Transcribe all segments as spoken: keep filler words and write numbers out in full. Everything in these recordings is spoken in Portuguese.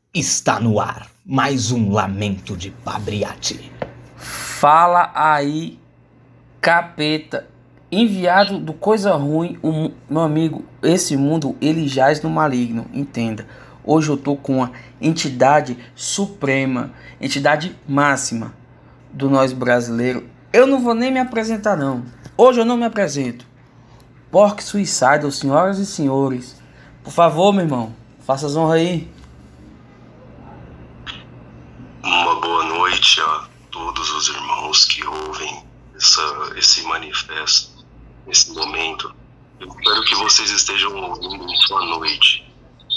Está no ar mais um Lamento de Pabriate. Fala aí, capeta, enviado do coisa ruim, o, meu amigo, esse mundo ele jaz no maligno, entenda. Hoje eu tô com a entidade suprema, entidade máxima do nós brasileiros. Eu não vou nem me apresentar não, hoje eu não me apresento. Pork Suicidal, senhoras e senhores, por favor, meu irmão, faça as honras aí. Uma boa noite a todos os irmãos que ouvem essa, esse manifesto, nesse momento. Eu espero que vocês estejam ouvindo boa noite.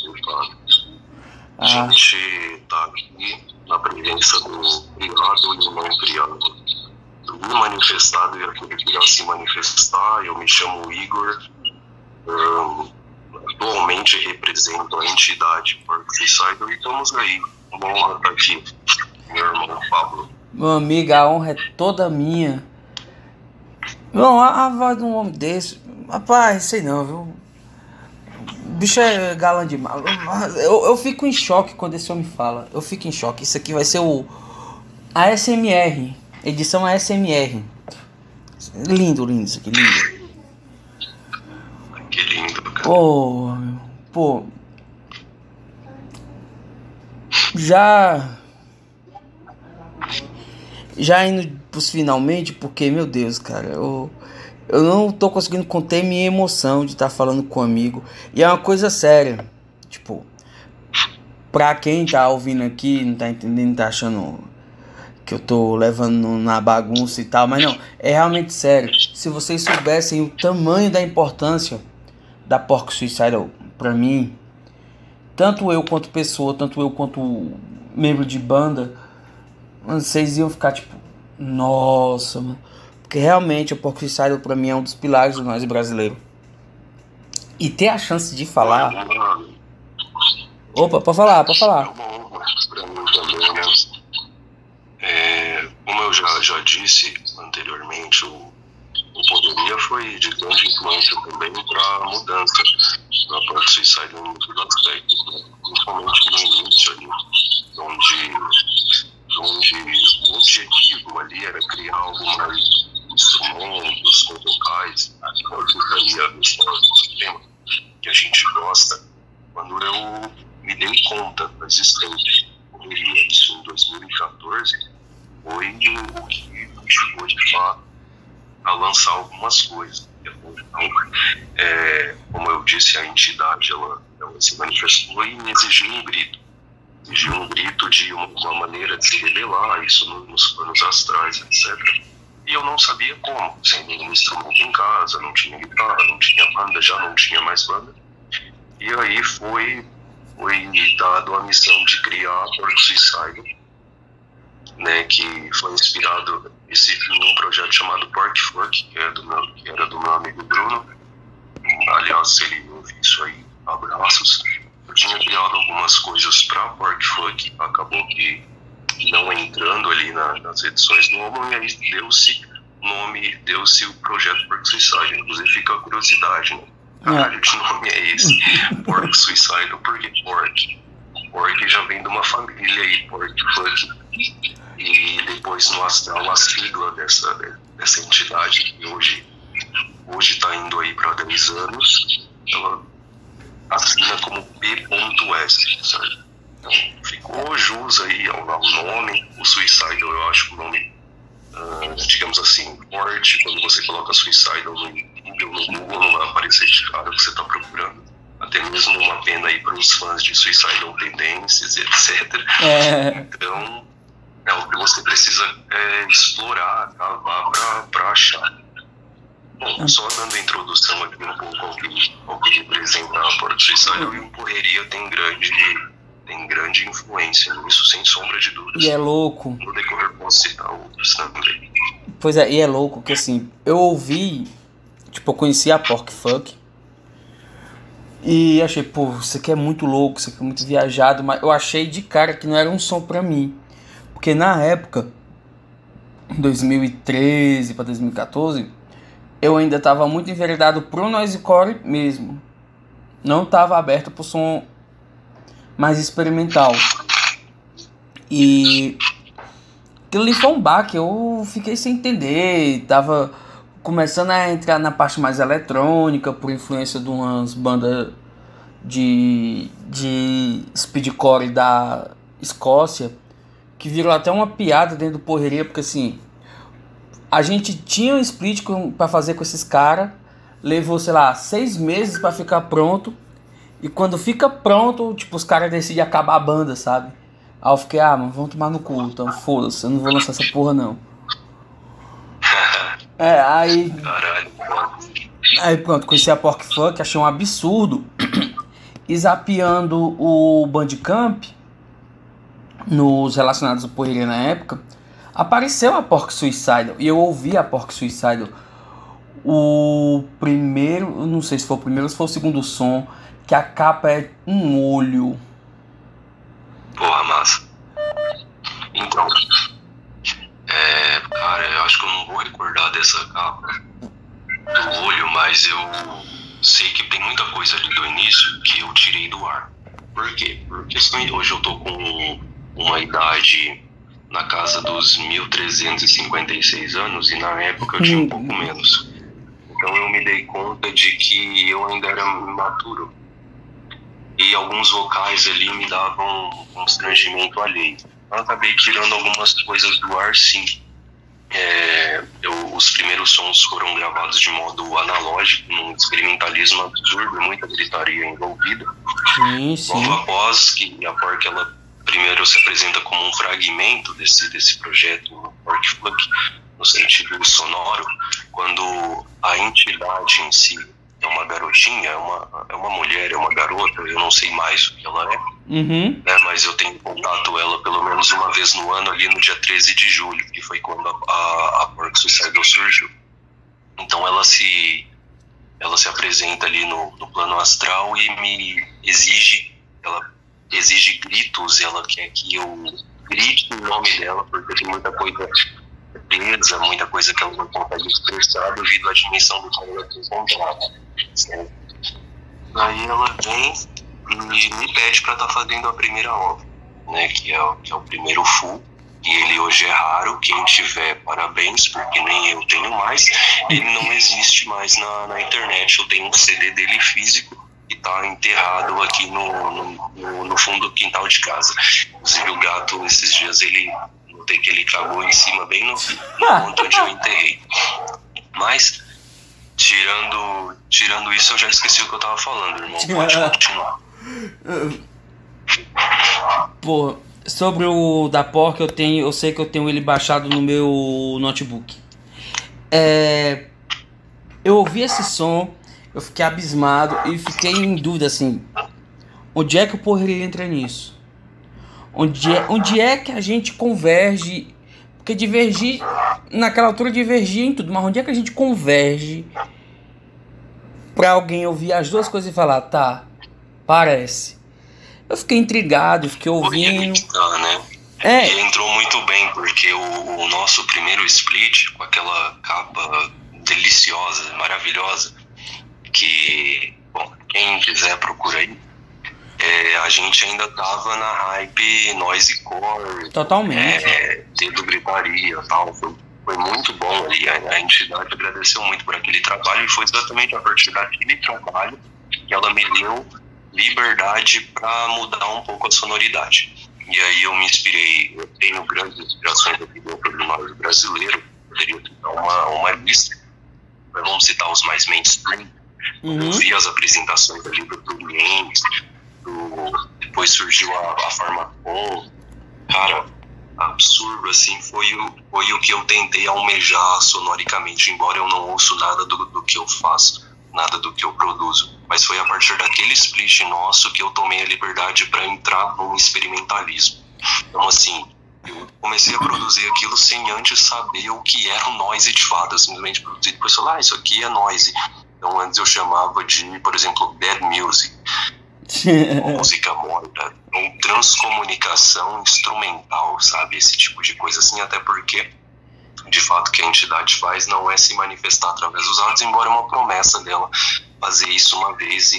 A Ah. gente está aqui na presença do criado e não criado, do manifestado e aquele que irá se manifestar. Eu me chamo Igor, um, atualmente represento a entidade Pork Suicidal e estamos aí. Uma honra estar aqui, meu irmão Pablo. Meu amigo, a honra é toda minha. Não, a, a voz de um homem desse, rapaz, sei não, viu? O bicho é galã demais. Eu, eu fico em choque quando esse homem fala. Eu fico em choque. Isso aqui vai ser o A S M R, edição A S M R. Lindo, lindo isso aqui, lindo. Que lindo, cara. Pô, pô. Já. Já indo pros finalmente, porque, meu Deus, cara, eu. Eu não tô conseguindo conter minha emoção de estar falando com um amigo. E é uma coisa séria. Tipo, pra quem tá ouvindo aqui, não tá entendendo, tá achando que eu tô levando na bagunça e tal. Mas não, é realmente sério. Se vocês soubessem o tamanho da importância da Pork Suicidal pra mim, tanto eu quanto pessoa, tanto eu quanto membro de banda, vocês iam ficar tipo, nossa, mano. Porque realmente o Pork Suicidal pra mim é um dos pilares do nós brasileiros. E ter a chance de falar. Opa, pode falar, pode É falar. uma honra pra mim também, né? É, como eu já, já disse anteriormente, o, o Poderia foi de grande influência também para a mudança da Pork Suicidal em muitos aspectos, né? Principalmente no início ali, onde, onde o objetivo ali era criar algo mais instrumentos, com vocais, a orquestraria do sistema que a gente gosta. Quando eu me dei conta da existência do Poderia, isso em dois mil e quatorze, foi o que me chegou de fato a lançar algumas coisas. Então, é, como eu disse, a entidade ela, ela se manifestou e me exigiu um grito. Exigiu um grito de uma, uma maneira de se rebelar, isso no, nos planos astrais, etcétera. E eu não sabia como, sem nenhum instrumento em casa, não tinha guitarra, não tinha banda, já não tinha mais banda. E aí foi, foi dado a missão de criar a Pork Suicidal, né, que foi inspirado esse num projeto chamado Pork Folk, que, é do meu, que era do meu amigo Bruno. Aliás, se ele ouve isso aí, abraços. Eu tinha criado algumas coisas para Pork Folk, acabou que não entrando ali na, nas edições do álbum, e aí deu-se nome, deu-se o projeto Pork Suicidal. Inclusive fica a curiosidade, né? Caralho, que nome é esse? Pork Suicidal, por que Pork? Pork já vem de uma família aí, Pork Folk. E depois no astral a sigla dessa, dessa entidade, que hoje hoje está indo aí para dez anos, ela assina como P S, certo? Então, ficou jus aí ao, ao nome. O Suicidal, eu acho o nome, uh, digamos assim, forte. Quando você coloca Suicidal no Google, no Google não vai aparecer de cara o que você está procurando. Até mesmo uma pena aí para os fãs de Suicidal Tendencies, etcétera. É. Então, é o que você precisa é, explorar, cavar para achar. Bom, só dando a introdução aqui um pouco ao que, ao que representa a Pork Suicidal, e o Poderia tem grande, tem grande influência nisso, sem sombra de dúvidas. E é louco. No decorrer posso citar outros também. Pois é, e é louco que assim, eu ouvi, tipo, eu conheci a Pork Folk e achei, pô, isso aqui é muito louco, isso aqui é muito viajado, mas eu achei de cara que não era um som pra mim. Porque na época, dois mil e treze para dois mil e quatorze, eu ainda estava muito enveredado pro noisecore mesmo. Não estava aberto pro som mais experimental. E aquilo ali foi um baque, eu fiquei sem entender, tava começando a entrar na parte mais eletrônica por influência de umas bandas de, de speedcore da Escócia, que virou até uma piada dentro do Porreria, porque assim, a gente tinha um split para fazer com esses caras, levou, sei lá, seis meses para ficar pronto, e quando fica pronto, tipo, os caras decidem acabar a banda, sabe? Aí eu fiquei, ah, mano, vamos tomar no cu, então foda-se, eu não vou lançar essa porra não. É, aí... Aí pronto, conheci a Pork Funk, achei um absurdo. E zapeando o Bandcamp, nos relacionados ao Porreria na época, apareceu a Pork Suicidal, e eu ouvi a Pork Suicidal. O primeiro, não sei se foi o primeiro ou se foi o segundo som, que a capa é um olho. Porra, massa. Então, é, cara, eu acho que eu não vou recordar dessa capa do olho, mas eu sei que tem muita coisa ali do início que eu tirei do ar. Por quê? Porque hoje eu tô com uma idade na casa dos mil trezentos e cinquenta e seis anos, e na época eu tinha um pouco menos. Então eu me dei conta de que eu ainda era imaturo. E alguns vocais ali me davam um constrangimento alheio. Eu acabei tirando algumas coisas do ar, sim. É, eu, os primeiros sons foram gravados de modo analógico, num experimentalismo absurdo, muita gritaria envolvida. Sim, sim. Logo após que a Pork, ela primeiro se apresenta como um fragmento desse, desse projeto Pork Funk, no sentido sonoro, quando a entidade em si é uma garotinha, é uma, é uma mulher, é uma garota, eu não sei mais o que ela é, uhum. né, mas eu tenho contato ela pelo menos uma vez no ano, ali no dia treze de julho, que foi quando a, a, a Pork Suicidal surgiu. Então ela se, ela se apresenta ali no, no plano astral e me exige, ela exige gritos, ela quer que eu grite o nome dela, porque tem muita coisa presa, muita coisa que ela não consegue expressar devido à dimensão do que ela tem encontrado. Aí ela vem e me pede para estar tá fazendo a primeira obra, né, que é, que é o primeiro full, e ele hoje é raro. Quem tiver, parabéns, porque nem eu tenho mais. Ele não existe mais na, na internet. Eu tenho um C D dele físico e tá enterrado aqui no, no, no, no fundo do quintal de casa. Inclusive o gato, esses dias, ele notei que ele cagou em cima, bem no, no ponto onde eu enterrei. Mas tirando, tirando isso, eu já esqueci o que eu tava falando, irmão. Pode continuar. Pô, sobre o da Pork, eu tenho, eu sei que eu tenho ele baixado no meu notebook. É, eu ouvi esse som, eu fiquei abismado e fiquei em dúvida assim, onde é que o Porreria entra nisso? Onde é, onde é que a gente converge? Porque divergir, naquela altura divergia em tudo, mas onde é que a gente converge pra alguém ouvir as duas coisas e falar, tá, parece. Eu fiquei intrigado, fiquei ouvindo. Ah, né? É. E entrou muito bem, porque o, o nosso primeiro split, com aquela capa deliciosa, maravilhosa, que, bom, quem quiser procura aí, é, a gente ainda tava na hype noisecore, Totalmente. É, dedo gritaria e tal. Foi, foi muito bom ali. A, a entidade agradeceu muito por aquele trabalho, e foi exatamente a partir daquele trabalho que ela me deu liberdade para mudar um pouco a sonoridade. E aí eu me inspirei, eu tenho grandes inspirações aqui do programa brasileiro, poderia citar uma, uma lista, mas vamos citar os mais mainstream. Uhum. Eu vi as apresentações ali do Turiense, do... depois surgiu a, a Farmacon. Cara, absurdo, assim, foi o, foi o que eu tentei almejar sonoricamente, embora eu não ouço nada do, do que eu faço, nada do que eu produzo. Mas foi a partir daquele split nosso que eu tomei a liberdade para entrar no experimentalismo. Então, assim, eu comecei a produzir aquilo sem antes saber o que era um noise de fato. Eu simplesmente produzi e depois falei, ah, isso aqui é noise. Então, antes eu chamava de, por exemplo, dead music, música morta, ou transcomunicação instrumental, sabe? Esse tipo de coisa, assim, até porque, de fato, o que a entidade faz não é se manifestar através dos áudios, embora é uma promessa dela fazer isso uma vez e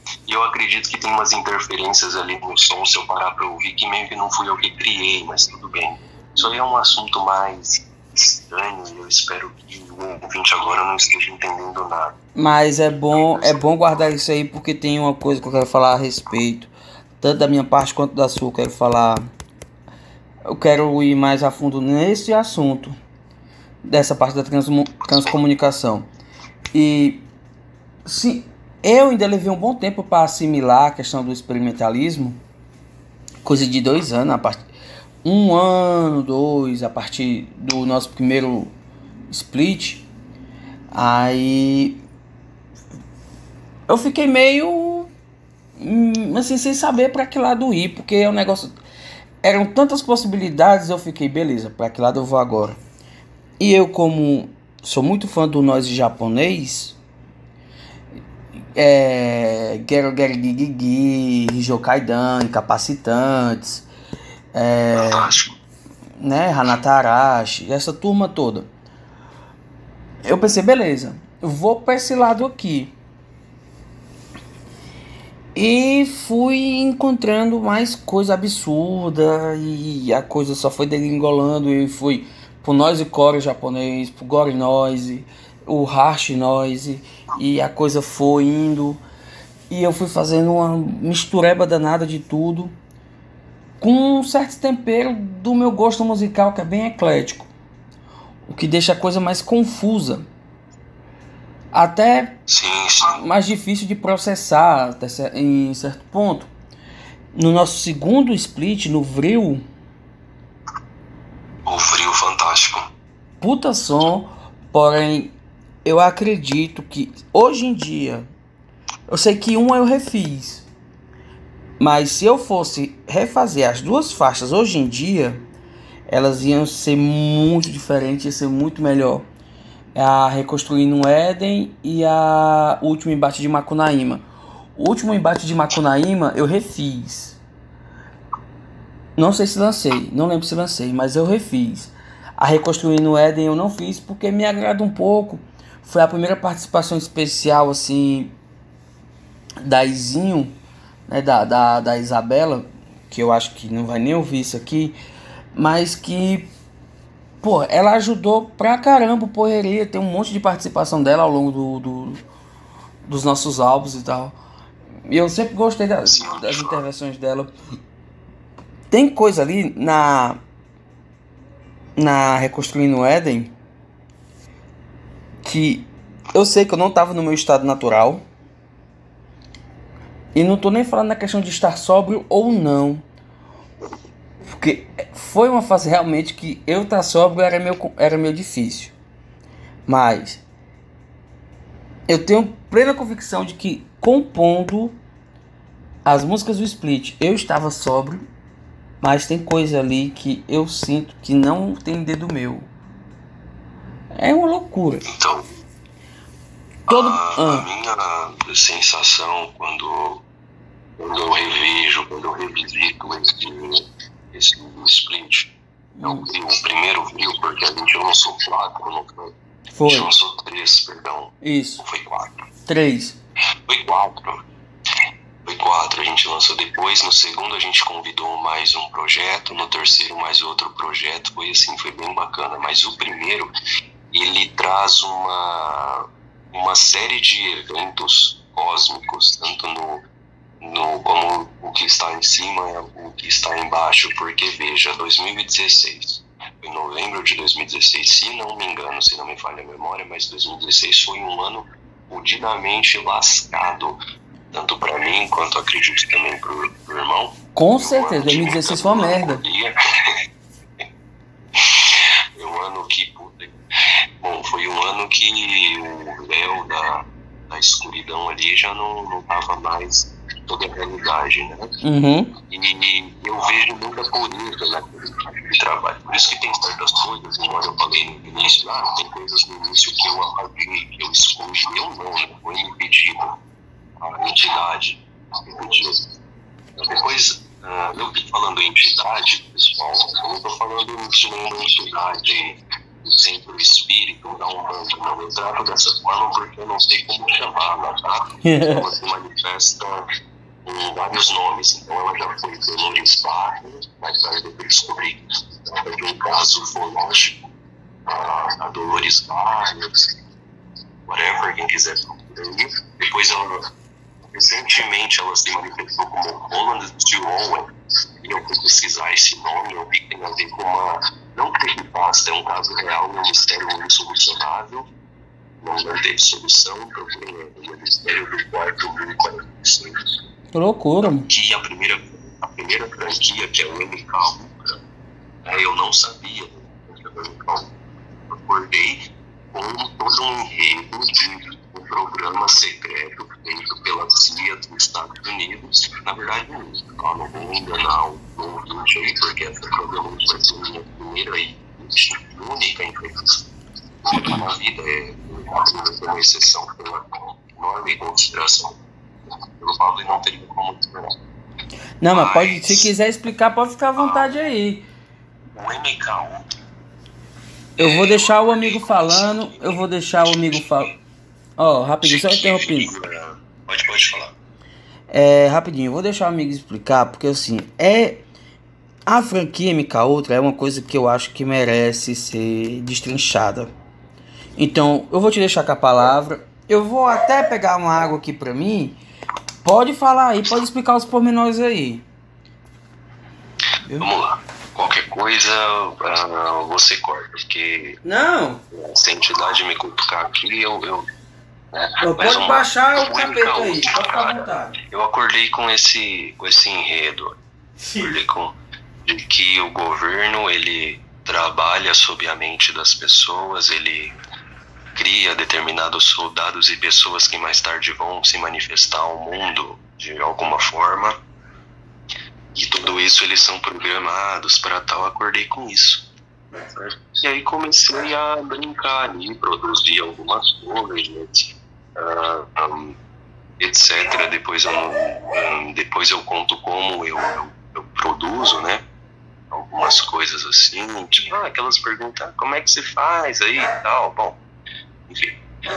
E eu acredito que tem umas interferências ali no som, se eu parar pra ouvir, que meio que não fui eu que criei, mas tudo bem. Isso aí é um assunto mais estranho e eu espero que o ouvinte agora não esteja entendendo nada. Mas é bom, é bom guardar isso aí, porque tem uma coisa que eu quero falar a respeito, tanto da minha parte quanto da sua. Eu quero falar, eu quero ir mais a fundo nesse assunto, dessa parte da trans, transcomunicação. E se eu ainda levei um bom tempo para assimilar a questão do experimentalismo, coisa de dois anos, a part... um ano, dois, a partir do nosso primeiro split. Aí eu fiquei meio assim, sem saber para que lado ir, porque o negócio, eram tantas possibilidades. Eu fiquei, beleza, para que lado eu vou agora? E eu, como sou muito fã do noise japonês, é, Gero Gero Gigigi, Hijo Kaidan, Incapacitantes, é, né, Hanata Arashi, essa turma toda, eu pensei, beleza, eu vou para esse lado aqui. E fui encontrando mais coisa absurda, e a coisa só foi degringolando. E fui pro noise core japonês, pro gore noise, o harsh noise, e a coisa foi indo. E eu fui fazendo uma mistureba danada de tudo, com um certo tempero do meu gosto musical, que é bem eclético, o que deixa a coisa mais confusa, até sim, sim. mais difícil de processar até em certo ponto. No nosso segundo split, no Vril, o Vril fantástico, puta som. Porém, eu acredito que hoje em dia, eu sei que uma eu refiz, mas se eu fosse refazer as duas faixas hoje em dia, elas iam ser muito diferentes, ia ser muito melhor. A Reconstruindo um Éden e a o Último Embate de Macunaíma. O Último Embate de Macunaíma eu refiz. Não sei se lancei, não lembro se lancei, mas eu refiz. A Reconstruindo um Éden eu não fiz porque me agrada um pouco. Foi a primeira participação especial assim da Izinho, né, da, da, da Isabela, que eu acho que não vai nem ouvir isso aqui, mas que, pô, ela ajudou pra caramba o Porreria. Tem um monte de participação dela ao longo do, do, dos nossos álbuns e tal. E eu sempre gostei das, das intervenções dela. Tem coisa ali na, na Reconstruindo o Éden que eu sei que eu não estava no meu estado natural. E não tô nem falando na questão de estar sóbrio ou não, porque foi uma fase realmente que eu estar sóbrio era meio, era meio difícil. Mas eu tenho plena convicção de que, compondo as músicas do Split, eu estava sóbrio. Mas tem coisa ali que eu sinto que não tem dedo meu. É uma loucura. Então, Todo... a, ah. a minha sensação quando, quando eu revejo, quando eu revisito esse, esse Split, é o, Vril, o primeiro Vril, porque a gente lançou quatro, não foi? Foi. A gente lançou três, perdão. Isso. Ou foi quatro? Três. Foi quatro. Foi quatro, a gente lançou depois. No segundo a gente convidou mais um projeto, no terceiro mais outro projeto. Foi assim, foi bem bacana. Mas o primeiro, ele traz uma, uma série de eventos cósmicos, tanto no, no como o que está em cima e o que está embaixo. Porque veja, dois mil e dezesseis, em novembro de dois mil e dezesseis, se não me engano, se não me falha a memória, mas dois mil e dezesseis foi um ano fudidamente lascado, tanto pra mim, quanto acredito também pro, pro irmão. Com certeza, dois mil e dezesseis foi uma merda. Foi um ano que, puta, bom, foi um ano que o Léo da, da escuridão ali já não, não tava mais toda a realidade, né? Uhum. E eu vejo muita pureza naquele trabalho. Por isso que tem certas coisas, embora eu falei no início, ah, tem coisas no início que eu apaguei, que eu excluí. Eu não, né? Foi me pedido a entidade. Depois, uh, eu falando entidade, pessoal, eu não estou falando de nenhuma entidade do centro espírita, da Umbanda, não, eu trato dessa forma porque eu não sei como chamá-la, tá? Ela se manifesta com vários nomes, então ela já foi Dolores Barros, mais tarde eu descobri que um caso ufológico, a, a Dolores Barros, whatever, quem quiser procurar aí. Depois ela, recentemente, ela se manifestou como Roland de Owen, e eu fui pesquisar esse nome, eu vi que tem a ver com uma, não creepypasta, é um caso real, um mistério insolucionável, não teve solução, porque é o mistério do quarto mil e quarenta e seis. Que loucura, mano. Que a primeira, a primeira franquia, que é o M K Ultra, é, eu não sabia, eu acordei com todo um enredo de um programa secreto feito pela C I A dos Estados Unidos. Na verdade, eu não vou enganar o ouvinte aí, porque essa provavelmente vai ser a minha primeira e única entrevista na vida. É uma exceção pela enorme consideração pelo Pablo e não teria como esperar. Não, mas, mas pode, se quiser explicar, pode ficar à vontade aí. O M K Ultra. Eu vou deixar o amigo falando, eu vou deixar o amigo falando. Ó, oh, rapidinho, só interrompendo. Pode, pode falar. É, rapidinho, eu vou deixar o amigo explicar, porque assim, é... A franquia M K Ultra é uma coisa que eu acho que merece ser destrinchada. Então, eu vou te deixar com a palavra. Eu vou até pegar uma água aqui pra mim. Pode falar aí, pode explicar os pormenores aí. Vamos lá. Qualquer coisa uh, você corta, porque não, se a entidade me cutucar aqui, eu... eu né? Eu pode uma, baixar o capeta aí, pode ficar à vontade. Eu acordei com esse, com esse enredo. Sim. Acordei com de que o governo, ele trabalha sob a mente das pessoas, ele cria determinados soldados e pessoas que mais tarde vão se manifestar ao mundo de alguma forma. E tudo isso eles são programados para tal, acordei com isso. E aí comecei a brincar ali, produzir algumas coisas, uh, um, etcétera. Depois eu, um, depois eu conto como eu, eu, eu produzo, né? Algumas coisas assim, tipo, ah, aquelas perguntas, ah, como é que você faz aí e tal, bom, enfim.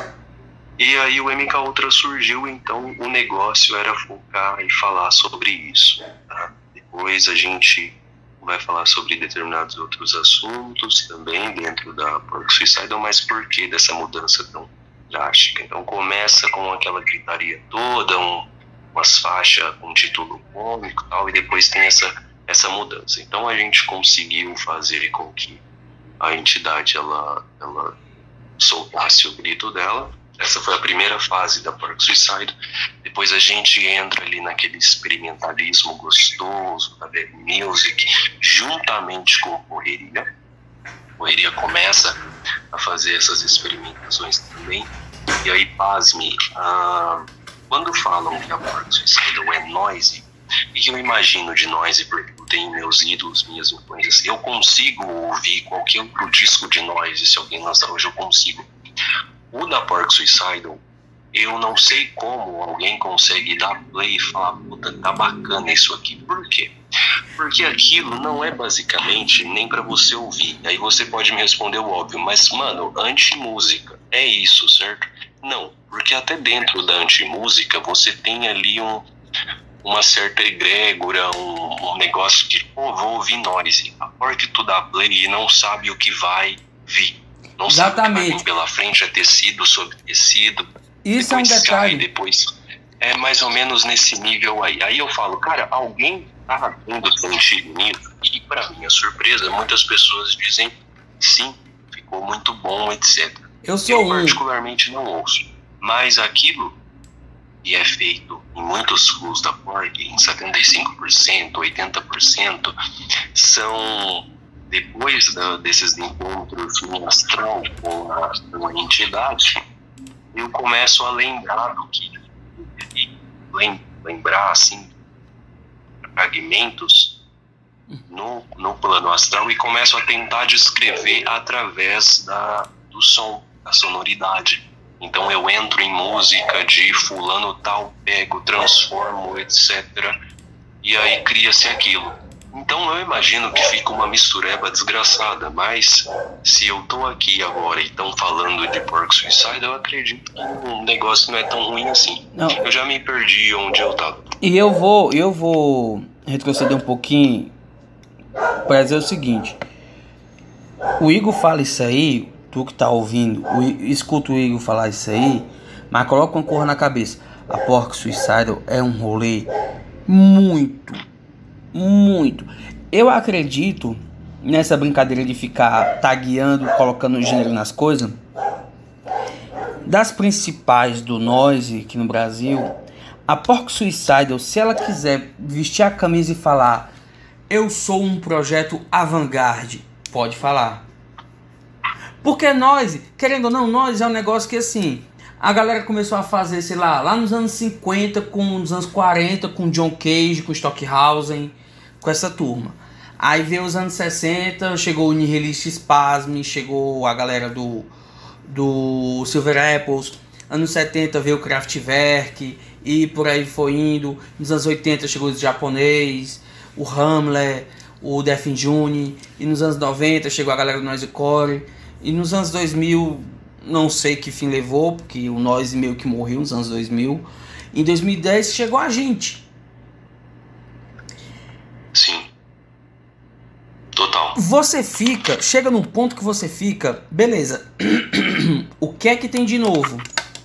E aí o M K Ultra surgiu, então o negócio era focar e falar sobre isso, tá? Depois a gente vai falar sobre determinados outros assuntos também dentro da Porco Suicidal, mas por que dessa mudança tão drástica? Então começa com aquela gritaria toda, um, umas faixas com um título cômico e tal, e depois tem essa, essa mudança. Então a gente conseguiu fazer com que a entidade ela, ela soltasse o grito dela. Essa foi a primeira fase da Porco Suicide. Depois a gente entra ali naquele experimentalismo gostoso da Baby Music, juntamente com a Correria. A Correria começa a fazer essas experimentações também. E aí, pasme, ah, quando falam que a Porco Suicide é noise, o que eu imagino de noise? Porque eu tenho meus ídolos, minhas influências. Eu consigo ouvir qualquer outro disco de noise, se alguém lançar hoje, eu consigo. O da Porco Suicidal, eu não sei como alguém consegue dar play e falar, puta, tá bacana isso aqui. Por quê? Porque aquilo não é basicamente nem pra você ouvir. Aí você pode me responder o óbvio, mas, mano, anti-música, é isso, certo? Não, porque até dentro da anti-música você tem ali um, uma certa egrégora, um, um negócio que, pô, vou ouvir noise. A hora que tu dá play e não sabe o que vai vir. Não Exatamente. Sabe o que vai vir pela frente, é tecido sobre tecido. Isso é um detalhe. Cai, depois é mais ou menos nesse nível aí. Aí eu falo, cara, alguém tá tendo sentido nisso? E para minha surpresa, muitas pessoas dizem sim, ficou muito bom, etcétera. Eu sou eu um. particularmente não ouço. Mas aquilo que é feito em muitos clubes da Porc, em setenta e cinco por cento, oitenta por cento, são... Depois da, desses encontros no astral com a, com a entidade, eu começo a lembrar do que lembrar assim fragmentos no, no plano astral e começo a tentar descrever através da, do som, da sonoridade. Então eu entro em música de fulano tal, pego, transformo, etcétera. E aí cria-se aquilo. Então eu imagino que fica uma mistureba desgraçada, mas se eu tô aqui agora e estão falando de Pork Suicide, eu acredito que o negócio não é tão ruim assim. Não. Eu já me perdi onde eu tava. E eu vou, eu vou retroceder um pouquinho para dizer o seguinte. O Igor fala isso aí, tu que tá ouvindo, o, escuta o Igor falar isso aí, mas coloca uma cor na cabeça. A Pork Suicide é um rolê muito, muito. Eu acredito nessa brincadeira de ficar tagueando, colocando gênero nas coisas. Das principais do noise aqui no Brasil, a Pork Suicide, se ela quiser vestir a camisa e falar: eu sou um projeto avant-garde, pode falar. Porque nós, querendo ou não, nós é um negócio que assim, a galera começou a fazer, sei lá, lá nos anos cinquenta, com nos anos quarenta, com John Cage, com Stockhausen, com essa turma. Aí veio os anos sessenta, chegou o Nihilist Spasm, chegou a galera do, do Silver Apples. Anos setenta veio o Kraftwerk e por aí foi indo. Nos anos oitenta chegou os japonês, o Hamler, o Def June. E nos anos noventa chegou a galera do Noisecore. E nos anos dois mil, não sei que fim levou, porque o Noise meio que morreu nos anos dois mil. Em dois mil e dez chegou a gente. Sim. Total. Você fica, chega num ponto que você fica, beleza, o que é que tem de novo?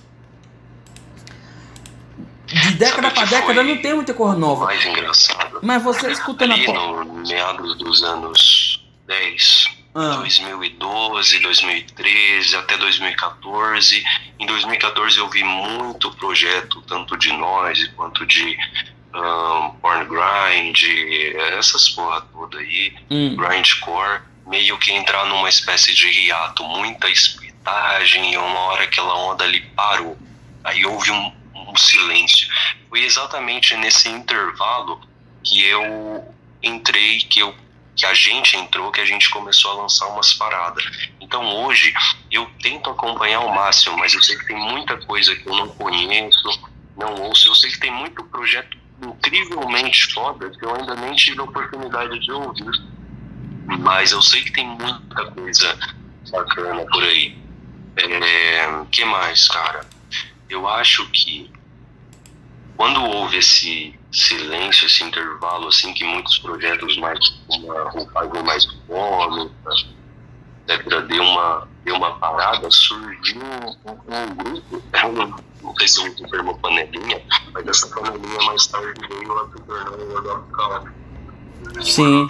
De década para década não tem muita cor nova. Mais engraçado. Mas você escutando ali a no meados dos anos dez, ah. dois mil e doze, dois mil e treze, até dois mil e quatorze. Em dois mil e quatorze eu vi muito projeto, tanto de noise quanto de um, porn grind, essas porra toda aí, hum. grindcore, meio que entrar numa espécie de hiato, muita esplitagem, e uma hora aquela onda ali parou. Aí houve um, um silêncio. Foi exatamente nesse intervalo que eu entrei, que, eu, que a gente entrou, que a gente começou a lançar umas paradas. Então hoje eu tento acompanhar ao máximo, mas eu sei que tem muita coisa que eu não conheço, não ouço. Eu sei que tem muito projeto incrivelmente foda que eu ainda nem tive a oportunidade de ouvir. Mas eu sei que tem muita coisa bacana por aí. É, que mais, cara? Eu acho que quando houve esse silêncio, esse intervalo, assim, que muitos projetos mais, uma roupagem mais cômica, etcétera, deu uma, deu uma parada, surgiu um, um grupo, eu não, não sei se eu uso o termo panelinha, mas essa panelinha mais tarde veio a se tornar um local. Sim.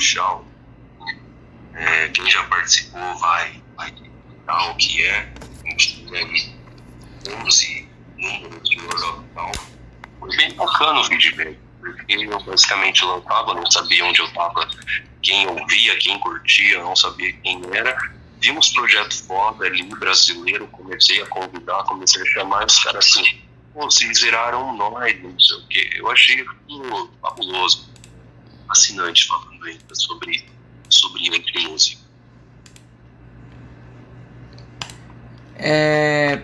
É, quem já participou vai, vai dar o que é. A gente tem aí onze números de local. Foi bem bacana o feedback, porque eu basicamente lançava, não sabia onde eu estava, quem ouvia, quem curtia, não sabia quem era. Vimos projeto foda ali, brasileiro, comecei a convidar, comecei a chamar os caras assim, pô, vocês viraram nós, não sei o quê. Eu achei aquilo fabuloso, fascinante, falando ainda sobre, sobre entre música. É...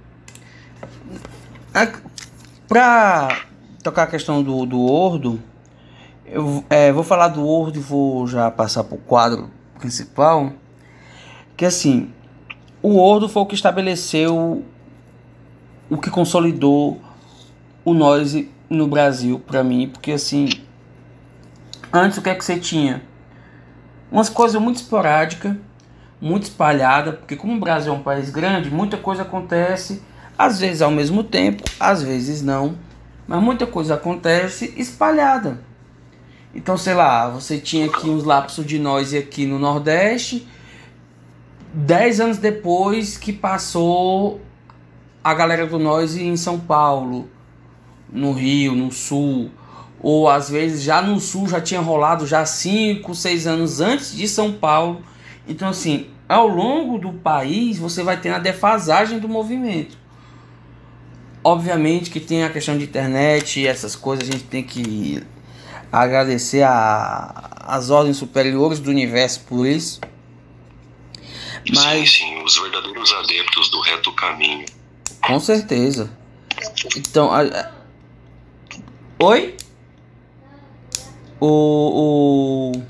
Pra tocar a questão do, do Ordo, eu é, vou falar do Ordo e vou já passar pro quadro principal. Que assim, o Ordo foi o que estabeleceu, o que consolidou o noise no Brasil pra mim. Porque assim, antes o que é que você tinha? Umas coisas muito esporádicas, muito espalhadas. Porque como o Brasil é um país grande, muita coisa acontece. Às vezes ao mesmo tempo, às vezes não. Mas muita coisa acontece espalhada. Então, sei lá, você tinha aqui uns lapsos de noise aqui no Nordeste. Dez anos depois que passou a galera do noise em São Paulo, no Rio, no Sul. Ou às vezes já no Sul já tinha rolado já cinco, seis anos antes de São Paulo. Então assim, ao longo do país você vai ter a defasagem do movimento. Obviamente que tem a questão de internet e essas coisas, a gente tem que agradecer a, as ordens superiores do universo por isso. Mas, sim, sim, os verdadeiros adeptos do reto caminho. Com certeza. Então, a, a, oi? O, o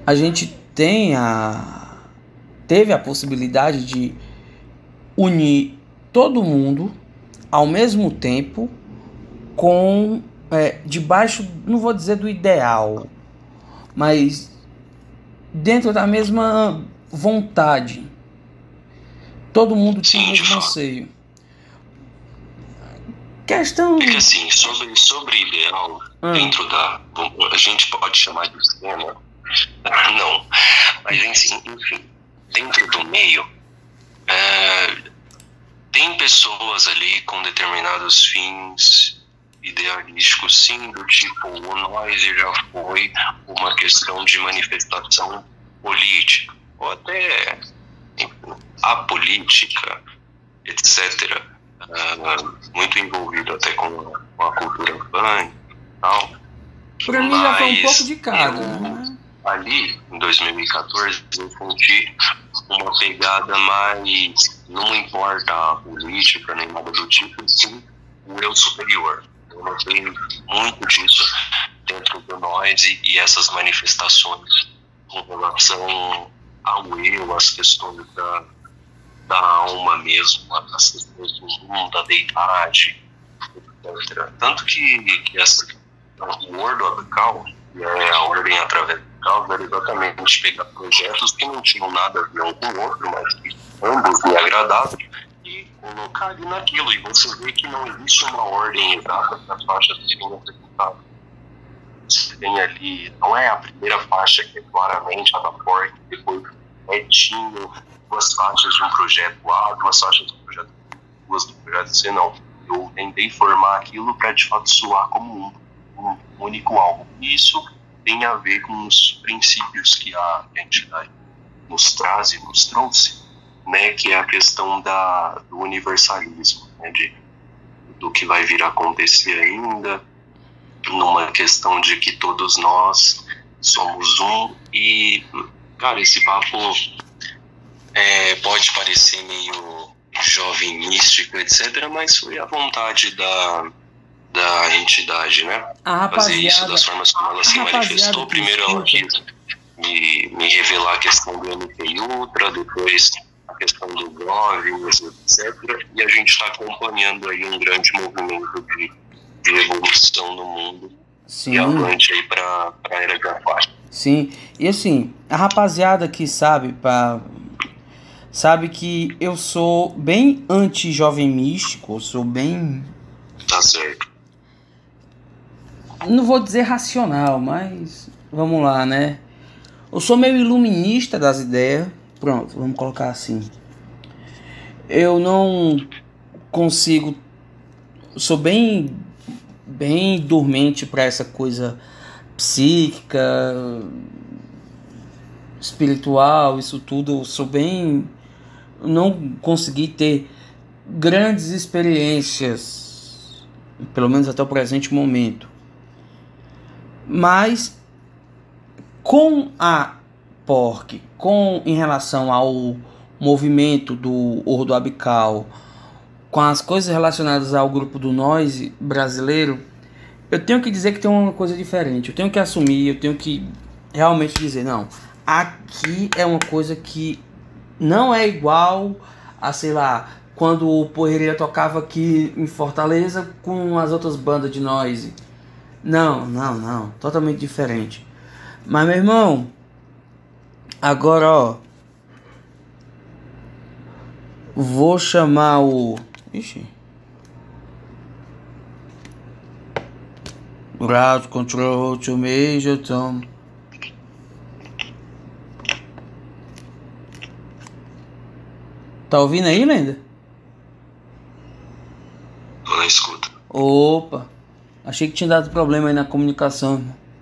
a gente tem a, teve a possibilidade de unir todo mundo ao mesmo tempo com, é, debaixo, não vou dizer do ideal, mas dentro da mesma vontade. Todo mundo tinha o mesmo anseio. Questão... É que assim, sobre, sobre ideal, hum. dentro da... A gente pode chamar de cena. Não. Mas enfim, enfim dentro do meio, é, tem pessoas ali com determinados fins idealísticos, sim, do tipo, o Noise já foi uma questão de manifestação política, ou até enfim, a política, etcétera, uh, muito envolvido até com, com a cultura punk e tal. Pra mim já foi um pouco de cada, eu, né? Ali, em dois mil e quatorze, eu senti uma pegada mais, não importa a política nem nada do tipo, sim, o eu superior. Eu notei muito disso dentro do Noise e essas manifestações com relação ao eu, as questões da, da alma mesmo, as questões do mundo, da deidade, etcétera. Tanto que, que essa, o Word of the Cow, que é a ordem através do caos, era exatamente pegar projetos que não tinham nada a ver um com o outro, mas que ambos me agradavam, e colocar ali naquilo. E você vê que não existe uma ordem exata para as faixas serem executadas. Você tem ali, não é a primeira faixa que é claramente a da Pork, depois retinho, duas faixas de um projeto A, duas faixas do projeto B, duas do projeto C, não. Eu tentei formar aquilo para de fato soar como um, um único álbum. E isso tem a ver com os princípios que a entidade nos traz e nos trouxe, né, que é a questão da, do universalismo, né, de, do que vai vir a acontecer ainda, numa questão de que todos nós somos um. E, cara, esse papo é, pode parecer meio jovem místico, etcétera, mas foi a vontade da, da entidade, né? Fazer isso das formas como ela se manifestou. Primeiro ela quis me, me revelar a questão do M K Ultra, depois a questão do Grove, etcétera. E a gente está acompanhando aí um grande movimento de, de evolução no mundo. Sim. E avante aí para a era de Aquário. Sim, e assim, a rapaziada que sabe, pra, sabe que eu sou bem anti-jovem místico, eu sou bem... Tá certo. Não vou dizer racional, mas vamos lá, né? Eu sou meio iluminista das ideias. Pronto, vamos colocar assim. Eu não consigo... Sou bem, bem dormente para essa coisa psíquica, espiritual, isso tudo. Eu sou bem... Não consegui ter grandes experiências, pelo menos até o presente momento. Mas com a Pork, com em relação ao movimento do Ordo Abical, com as coisas relacionadas ao grupo do Noise brasileiro, eu tenho que dizer que tem uma coisa diferente. Eu tenho que assumir, eu tenho que realmente dizer, não, aqui é uma coisa que não é igual a, sei lá, quando o Poeira tocava aqui em Fortaleza com as outras bandas de Noise. Não, não, não. Totalmente diferente. Mas, meu irmão, agora, ó, vou chamar o... Ixi. Route Control to Major Tom. Tá ouvindo aí, Lenda? Tô na escuta. Opa. Achei que tinha dado problema aí na comunicação.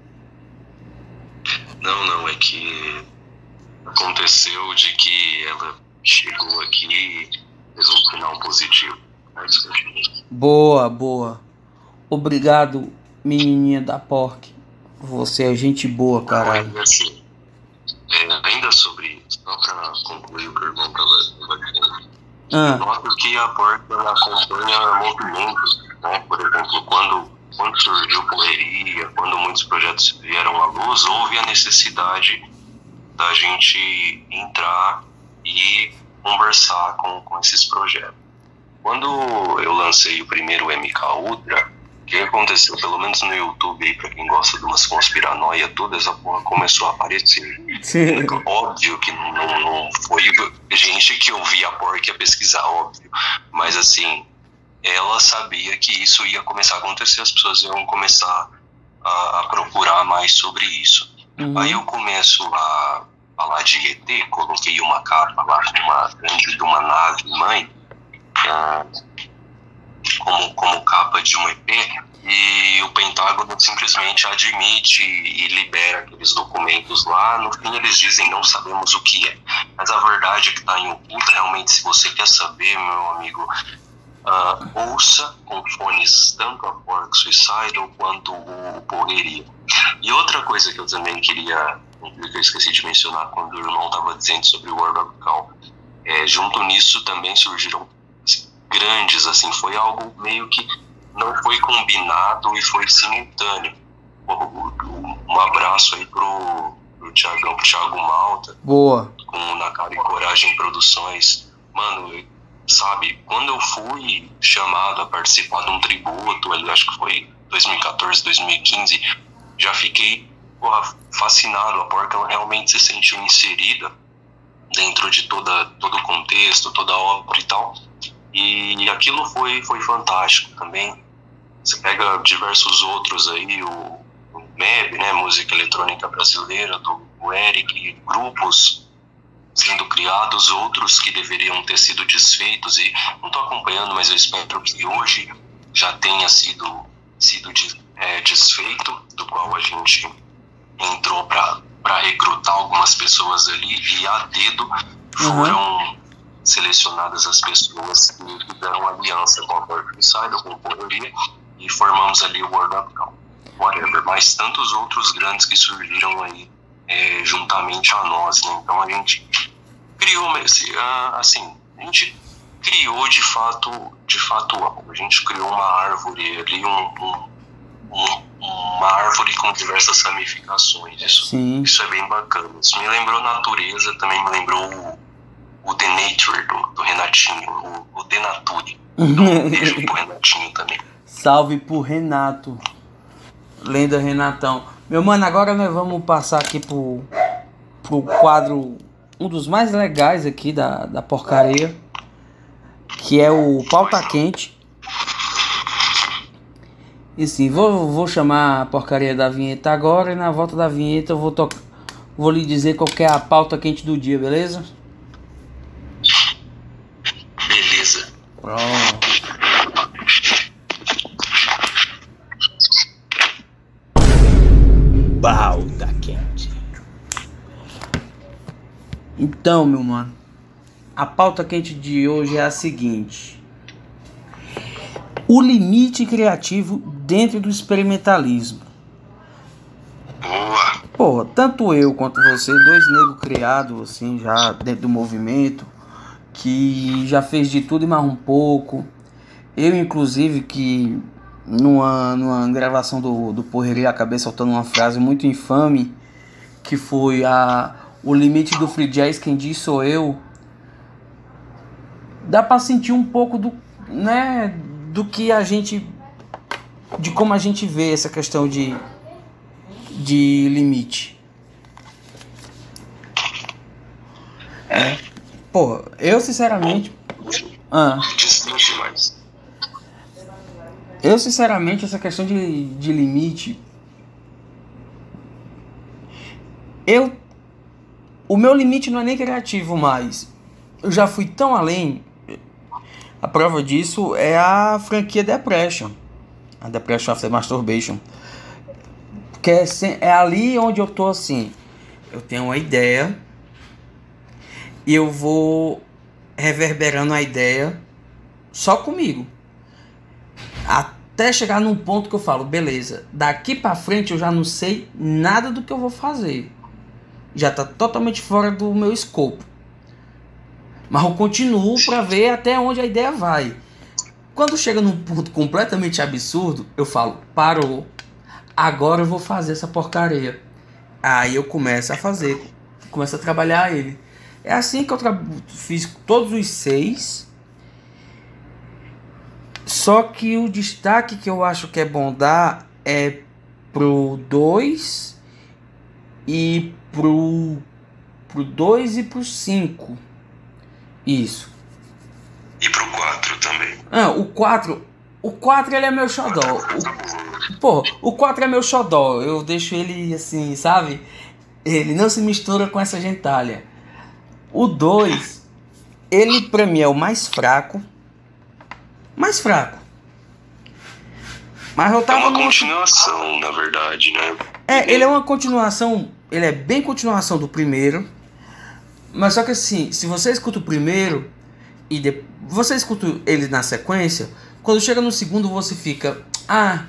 Não, não, é que aconteceu de que ela chegou aqui e fez um final positivo. Boa, boa. Obrigado, menininha da Pork. Você é gente boa, caralho. Não, assim, é, ainda sobre isso, só pra concluir o que o irmão tava dizendo. Ah. Noto que a Pork acompanha movimentos, né? Por exemplo, quando Quando surgiu Correria, quando muitos projetos vieram à luz, houve a necessidade da gente entrar e conversar com, com esses projetos. Quando eu lancei o primeiro M K Ultra, o que aconteceu, pelo menos no YouTube, aí, pra quem gosta de umas conspiranoia, toda essa porra começou a aparecer. Sim. Óbvio que não, não foi gente que ouvia a porra que ia pesquisar, óbvio. Mas assim, ela sabia que isso ia começar a acontecer, as pessoas iam começar a, a procurar mais sobre isso. Uhum. Aí eu começo a falar de E T, coloquei uma capa lá de uma, de uma nave mãe, uh, como, como capa de um E P, e o Pentágono simplesmente admite e libera aqueles documentos lá. No fim eles dizem não sabemos o que é, mas a verdade é que está em oculta. Realmente, se você quer saber, meu amigo, uh, ouça com fones tanto a Pork Suicidal quanto o Porreria. E outra coisa que eu também queria, que eu esqueci de mencionar quando o irmão estava dizendo sobre o World of Call, é, junto nisso também surgiram grandes, assim, foi algo meio que não foi combinado e foi simultâneo. Um abraço aí pro, pro Thiagão, pro Thiago Malta. Boa. Com Na Cara e Coragem Produções. Mano, sabe, quando eu fui chamado a participar de um tributo, ali, acho que foi dois mil e quatorze, dois mil e quinze, já fiquei, porra, fascinado. A Porca, ela realmente se sentiu inserida dentro de toda, todo o contexto, toda a obra e tal. E aquilo foi, foi fantástico também. Você pega diversos outros aí, o, o M E B, né, Música Eletrônica Brasileira, do o Eric, grupos sendo criados, outros que deveriam ter sido desfeitos, e não estou acompanhando, mas eu espero que hoje já tenha sido, sido de, é, desfeito, do qual a gente entrou para recrutar algumas pessoas ali, e a dedo foram uhum. selecionadas as pessoas que fizeram aliança com a Pork Suicidal, com o Porreria, e formamos ali o World of Call, whatever, mas tantos outros grandes que surgiram aí é, juntamente a nós, né? Então a gente criou esse, uh, assim, a gente criou de fato, de fato algo. A gente criou uma árvore ali, um, um, um, uma árvore com diversas ramificações. Isso, Sim. isso é bem bacana. Isso me lembrou natureza, também me lembrou o, o The Nature do, do Renatinho, o, o The Nature. Então, um beijo pro Renatinho também. Salve pro Renato. Lenda Renatão. Meu mano, agora nós vamos passar aqui pro, pro quadro, um dos mais legais aqui da, da porcaria, que é o Pauta Quente. E sim, vou, vou chamar a porcaria da vinheta agora, e na volta da vinheta eu vou, to- vou lhe dizer qual que é a pauta quente do dia, beleza? Beleza. Pronto. Pauta quente. Então, meu mano, a pauta quente de hoje é a seguinte: o limite criativo dentro do experimentalismo. Boa. Pô, tanto eu quanto você, dois negros criados assim já dentro do movimento, que já fez de tudo e mais um pouco. Eu, inclusive, que numa, numa gravação do, do Porreria acabei soltando uma frase muito infame, que foi a, o limite do free jazz, quem diz sou eu. Dá pra sentir um pouco do, né, do que a gente, de como a gente vê essa questão de, de limite. É. Pô, eu sinceramente... Ah. Distante mais. Eu, sinceramente, essa questão de, de limite, eu, o meu limite não é nem criativo mais. Eu já fui tão além. A prova disso é a franquia Depression, a Depression After Masturbation, que é, é ali onde eu tô assim. Eu tenho uma ideia e eu vou reverberando a ideia só comigo, até chegar num ponto que eu falo, beleza, daqui pra frente eu já não sei nada do que eu vou fazer. Já tá totalmente fora do meu escopo. Mas eu continuo pra ver até onde a ideia vai. Quando chega num ponto completamente absurdo, eu falo, parou. Agora eu vou fazer essa porcaria. Aí eu começo a fazer. começa a trabalhar ele. É assim que eu tra- fiz todos os seis. Só que o destaque que eu acho que é bom dar é pro dois e pro pro dois e pro cinco. Isso. E pro quatro também. Ah, o quatro, o quatro ele é meu xodó. O, pô, o quatro é meu xodó. Eu deixo ele assim, sabe? Ele não se mistura com essa gentalha. O dois, ele pra mim é o mais fraco. Mais fraco. Mas eu É tava uma muito... continuação, na verdade, né? É, ele é uma continuação. Ele é bem continuação do primeiro. Mas só que assim, se você escuta o primeiro e de... você escuta ele na sequência, quando chega no segundo você fica, ah,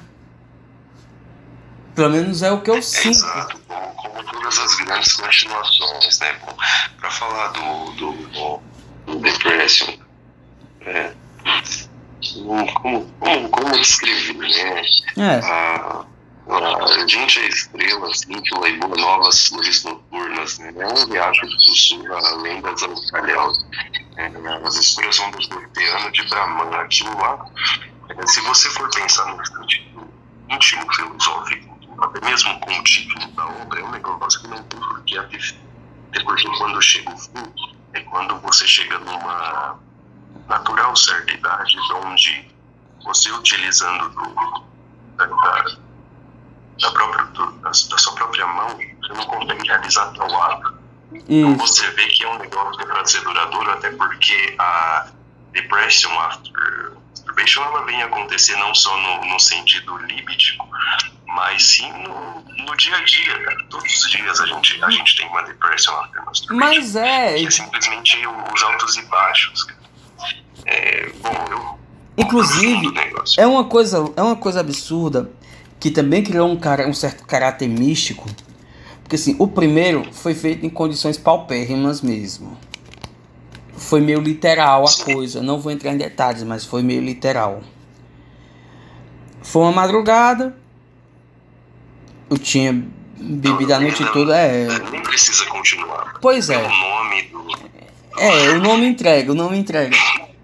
pelo menos é o que eu É, sinto. exato, como, como todas as grandes continuações, né? Bom, pra falar do, do, do, do Depression, é, como, como, como descrever, né? É. A, a gente é estrela, cínfila e boa novas flores noturnas, né? É um riacho que sussurra lendas ancestrais. É, as expressões do oceano de Brahman, aquilo lá, é, se você for pensar no sentido íntimo filosófico, até mesmo com o título da obra, é um negócio que não tem por que até porque quando chega o fim, é quando você chega numa natural certa idade, onde você utilizando do, da, da, da, própria, do, da, da sua própria mão, você não consegue realizar tal ato. Então você vê que é um negócio que é para ser duradouro, até porque a depression after masturbation ela vem acontecer não só no, no sentido líbidico, mas sim no, no dia a dia, cara. Todos os dias a gente, a gente tem uma depression after masturbation. Mas é. Que é simplesmente os altos e baixos, cara. É, bom, eu. Inclusive, é uma coisa, é uma coisa absurda que também criou um, cara, um certo caráter místico. Porque assim, o primeiro foi feito em condições paupérrimas mesmo. Foi meio literal a coisa. Não vou entrar em detalhes, mas foi meio literal. Foi uma madrugada. Eu tinha bebido a noite toda. É. Nem precisa continuar. Pois é. O nome do. É, o nome entrega, o nome entrega.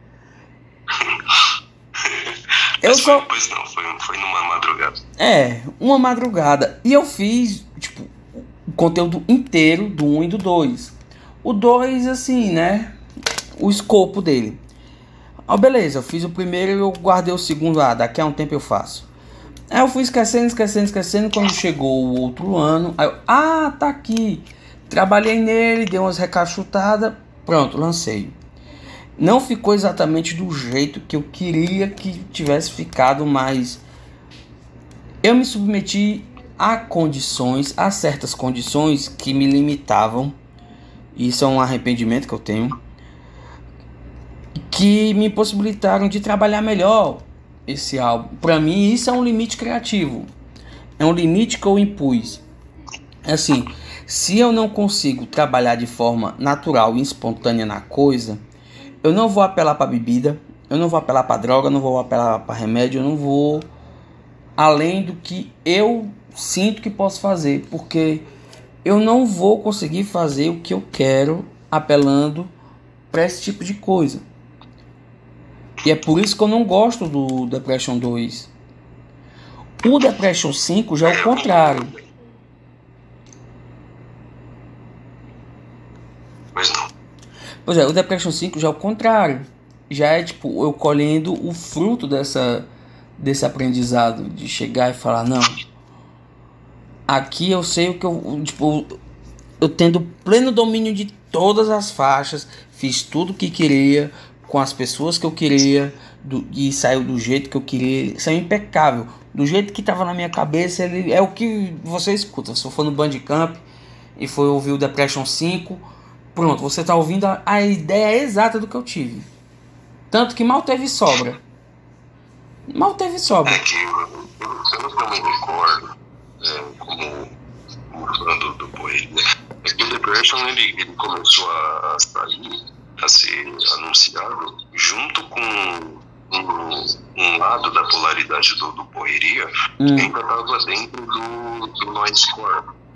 Eu só. Pois não, foi, foi numa madrugada. É, uma madrugada. E eu fiz, tipo, o conteúdo inteiro do um e do dois. O dois, assim, né? O escopo dele. Ah, beleza, eu fiz o primeiro e eu guardei o segundo. Ah, daqui a um tempo eu faço. Aí eu fui esquecendo, esquecendo, esquecendo. Quando chegou o outro ano, aí eu, ah, tá aqui. Trabalhei nele, dei umas recachutadas. Pronto, lancei. Não ficou exatamente do jeito que eu queria que tivesse ficado, mas eu me submeti a condições, a certas condições que me limitavam. Isso é um arrependimento que eu tenho, que me possibilitaram de trabalhar melhor esse álbum. Para mim isso é um limite criativo, é um limite que eu impus. Assim, se eu não consigo trabalhar de forma natural e espontânea na coisa, eu não vou apelar para bebida, eu não vou apelar para droga, eu não vou apelar para remédio, eu não vou além do que eu sinto que posso fazer, porque eu não vou conseguir fazer o que eu quero apelando para esse tipo de coisa. E é por isso que eu não gosto do Depression dois. O Depression cinco já é o contrário. Pois não. Pois é, o Depression cinco já é o contrário. Já é tipo eu colhendo o fruto dessa, desse aprendizado. De chegar e falar, não, aqui eu sei o que eu... Tipo, eu tendo pleno domínio de todas as faixas. Fiz tudo o que queria, com as pessoas que eu queria, do, e saiu do jeito que eu queria. Saiu impecável. Do jeito que estava na minha cabeça, ele é o que você escuta. Se for no Bandcamp e for ouvir o Depression cinco... Pronto, você está ouvindo a, a ideia exata do que eu tive. Tanto que mal teve sobra. Mal teve sobra. É que, pelo que eu me recordo, é, como, como fã do, do Poeira, é que o Depression ele, ele começou a, a sair, a ser anunciado junto com um, um lado da polaridade do, do Poeria, hum. que ainda estava dentro do, do noisecore.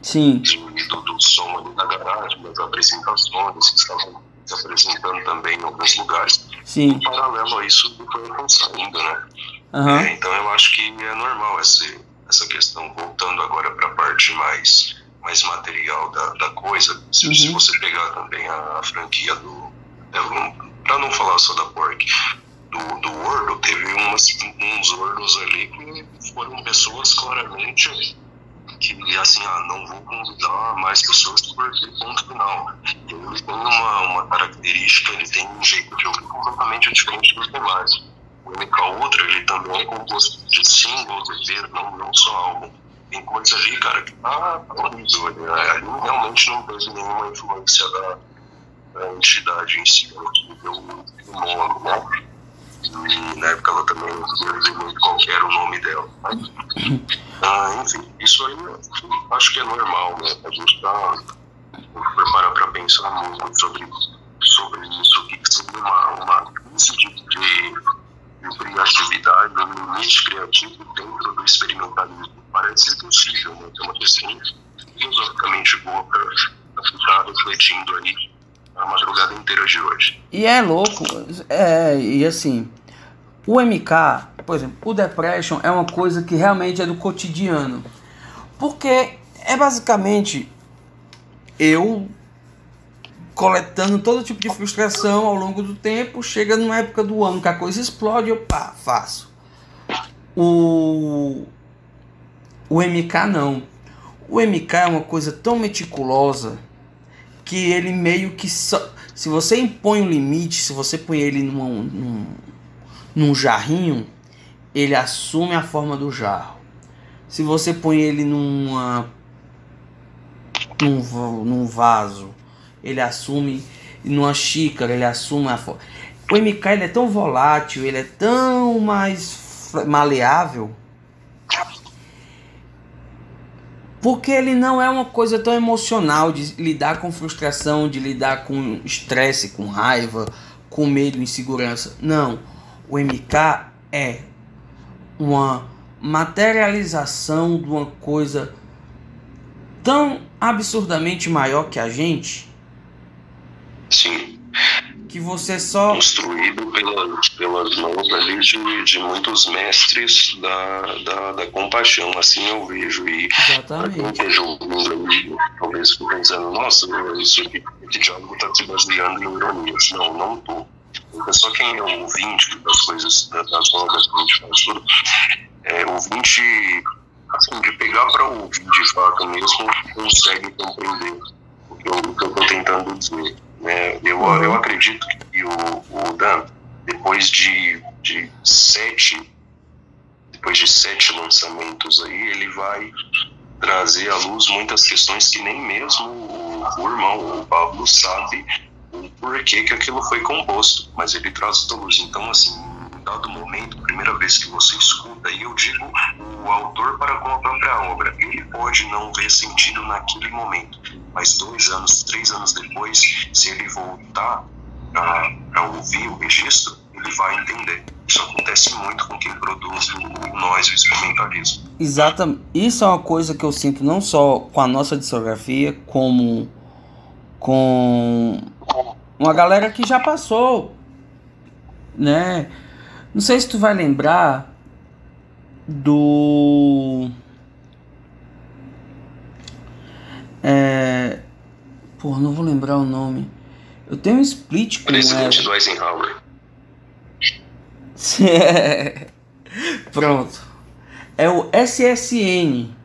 Sim. do, do som ali da garagem, das apresentações que estavam se apresentando também em alguns lugares. Sim. Em paralelo a isso, do foi saindo, né? Uhum. É, então eu acho que é normal essa, essa questão, voltando agora para a parte mais, mais material da, da coisa. Se, Uhum. se você pegar também a, a franquia do... É, para não falar só da Pork, do, do Wordle, teve umas, uns Wordles ali que foram pessoas claramente que, assim, ah, não vou convidar mais pessoas porque ponto final. Ele tem uma, uma característica, ele tem um jeito de ouvir completamente diferente dos demais. O M K Ultra, ele também é composto de singles, E Pês, não, não só álbum. Tem coisa ali, cara, que tá horrível. Né? Ali realmente não teve nenhuma influência da, da entidade em si, que deu o nome, né? E na época ela também não dizia muito qual era o nome dela. Mas, ah, enfim, isso aí acho que é normal, né? A gente tá preparado para pensar muito sobre, sobre isso, que seria uma, uma crise de, de, de criatividade, um limite criativo dentro do experimentalismo. Parece impossível, né? É uma questão filosoficamente boa para ficar refletindo aí a madrugada inteira de hoje. E é louco, é, e assim, o M K, por exemplo, o Depression é uma coisa que realmente é do cotidiano. Porque é basicamente eu coletando todo tipo de frustração ao longo do tempo, chega numa época do ano que a coisa explode, eu pá, faço. O, o M K não. O M K é uma coisa tão meticulosa que ele meio que só, se você impõe um limite, se você põe ele num, num, num jarrinho, ele assume a forma do jarro. Se você põe ele numa, num, num vaso, ele assume, numa xícara, ele assume a forma. O M K ele é tão volátil, ele é tão mais maleável, porque ele não é uma coisa tão emocional de lidar com frustração, de lidar com estresse, com raiva, com medo, insegurança. Não. O M K é uma materialização de uma coisa tão absurdamente maior que a gente. Sim. Que você só... Construído pelas, pelas mãos ali de, de muitos mestres da, da, da compaixão, assim eu vejo. E para quem esteja ouvindo ali, talvez fique pensando, nossa, isso aqui, esse diálogo está se baseando em ironias. Não, não estou. É só quem é o ouvinte das coisas, das obras que a gente faz tudo, é, ouvinte, assim, de pegar para ouvir de fato mesmo, consegue compreender o que eu estou tentando dizer. É, eu, uhum. eu acredito que o, o Dan, depois de, de sete depois de sete lançamentos aí, ele vai trazer à luz muitas questões que nem mesmo o, o irmão, o Pablo, sabe o porquê que aquilo foi composto, mas ele traz à luz. Então, assim, em dado momento, primeira vez que você escuta, e eu digo o autor para com a própria obra, ele pode não ver sentido naquele momento, mas dois anos, três anos depois, se ele voltar para ouvir o registro, ele vai entender. Isso acontece muito com quem produz o, o nós, o experimentalismo. Exatamente. Isso é uma coisa que eu sinto não só com a nossa discografia, como com uma galera que já passou, né? Não sei se tu vai lembrar do... É... Pô, não vou lembrar o nome. Eu tenho um split com Presidente ela. do Eisenhower. Pronto. É o S S N.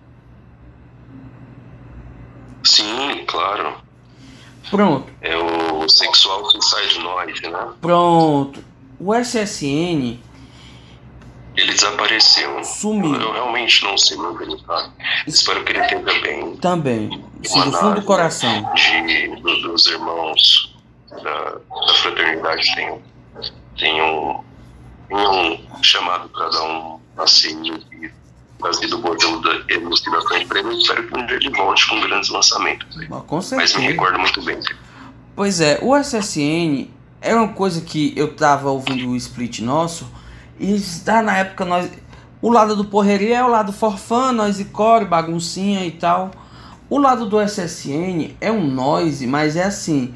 Sim, claro. Pronto. É o Sexual Suicide Noise, né? Pronto. O S S N... Ele desapareceu. Sumiu. Eu, eu realmente não sei onde ele tá. Espero que ele tenha bem. Também. Sim, do fundo do coração. De, do, dos irmãos da, da fraternidade tem, tem um, um chamado para dar um passeio e trazido o modelo da elucidação empresa. Eu espero que um dia ele volte com grandes lançamentos. Com certeza. Mas me recordo muito bem. Pois é, o S S N é uma coisa que eu tava ouvindo o split nosso. E está na época nós... O lado do Porreria é o lado forfã, nós e core, baguncinha e tal. O lado do S S N é um noise, mas é assim,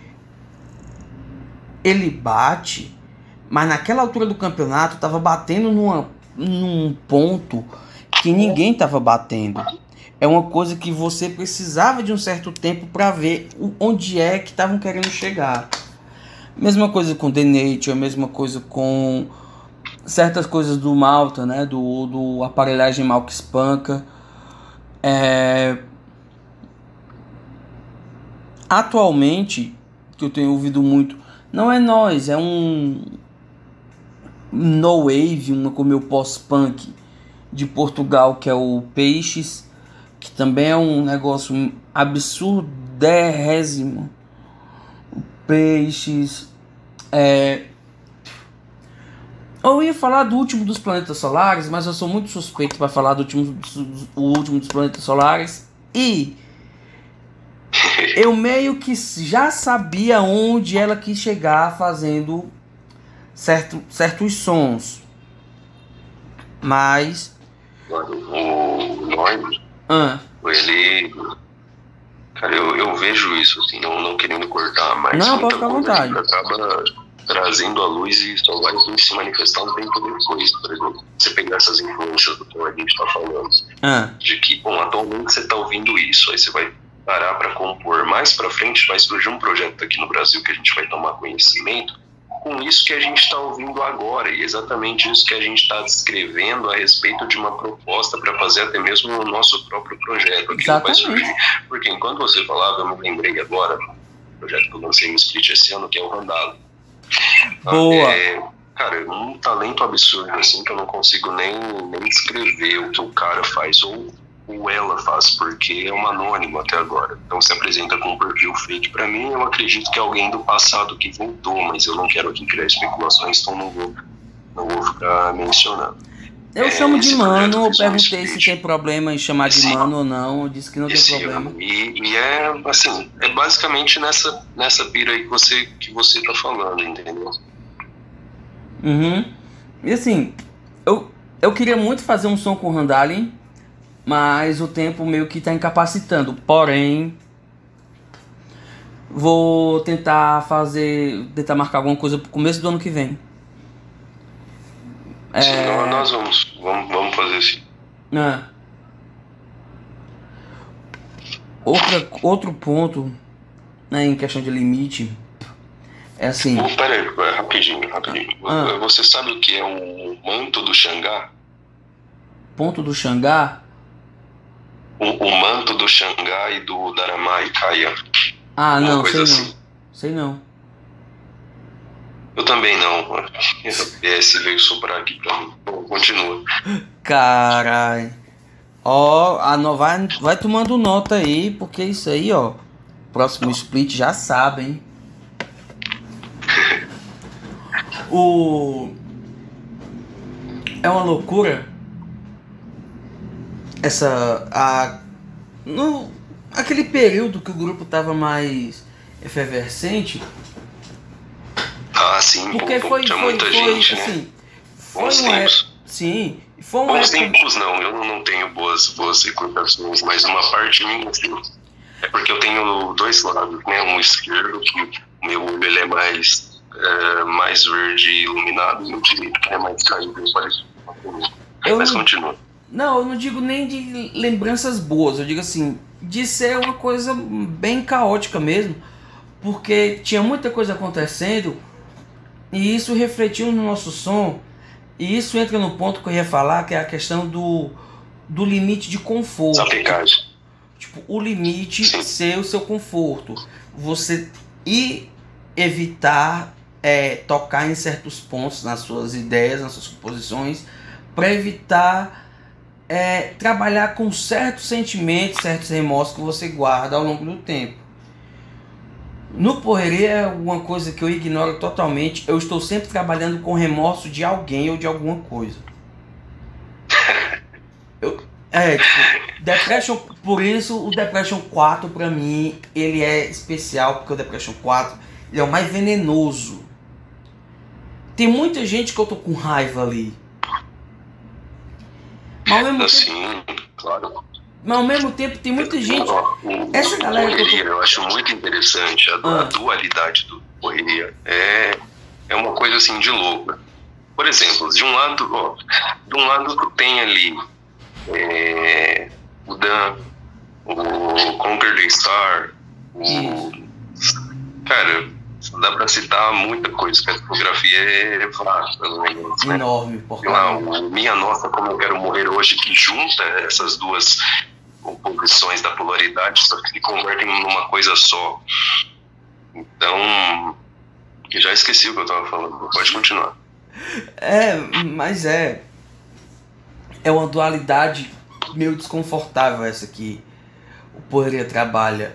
ele bate, mas naquela altura do campeonato tava batendo numa, num ponto que ninguém tava batendo. É uma coisa que você precisava de um certo tempo para ver onde é que estavam querendo chegar. Mesma coisa com The Nature, a mesma coisa com certas coisas do Malta, né? Do, do aparelhagem Malk Spanka. É... Atualmente, que eu tenho ouvido muito, não é noise, é um no wave, uma como o pós-punk de Portugal, que é o Peixes, que também é um negócio absurdérrimo. Peixes. É... Eu ia falar do último dos planetas solares, mas eu sou muito suspeito para falar do último, o último dos planetas solares. E eu meio que já sabia onde ela quis chegar fazendo certo, certos sons. Mas o Norm, ah. ele... Cara, eu, eu vejo isso, assim, não, não querendo cortar, mas não, muita pode ficar à coisa vontade. acaba trazendo à luz e só vai se manifestar um tempo depois. Por exemplo, você pegar essas influências do que a gente está falando, ah. de que, bom, atualmente você está ouvindo isso, aí você vai parar para compor. Mais para frente vai surgir um projeto aqui no Brasil que a gente vai tomar conhecimento com isso que a gente está ouvindo agora, e exatamente isso que a gente está descrevendo a respeito de uma proposta para fazer até mesmo o nosso próprio projeto. Aquilo vai surgir. Porque enquanto você falava, eu me lembrei agora do projeto que eu lancei no Split esse ano, que é o Randalo. Boa! É, cara, é um talento absurdo, assim, que eu não consigo nem, nem descrever o que o cara faz, ou ou ela faz, porque é uma anônima até agora. Então se apresenta com um perfil fake. Pra mim, eu acredito que é alguém do passado que voltou, mas eu não quero aqui criar especulações, então não vou, não vou ficar mencionando. Eu é, chamo de mano, eu perguntei Split. Se tem problema em chamar de esse, mano ou não, eu disse que não tem problema. E, e é, assim, é basicamente nessa, nessa pira aí que você, que você tá falando, entendeu? Uhum. E assim, eu, eu queria muito fazer um som com o Randalin, mas o tempo meio que tá incapacitando. Porém, vou tentar fazer, tentar marcar alguma coisa pro começo do ano que vem. Sim, é... nós vamos, vamos, vamos fazer sim. Ah. Outra, outro ponto, né, em questão de limite, é assim... Oh, pera aí, rapidinho, rapidinho. Ah. Você sabe o que é o manto do Xangá? Ponto do Xangá? O, o manto do Xangá e do Daramai Kaya. Ah, Uma não, sei assim. não. Sei não. Eu também não. A B S veio soprar aqui pra mim. Bom, continua. Caralho. Ó, a no... vai, vai tomando nota aí, porque isso aí, ó. Próximo split já sabe, hein? O... É uma loucura. Essa... A... No... Aquele período que o grupo tava mais efervescente. Ah, sim. Porque pô, foi, tinha foi, muita foi, gente, assim... né? Foi Bons uma tempos. época... Sim. Foi uma Bons época... tempos não, eu não tenho boas, boas recordações, mas uma parte minha, assim, é porque eu tenho dois lados, né? Um esquerdo, que o meu olho ele é mais, é, mais verde iluminado, e o direito que é mais caído, parece. Eu Mas não- continua. Não, eu não digo nem de lembranças boas, eu digo assim, de ser uma coisa bem caótica mesmo, porque tinha muita coisa acontecendo e isso refletiu no nosso som, e isso entra no ponto que eu ia falar, que é a questão do, do limite de conforto. Sapecagem. Tipo, o limite Sim. ser o seu conforto. Você ir evitar é, tocar em certos pontos nas suas ideias, nas suas composições, para evitar é, trabalhar com certos sentimentos, certos remorsos que você guarda ao longo do tempo. No Porreria é uma coisa que eu ignoro totalmente. Eu estou sempre trabalhando com remorso de alguém ou de alguma coisa. Eu, é, tipo, Depression, por isso o Depression quatro pra mim, ele é especial, porque o Depression quatro ele é o mais venenoso. Tem muita gente que eu tô com raiva ali. Mas ao mesmo tempo, Assim, claro. Mas ao mesmo tempo tem muita gente. Essa galera que eu, tô... eu acho muito interessante a, ah. a dualidade do correria. É, é uma coisa assim de louca. Por exemplo, de um lado, ó, de um lado tu tem ali é, o Dan, o Conquer the Star, o. Cara, dá pra citar muita coisa, que a discografia é vasta, né? Enorme, porque lá, o Minha Nossa, Como Eu Quero Morrer Hoje, que junta essas duas composições da polaridade, só que se convertem numa coisa só. Então, eu já esqueci o que eu tava falando, pode continuar. É, mas é é uma dualidade meio desconfortável essa que o Poeria trabalha,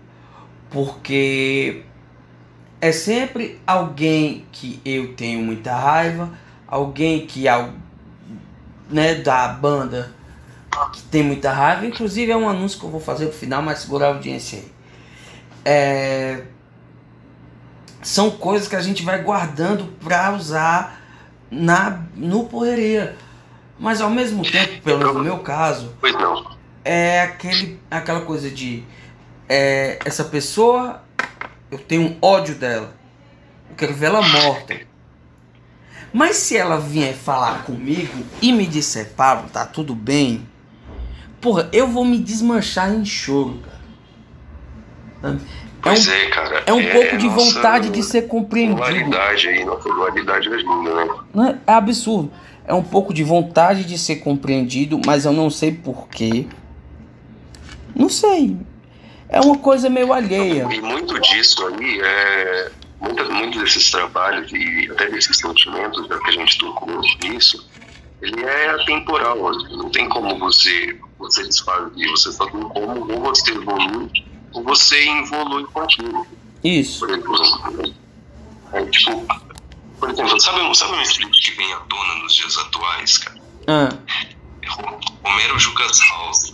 porque é sempre alguém que eu tenho muita raiva, alguém que né, da banda que tem muita raiva. Inclusive é um anúncio que eu vou fazer pro final, mas segurar a audiência aí. É, são coisas que a gente vai guardando pra usar na, no Poeria. Mas ao mesmo tempo, pelo menos no meu caso, é aquele, aquela coisa de é, essa pessoa, eu tenho um ódio dela, eu quero ver ela morta. Mas se ela vier falar comigo e me disser, Pablo, tá tudo bem, porra, eu vou me desmanchar em choro, cara. Pois é, um, cara. É um é, pouco de vontade de ser compreendido. Dualidade aí, nossa dualidade é linda, né? Não é, é absurdo. É um pouco de vontade de ser compreendido, mas eu não sei porquê. Não sei. É uma coisa meio alheia. E muito disso aí é... Muito, muito desses trabalhos e até desses sentimentos, já que a gente tocou nisso, ele é atemporal. Não tem como você, você desfazer, você só tem como ou você evolui ou você evolui com aquilo. Isso. Por exemplo, é, tipo, por exemplo, sabe, sabe um espírito que vem à tona nos dias atuais, cara? Ah. Romero Jucas House.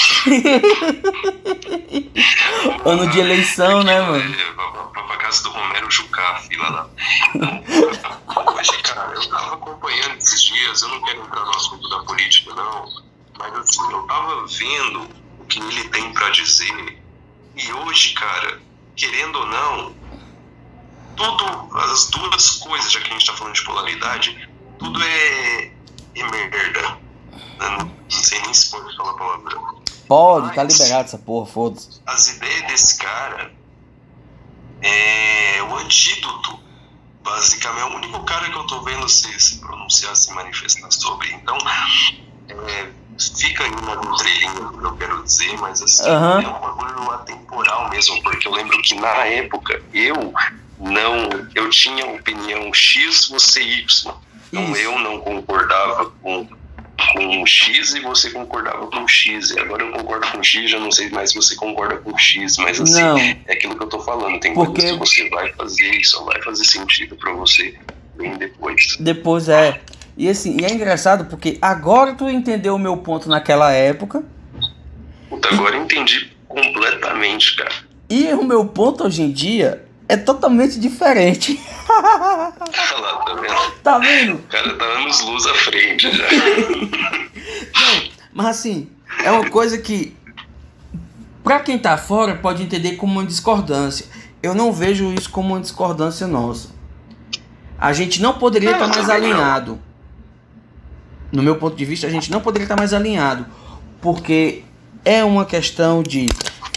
Ano de eleição, né, mano? É, pra casa do Romero Jucá, fila lá. Mas, cara, eu tava acompanhando esses dias, eu não quero entrar no assunto da política, não, mas assim, eu tava vendo o que ele tem pra dizer, e hoje, cara, querendo ou não, tudo, as duas coisas, já que a gente tá falando de polaridade, tudo é, é merda. Eu não, não sei nem se pode falar a palavra. Pode, tá liberado essa porra, foda-se. As ideias desse cara é o antídoto, basicamente. É o único cara que eu tô vendo se, se pronunciar, se manifestar sobre. Então, é, fica aí uma entrelinha do que eu quero dizer, mas assim, uhum. É um bagulho atemporal mesmo, porque eu lembro que na época eu não, eu tinha opinião X, você Y. Então Isso. eu não concordava com com o X e você concordava com o X, e agora eu concordo com o X, já não sei mais se você concorda com o X, mas assim, não. É aquilo que eu tô falando, tem Porque... coisas que você vai fazer e só vai fazer sentido pra você bem depois. Depois é, e assim, e é engraçado porque agora tu entendeu o meu ponto naquela época. Puta, agora eu entendi completamente, cara. E o meu ponto hoje em dia é totalmente diferente. Olha lá, tá vendo? Tá vendo? O cara tá anos luz à frente já. Não, mas assim, é uma coisa que pra quem tá fora pode entender como uma discordância. Eu não vejo isso como uma discordância nossa. A gente não poderia estar tá mais alinhado. No meu ponto de vista, a gente não poderia estar tá mais alinhado. Porque é uma questão de...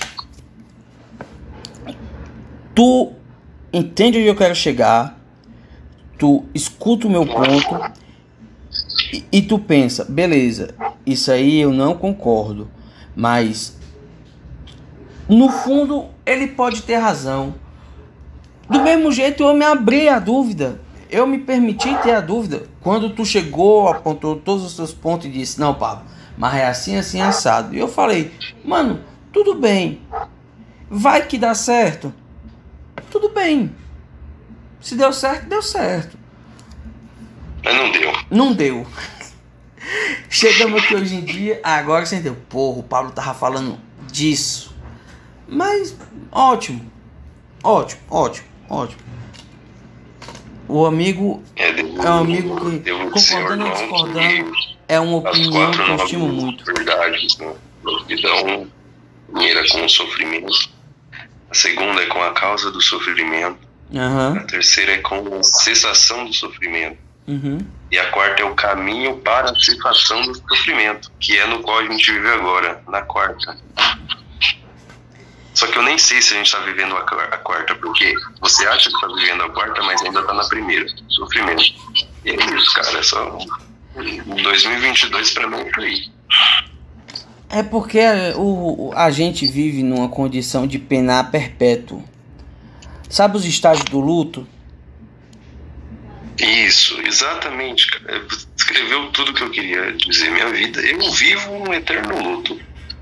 Tu entende onde eu quero chegar, tu escuta o meu ponto e, e tu pensa, beleza, isso aí eu não concordo, mas no fundo ele pode ter razão. Do mesmo jeito eu me abri à dúvida, eu me permiti ter a dúvida. Quando tu chegou, apontou todos os seus pontos e disse, não, Pablo, mas é assim, assim, assado. E eu falei, mano, tudo bem, vai que dá certo. Tudo bem. Se deu certo, deu certo. Mas não deu. Não deu. Chegamos aqui hoje em dia. Agora você entendeu. Porra, o Pablo tava falando disso. Mas, ótimo. Ótimo, ótimo, ótimo. O amigo é, devo, é um amigo que, concordando ou discordando, é uma opinião que eu estimo muito. Verdades, né? Longidão, a primeira com o sofrimento, a segunda é com a causa do sofrimento, uhum. a terceira é com a cessação do sofrimento, uhum. e a quarta é o caminho para a cessação do sofrimento, que é no qual a gente vive agora, na quarta. Só que eu nem sei se a gente está vivendo a quarta, porque você acha que está vivendo a quarta, mas ainda está na primeira, sofrimento. E é isso, cara, é só dois mil e vinte e dois para mim foi. É porque o, a gente vive numa condição de penar perpétuo. Sabe os estágios do luto? Isso, exatamente, cara. Escreveu tudo que eu queria dizer. Minha vida, eu vivo um eterno luto.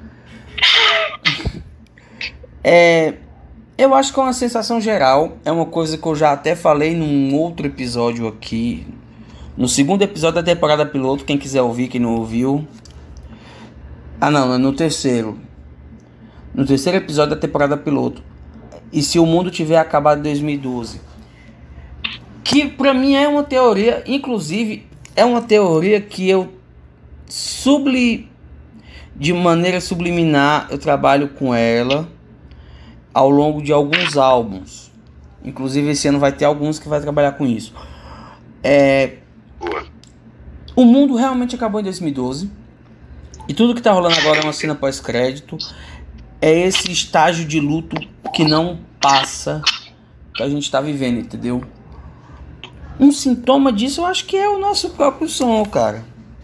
É, eu acho que é uma sensação geral. É uma coisa que eu já até falei num outro episódio aqui. No segundo episódio da temporada piloto. Quem quiser ouvir, quem não ouviu. Ah não, no terceiro. No terceiro episódio da temporada piloto. E se o mundo tiver acabado em dois mil e doze. Que pra mim é uma teoria. Inclusive é uma teoria que eu subli, de maneira subliminar eu trabalho com ela ao longo de alguns álbuns. Inclusive esse ano vai ter alguns que vai trabalhar com isso. É, o mundo realmente acabou em dois mil e doze. E tudo que tá rolando agora é uma cena pós-crédito. É esse estágio de luto que não passa, que a gente tá vivendo, entendeu? Um sintoma disso eu acho que é o nosso próprio som, cara.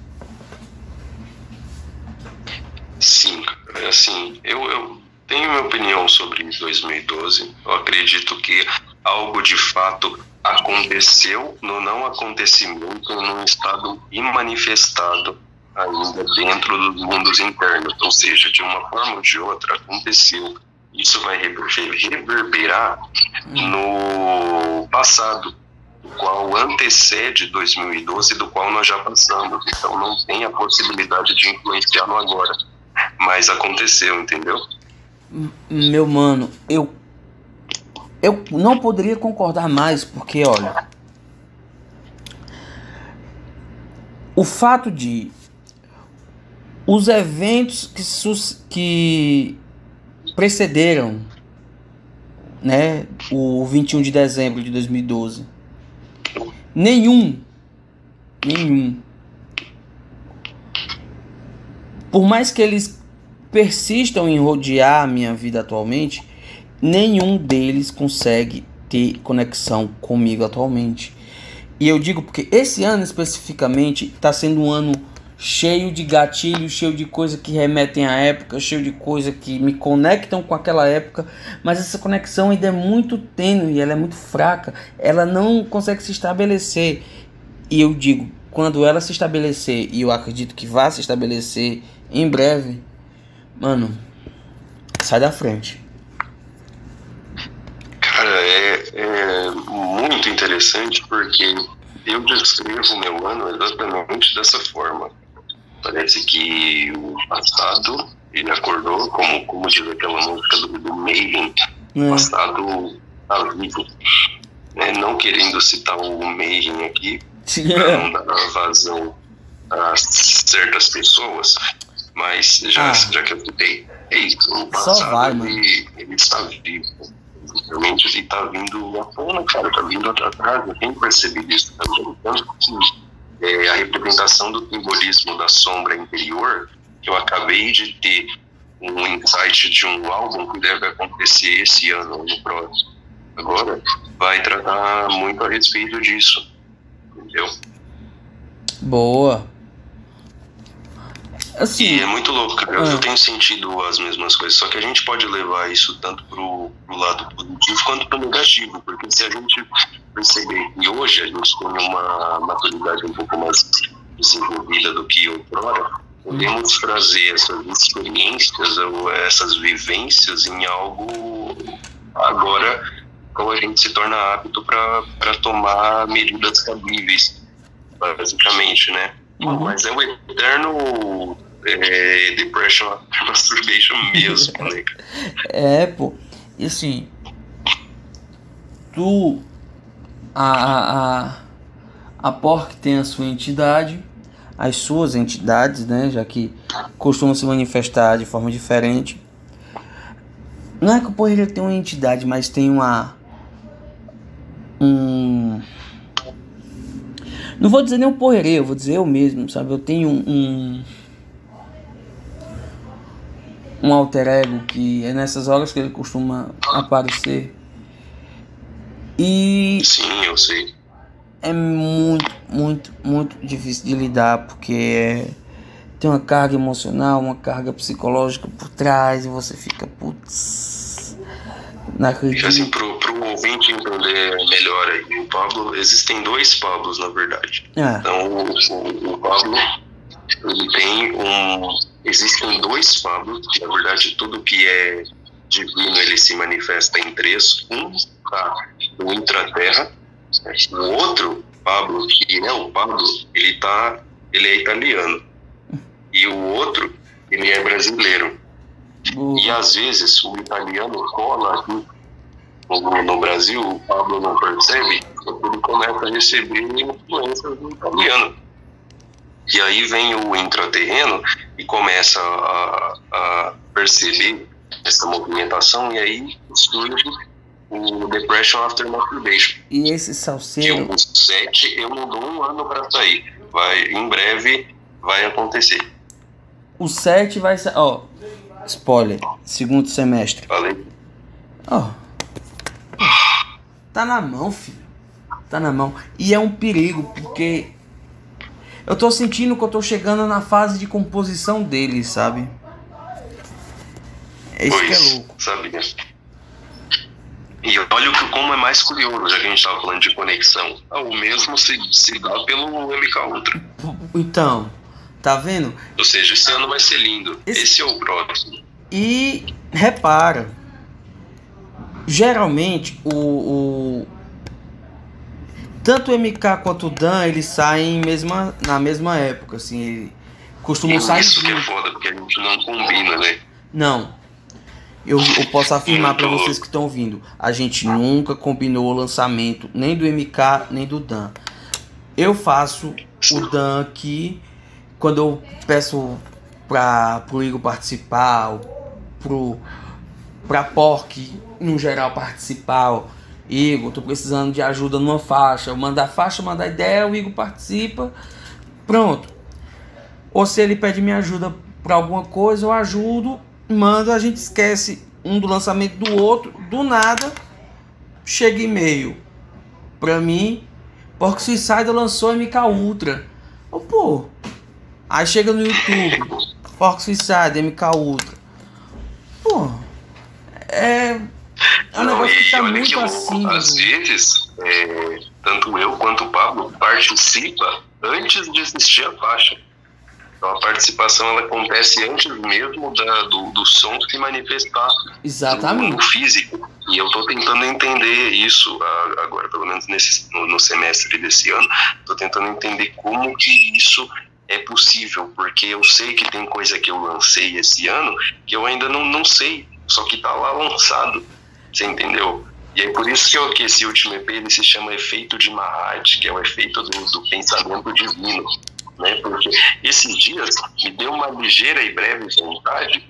Sim, assim, eu, eu tenho minha opinião sobre dois mil e doze. Eu acredito que algo de fato aconteceu no não acontecimento, num estado imanifestado ainda dentro dos mundos internos. Ou seja, de uma forma ou de outra aconteceu. Isso vai reverberar no passado, o qual antecede dois mil e doze, do qual nós já passamos. Então não tem a possibilidade de influenciar no agora. Mas aconteceu, entendeu? Meu mano, eu eu não poderia concordar mais, porque olha, o fato de os eventos que, sus, que precederam, né, o vinte e um de dezembro de dois mil e doze, nenhum, nenhum, por mais que eles persistam em rodear a minha vida atualmente, nenhum deles consegue ter conexão comigo atualmente. E eu digo porque esse ano especificamente está sendo um ano cheio de gatilhos, cheio de coisas que remetem à época, cheio de coisas que me conectam com aquela época, mas essa conexão ainda é muito tênue, ela é muito fraca, ela não consegue se estabelecer. E eu digo, quando ela se estabelecer, e eu acredito que vai se estabelecer em breve, mano, sai da frente. Cara, é, é muito interessante porque eu descrevo o meu ano exatamente dessa forma. Parece que o passado, ele acordou, como, como diz aquela música do, do Mayhem, o passado tá vivo. É, não querendo citar o Mayhem aqui, para não dar vazão a certas pessoas, mas já, ah. já que eu citei, é isso, o passado vai, ele, ele está vivo. Realmente ele está vindo à tona, cara, está vindo atrás, eu tenho percebido isso também. Tanto que é, a representação do simbolismo da sombra interior, que eu acabei de ter um insight de um álbum que deve acontecer esse ano ou no próximo. Agora vai tratar muito a respeito disso, entendeu? Boa. Assim, e é muito louco, cara. Eu, ah. eu tenho sentido as mesmas coisas, só que a gente pode levar isso tanto pro, pro lado positivo quanto pro negativo, porque se a gente perceber que hoje a gente tem uma maturidade um pouco mais desenvolvida do que outrora, podemos trazer essas experiências ou essas vivências em algo agora, como a gente se torna apto para tomar medidas cabíveis, basicamente, né? Uhum. Mas é o eterno é, depression after masturbation mesmo, né? É, pô. E assim, tu, a, a, a, a P O R C tem a sua entidade, as suas entidades, né? Já que costumam se manifestar de forma diferente. Não é que o Porreria tem uma entidade, mas tem uma... Um... Não vou dizer nem o Porreria, eu vou dizer eu mesmo, sabe? Eu tenho um... Um alter ego que é nessas horas que ele costuma aparecer. E... Sim, eu sei. É muito, muito, muito difícil de lidar, porque é... tem uma carga emocional, uma carga psicológica por trás, e você fica, putz... Não acredito. Assim, pro, pro ouvinte entender melhor aí, o Pablo, existem dois Pablos, na verdade. Ah. Então, o, o, o Pablo, ele tem um... Existem dois Pablos, que na verdade tudo que é divino, ele se manifesta em três. Um tá no intraterra, o outro Pablo, que é o Pablo, ele, tá, ele é italiano. E o outro, ele é brasileiro. Uh. E às vezes o italiano cola aqui no, no Brasil, o Pablo não percebe, ele começa a receber influências do italiano. E aí vem o intraterreno e começa a, a perceber essa movimentação, e aí surge o Depression After Masturbation. E esse salseiro... Que o sete eu não dou um ano para sair. Vai, em breve vai acontecer. O sete vai ser... Ó, oh, spoiler. Segundo semestre. Falei. Ó. Oh. Tá na mão, filho. Tá na mão. E é um perigo, porque... eu tô sentindo que eu tô chegando na fase de composição dele, sabe? É isso pois, que é louco. Sabia. E olha o que, como é mais curioso, já que a gente tava falando de conexão. Ah, o mesmo se, se dá pelo M K Ultra. Então, tá vendo? Ou seja, esse ano vai ser lindo. Esse, esse é o próximo. E repara, geralmente o, o tanto o M K quanto o Dan, eles saem mesma, na mesma época, assim, ele costumam sair. Isso que é foda, porque a gente não combina, né? Não. Eu, eu posso afirmar para vocês que estão ouvindo, a gente nunca combinou o lançamento nem do M K nem do Dan. Eu faço o Dan aqui quando eu peço para pro Igor participar, pro pra Pork no geral participar. Igor, tô precisando de ajuda numa faixa. Eu mando a faixa, mando a ideia, o Igor participa. Pronto. Ou se ele pede minha ajuda para alguma coisa, eu ajudo. Mando, a gente esquece um do lançamento do outro. Do nada, chega e-mail pra mim. Pork Suicide lançou M K Ultra. Oh, pô. Aí chega no YouTube. Pork Suicide, M K Ultra. Pô. É... É um negócio que tá muito assim. Às vezes, é, tanto eu quanto o Pablo participa antes de assistir a faixa. Então a participação ela acontece antes mesmo da, do, do som se manifestar. Exatamente. No, no físico. E eu tô tentando entender isso agora, pelo menos nesse, no, no semestre desse ano. Tô tentando entender como que isso é possível, porque eu sei que tem coisa que eu lancei esse ano que eu ainda não, não sei, só que tá lá lançado. Você entendeu? E é por isso que, eu, que esse último E P ele se chama Efeito de Mahat, que é o efeito do, do pensamento divino, né? Porque esses dias me deu uma ligeira e breve vontade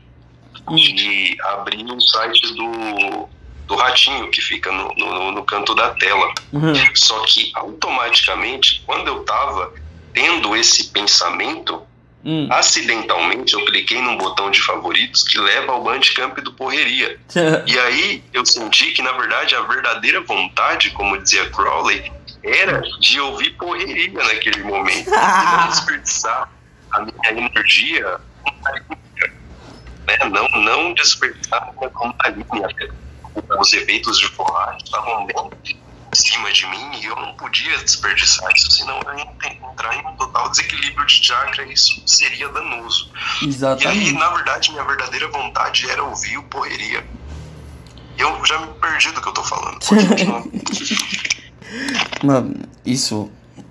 de abrir um site do, do Ratinho, que fica no, no, no canto da tela. Uhum. Só que automaticamente, quando eu tava tendo esse pensamento, Hum. acidentalmente eu cliquei num botão de favoritos que leva ao Bandcamp do Porreria. E aí eu senti que na verdade a verdadeira vontade, como dizia Crowley, era de ouvir Porreria naquele momento, e não desperdiçar a minha energia, né? não, não desperdiçar a minha linha. Os efeitos de forragem estavam bem em cima de mim e eu não podia desperdiçar isso, senão eu ia entrar em um total desequilíbrio de chakra e isso seria danoso. Exatamente. E aí, na verdade, minha verdadeira vontade era ouvir o Porreria. Eu já me perdi do que eu tô falando. Mano, isso...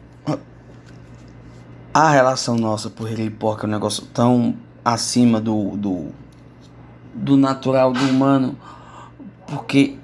A relação nossa Porreria e Porca é um negócio tão acima do, do, do natural, do humano, porque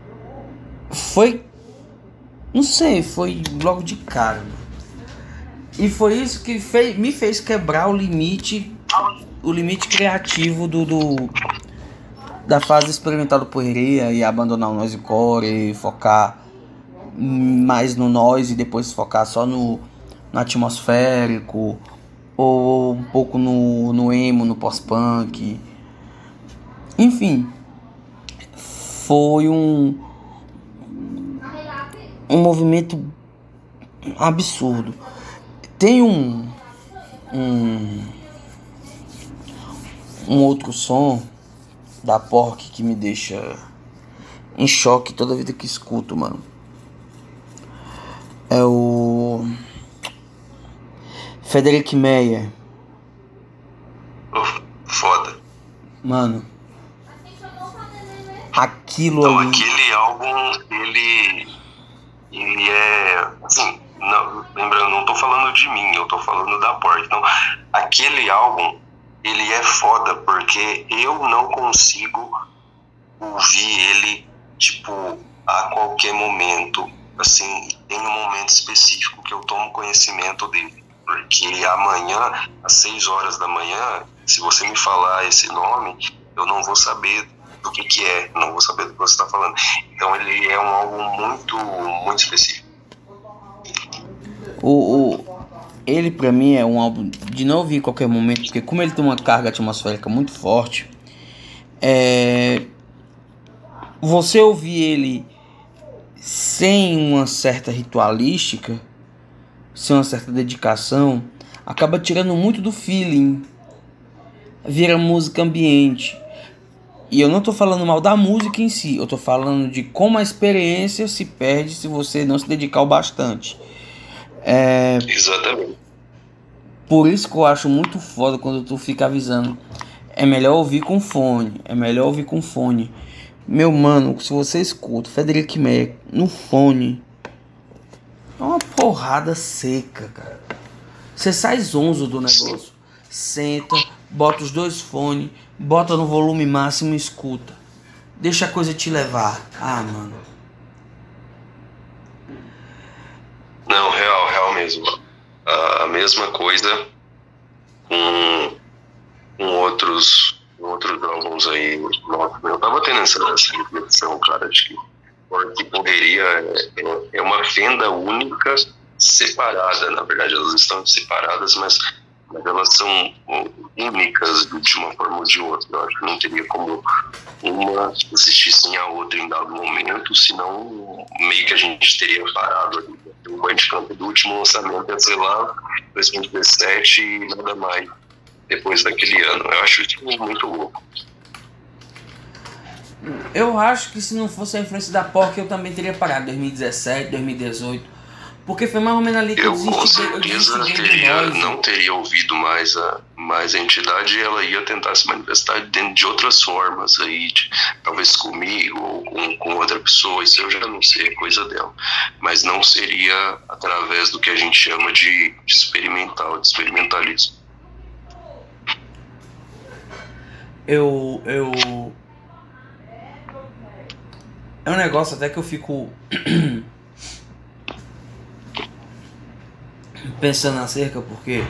foi, não sei, foi logo de cara. E foi isso que fez, me fez quebrar o limite, o limite criativo do, do da fase experimental do Poeria e abandonar o noisecore e focar mais no noise e depois focar só no, no atmosférico ou um pouco no, no emo, no pós-punk. Enfim, foi um um movimento absurdo. Tem um um, um outro som da Pork que me deixa em choque toda vida que escuto, mano. É o Frederic Meyer. Oh, foda. Mano, aquilo Então, ali. aquele álbum, ele, ele é, assim, não, lembrando, não tô falando de mim, eu tô falando da Pork. Então, aquele álbum, ele é foda, porque eu não consigo ouvir ele, tipo, a qualquer momento. Assim, tem um momento específico que eu tomo conhecimento dele. Porque amanhã, às seis horas da manhã, se você me falar esse nome, eu não vou saber do que que é, não vou saber do que você está falando. Então ele é um álbum muito, muito específico. O, o, ele pra mim é um álbum de não ouvir em qualquer momento, porque como ele tem uma carga atmosférica muito forte, é, você ouvir ele sem uma certa ritualística, sem uma certa dedicação, acaba tirando muito do feeling, vira música ambiente. E eu não tô falando mal da música em si, eu tô falando de como a experiência se perde se você não se dedicar o bastante. É... Exatamente. Por isso que eu acho muito foda quando tu fica avisando. É melhor ouvir com fone. É melhor ouvir com fone. Meu mano, se você escuta Frederic Meyer no fone, é uma porrada seca, cara. Você sai zonzo do negócio. Senta, bota os dois fones, bota no volume máximo e escuta. Deixa a coisa te levar. Ah, mano. Não, real, real mesmo. A mesma coisa com, com outros, outros álbuns aí. Nossa, eu tava tendo essa, essa reflexão, cara, de que Pork Poderia é, é uma fenda única, separada. Na verdade, elas estão separadas, mas, mas elas são únicas de uma forma ou de outra. Eu acho que não teria como uma assistir sem a outra em dado momento, senão meio que a gente teria parado ali. O Bandcamp do último lançamento é, sei lá, dois mil e dezessete e nada mais depois daquele ano. Eu acho isso muito louco. Eu acho que se não fosse a influência da Pork, eu também teria parado dois mil e dezessete, dois mil e dezoito. Porque foi mais ou menos ali que eu, eu com certeza eu teria, não teria ouvido mais a, mais a entidade, e ela ia tentar se manifestar dentro de outras formas, aí, de, talvez comigo ou com, com outra pessoa, isso eu já não sei, é coisa dela. Mas não seria através do que a gente chama de, de experimental, de experimentalismo. Eu, eu... É um negócio até que eu fico pensando acerca, porque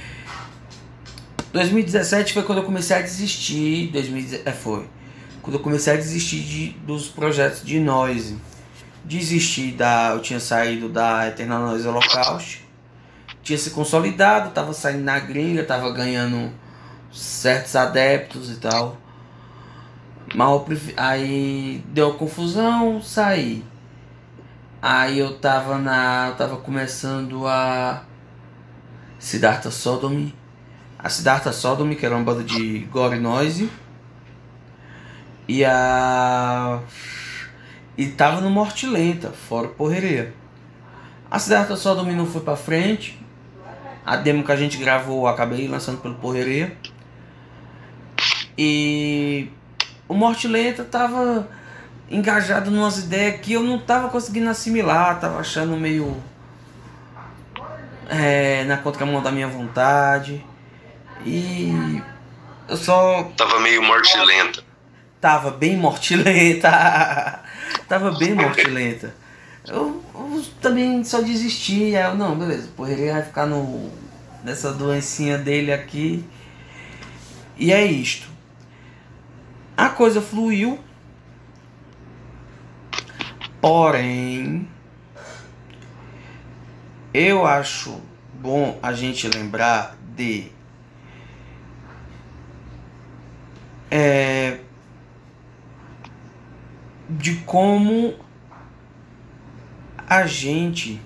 dois mil e dezessete foi quando eu comecei a desistir. dois mil e dezessete, é, foi quando eu comecei a desistir de, dos projetos de noise. Desistir da. Eu tinha saído da Eternal Noise Holocaust, tinha se consolidado, tava saindo na gringa, tava ganhando certos adeptos e tal. Mas eu prefiro, aí deu confusão, saí. Aí eu tava na. Eu tava começando a Siddhartha Sodomy. A Siddhartha Sodomy, que era uma banda de gore noise. E a. E tava no Morte Lenta, fora Porreria. A Siddhartha Sodomy não foi pra frente. A demo que a gente gravou eu acabei lançando pelo Porreria. E o Morte Lenta tava engajado em umas ideias que eu não tava conseguindo assimilar, tava achando meio é, na contramão da minha vontade. E eu só tava meio morte lenta. Tava bem morte lenta. Tava bem morte lenta. Eu, eu também só desisti. Aí eu, não, beleza, pô, ele vai ficar no, nessa doencinha dele aqui. E é isto. A coisa fluiu. Porém, eu acho bom a gente lembrar de é, de como a gente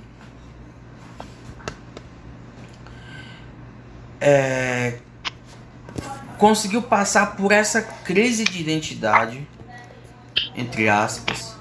é, conseguiu passar por essa crise de identidade, entre aspas,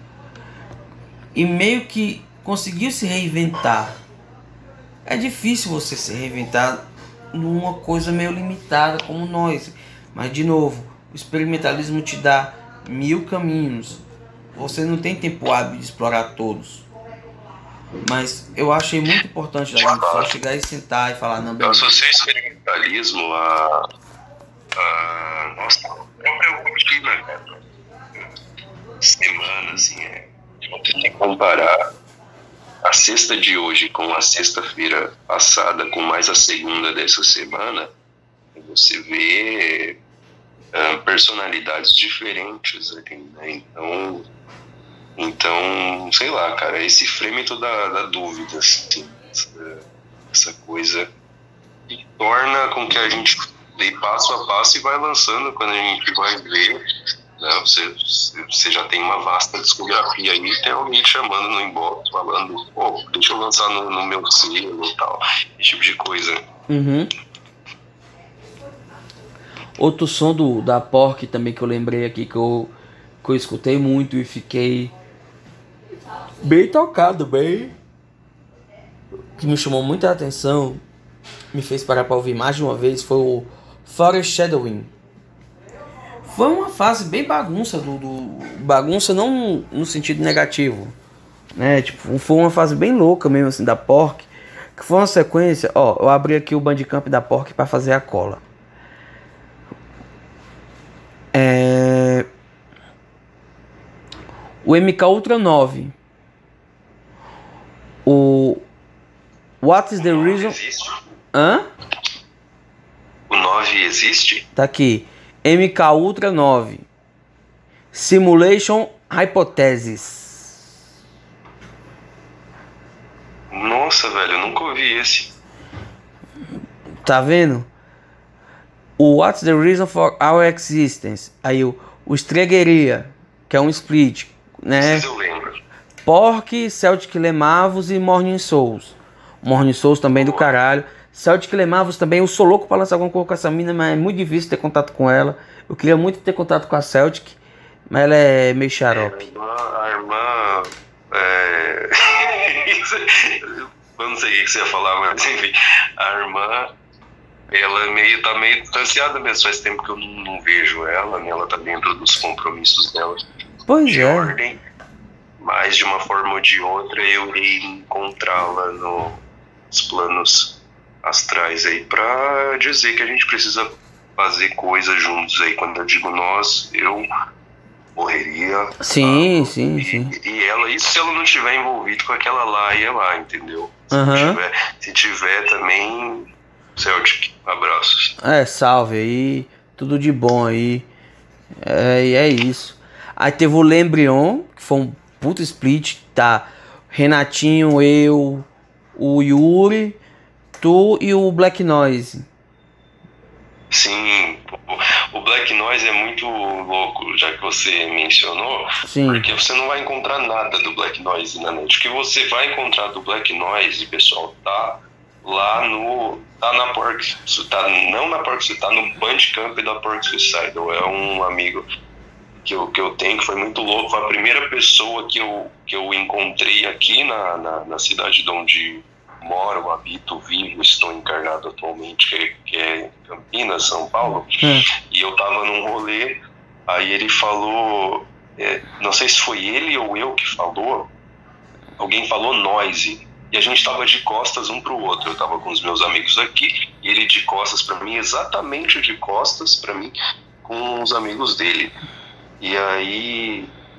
e meio que conseguiu se reinventar. É difícil você se reinventar numa coisa meio limitada como nós, mas de novo, o experimentalismo te dá mil caminhos. Você não tem tempo hábil de explorar todos. Mas eu achei muito importante a gente só chegar e sentar e falar, não, beleza. Eu associei experimentalismo a, a nossa própria rotina, cara. Semana, assim, é. Tem que comparar a sexta de hoje com a sexta-feira passada, com mais a segunda dessa semana, você vê uh, personalidades diferentes ali, né? Então, então, sei lá, cara, esse frêmito da, da dúvida, assim, essa, essa coisa que torna com que a gente dê passo a passo e vai lançando. Quando a gente vai ver, né, você, você já tem uma vasta discografia aí, tem alguém te chamando no inbox, falando, pô, deixa eu lançar no, no meu selo e tal, esse tipo de coisa. Uhum. Outro som do, da Pork também que eu lembrei aqui, que eu, que eu escutei muito e fiquei bem tocado, bem, que me chamou muita atenção, me fez parar para ouvir mais de uma vez, foi o Foreshadowing. Foi uma fase bem bagunça, do, do bagunça não no sentido negativo, né? Tipo, foi uma fase bem louca mesmo assim da Pork, que foi uma sequência. Ó, eu abri aqui o Bandcamp da Pork para fazer a cola. É... O M K Ultra nove. O What is the Reason? Existe? Hã? O nove existe? Tá aqui. M K Ultra nove. Simulation Hypothesis. Nossa, velho, eu nunca ouvi esse. Tá vendo? O What's the Reason for Our Existence. Aí o, o Estregueria, que é um split, né? Eu lembro. Pork, Celtic Lemavos e Morning Souls. Morning Souls também do caralho. Celtic Lemavos também. Eu sou louco pra lançar alguma coisa com essa mina, mas é muito difícil ter contato com ela. Eu queria muito ter contato com a Celtic, mas ela é meio xarope. É, a irmã... É... eu não sei o que você ia falar, mas enfim. A irmã, ela meio, tá meio distanciada mesmo. Faz tempo que eu não, não vejo ela, né? Ela tá dentro dos compromissos dela. Pois de é. ordem. Mas de uma forma ou de outra eu irei encontrá-la nos planos astrais aí pra dizer que a gente precisa fazer coisas juntos aí. Quando eu digo nós, eu morreria. Sim, tá? sim, e, sim. E ela, isso se ela não estiver envolvida com aquela laia lá, entendeu? Se, Uhum. tiver, se tiver também, Celtic, abraços. É, salve aí. Tudo de bom aí. É, e é isso. Aí teve o Lembrion, que foi um puta split, tá? Renatinho, eu, o Yuri, tu e o Black Noise. Sim, o Black Noise é muito louco, já que você mencionou. Sim. Porque você não vai encontrar nada do Black Noise na net. O que você vai encontrar do Black Noise, pessoal, tá lá no... Tá na Pork... Tá, não na Pork... Tá no Bandcamp da Pork Suicidal. É um amigo que eu, que eu tenho, que foi muito louco. Foi a primeira pessoa que eu, que eu encontrei aqui na, na, na cidade de onde moro, habito, vivo, estou encarnado atualmente, que é, que é Campinas, São Paulo. Hum. E eu tava num rolê, aí ele falou, é, não sei se foi ele ou eu que falou, alguém falou noise, e a gente tava de costas um pro outro. Eu tava com os meus amigos aqui, e ele de costas pra mim, exatamente de costas pra mim, com os amigos dele. E aí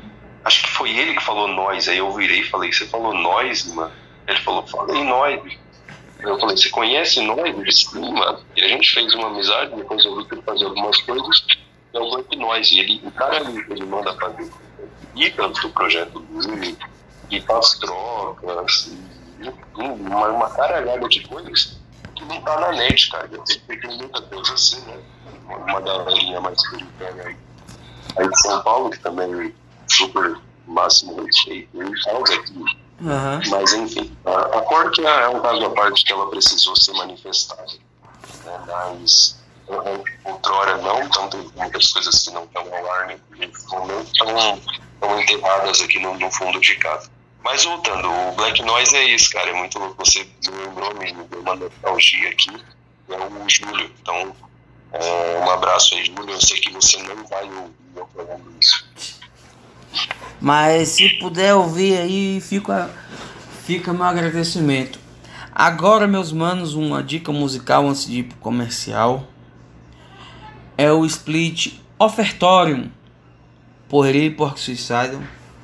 acho que foi ele que falou nós, aí eu virei e falei, você falou nós, mano? Ele falou, falei nós. Eu falei, você conhece nós? Ele disse, sim, mano. E a gente fez uma amizade, depois eu vi que ele fazia algumas coisas, é o Black Noise. E ele, o cara, ele, ele manda fazer dica do projeto dele, e faz trocas, e, uma, uma caralhada de coisas que não tá na net, cara. Eu sei que tem muita coisa assim, né? Uma, uma galerinha mais puritana aí. Aí de São Paulo, que também super máximo respeito, ele faz aqui. Uhum. Mas enfim, a, a Cork é um caso à parte que ela precisou ser manifestada, né? Mas outrora não, então tem muitas coisas que não estão ao ar nesse momento, estão, estão enterradas aqui no, no fundo de casa. Mas voltando, o Black Noise é isso, cara, é muito louco. Você me lembrou, me deu uma nostalgia aqui, é o Júlio. Então, é, um abraço aí, Júlio. Eu sei que você não vai ouvir eu falando isso. Mas se puder ouvir aí, fica, fica meu agradecimento. Agora, meus manos, uma dica musical antes de ir pro comercial. É o split Ofertorium, Porreria e Porco Suicidal.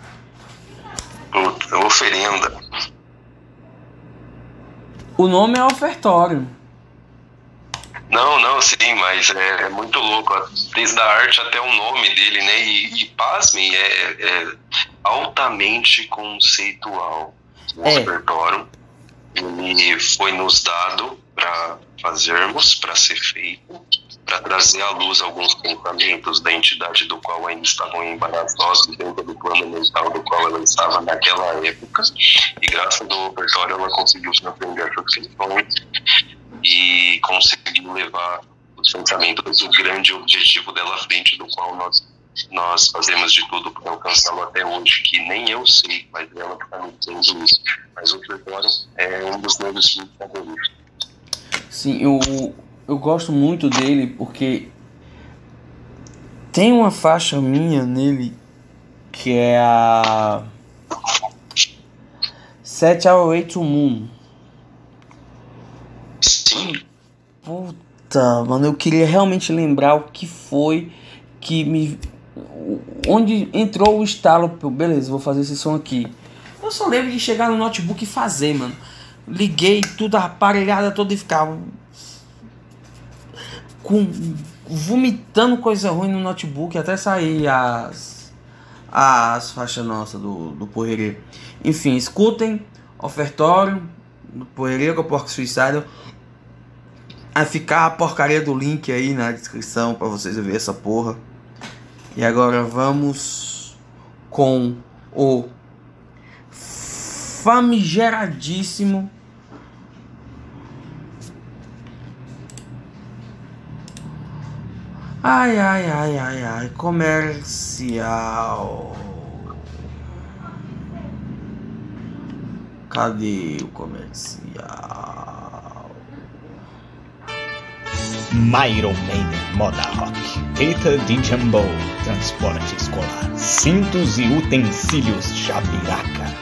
Puta, oferenda. O nome é Ofertorium. Não, não, sim, mas é, é muito louco, desde a arte até o nome dele, né? E, e pasmem, é, é altamente conceitual. O É. Ofertorium, ele foi nos dado para fazermos, para ser feito, para trazer à luz alguns pensamentos da entidade do qual ainda estavam embaraçosos dentro do plano mental do qual ela estava naquela época. E graças ao Ofertorium ela conseguiu se aprender essas questões e conseguiu levar os pensamentos, o grande objetivo dela à frente, do qual nós, nós fazemos de tudo para alcançá-lo até hoje, que nem eu sei, mas ela que está me dizendo isso. Mas o Ofertorium é um dos meus filmes favoritos. Sim, eu, eu gosto muito dele porque tem uma faixa minha nele que é a Set Our Way to Moon. Sim. Puta, mano, eu queria realmente lembrar o que foi que me... onde entrou o estalo. Beleza, vou fazer esse som aqui. Eu só lembro de chegar no notebook e fazer, mano. Liguei tudo, a aparelhada toda e ficava com... vomitando coisa ruim no notebook até sair as as faixas nossas do, do Porreria. Enfim, escutem Ofertorium do Porreria com o Porco Suicidal. Vai ficar a porcaria do link aí na descrição pra vocês verem essa porra. E agora vamos com o famigeradíssimo Ai, ai, ai, ai, ai, comercial. Cadê o comercial? Myron Maiden Moda Rock, Teta de Jumbo, transporte escolar, cintos e utensílios Jabiraca.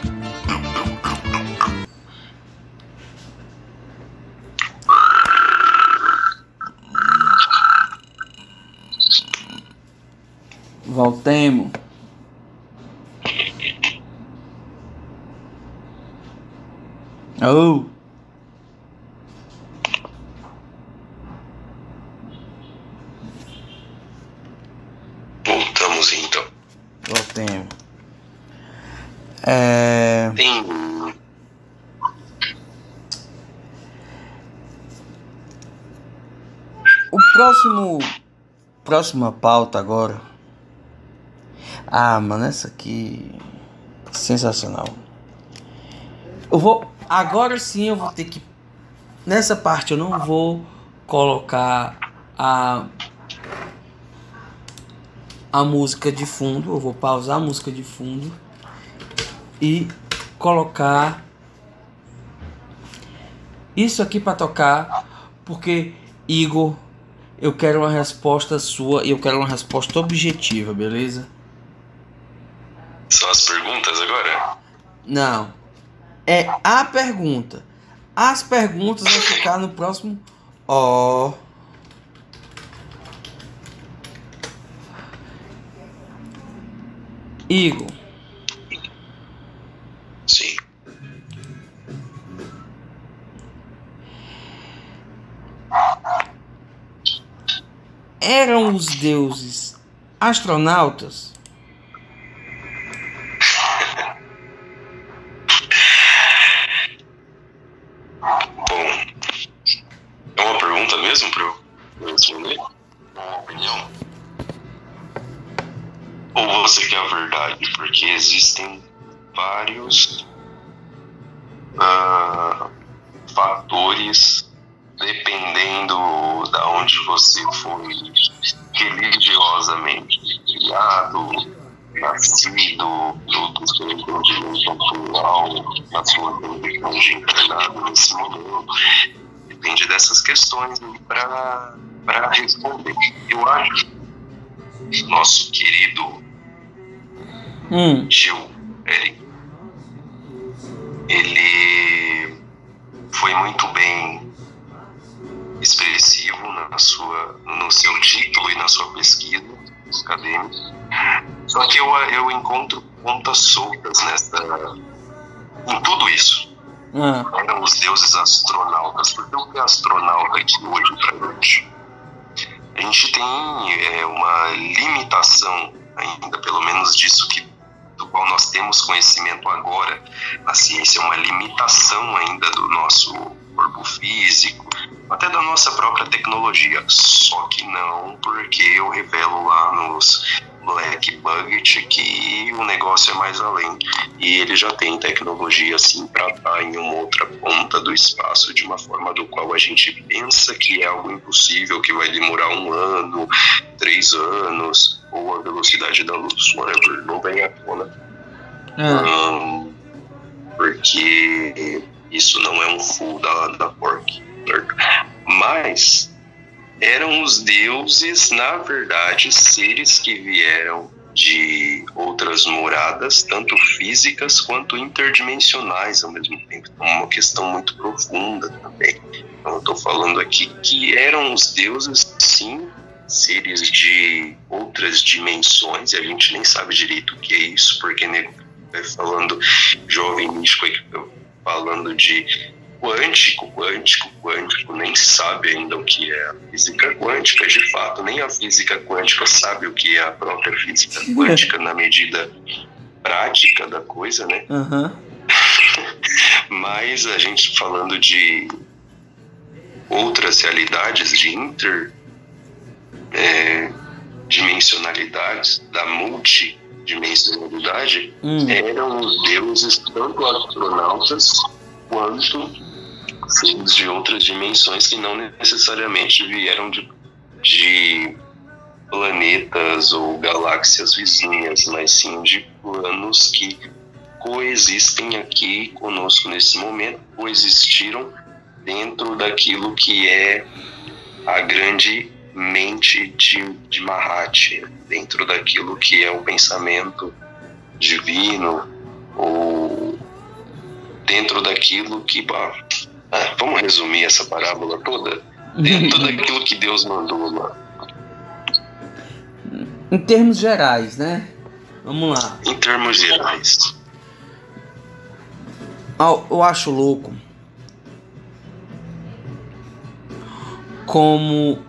Voltemos. Oh. Voltamos então. Voltemos. É... Tem. O próximo... Próxima pauta agora. Ah, mano, essa aqui... sensacional. Eu vou... Agora sim eu vou ter que... Nessa parte eu não vou colocar a... a música de fundo. Eu vou pausar a música de fundo e colocar isso aqui para tocar, porque Igor, eu quero uma resposta sua e eu quero uma resposta objetiva, beleza? São as perguntas agora? Não, é a pergunta. As perguntas vão ficar no próximo. Ó. Igor, eram os deuses astronautas? Bom, é uma pergunta mesmo para eu responder? Uma opinião? Ou você quer a verdade? Porque existem vários uh, fatores dependendo da onde você foi religiosamente criado, nascido, do, do seu entendimento cultural, na sua condição de encarnado nesse momento. Depende dessas questões para para responder. Eu acho que nosso querido Hum. Gil, ele, ele foi muito bem expressivo na sua, no seu título e na sua pesquisa acadêmica. Só que eu, eu encontro pontas soltas nessa, em tudo isso. Ah. Eram os deuses astronautas. Porque o que é astronauta aqui hoje pra gente? A gente tem é, uma limitação ainda, pelo menos disso que, do qual nós temos conhecimento agora. A ciência é uma limitação ainda do nosso corpo físico, até da nossa própria tecnologia. Só que não, porque eu revelo lá nos Black Bucket que o negócio é mais além, e ele já tem tecnologia assim para estar em uma outra ponta do espaço, de uma forma do qual a gente pensa que é algo impossível, que vai demorar um ano, três anos, ou a velocidade da luz, whatever, não vem à tona. Ah. Um, porque isso não é um full da, da pork, certo? Mas eram os deuses, na verdade, seres que vieram de outras moradas, tanto físicas quanto interdimensionais ao mesmo tempo. Então, uma questão muito profunda também. Então, eu estou falando aqui que eram os deuses, sim, seres de outras dimensões, e a gente nem sabe direito o que é isso, porque nego vai falando, jovem místico aí, falando de quântico, quântico, quântico, nem sabe ainda o que é a física quântica. De fato, nem a física quântica sabe o que é a própria física quântica na medida prática da coisa, né? Uhum. Mas a gente falando de outras realidades, de inter é, dimensionalidades, da multidimensionalidade, hum. eram os deuses tanto astronautas quanto seres de outras dimensões que não necessariamente vieram de, de planetas ou galáxias vizinhas, mas sim de planos que coexistem aqui conosco nesse momento, coexistiram dentro daquilo que é a grande mente de, de Mahat, dentro daquilo que é o pensamento divino, ou dentro daquilo que... Bah, ah, vamos resumir essa parábola toda? Dentro daquilo que Deus mandou lá. Em termos gerais, né? Vamos lá. Em termos gerais. Eu acho louco como,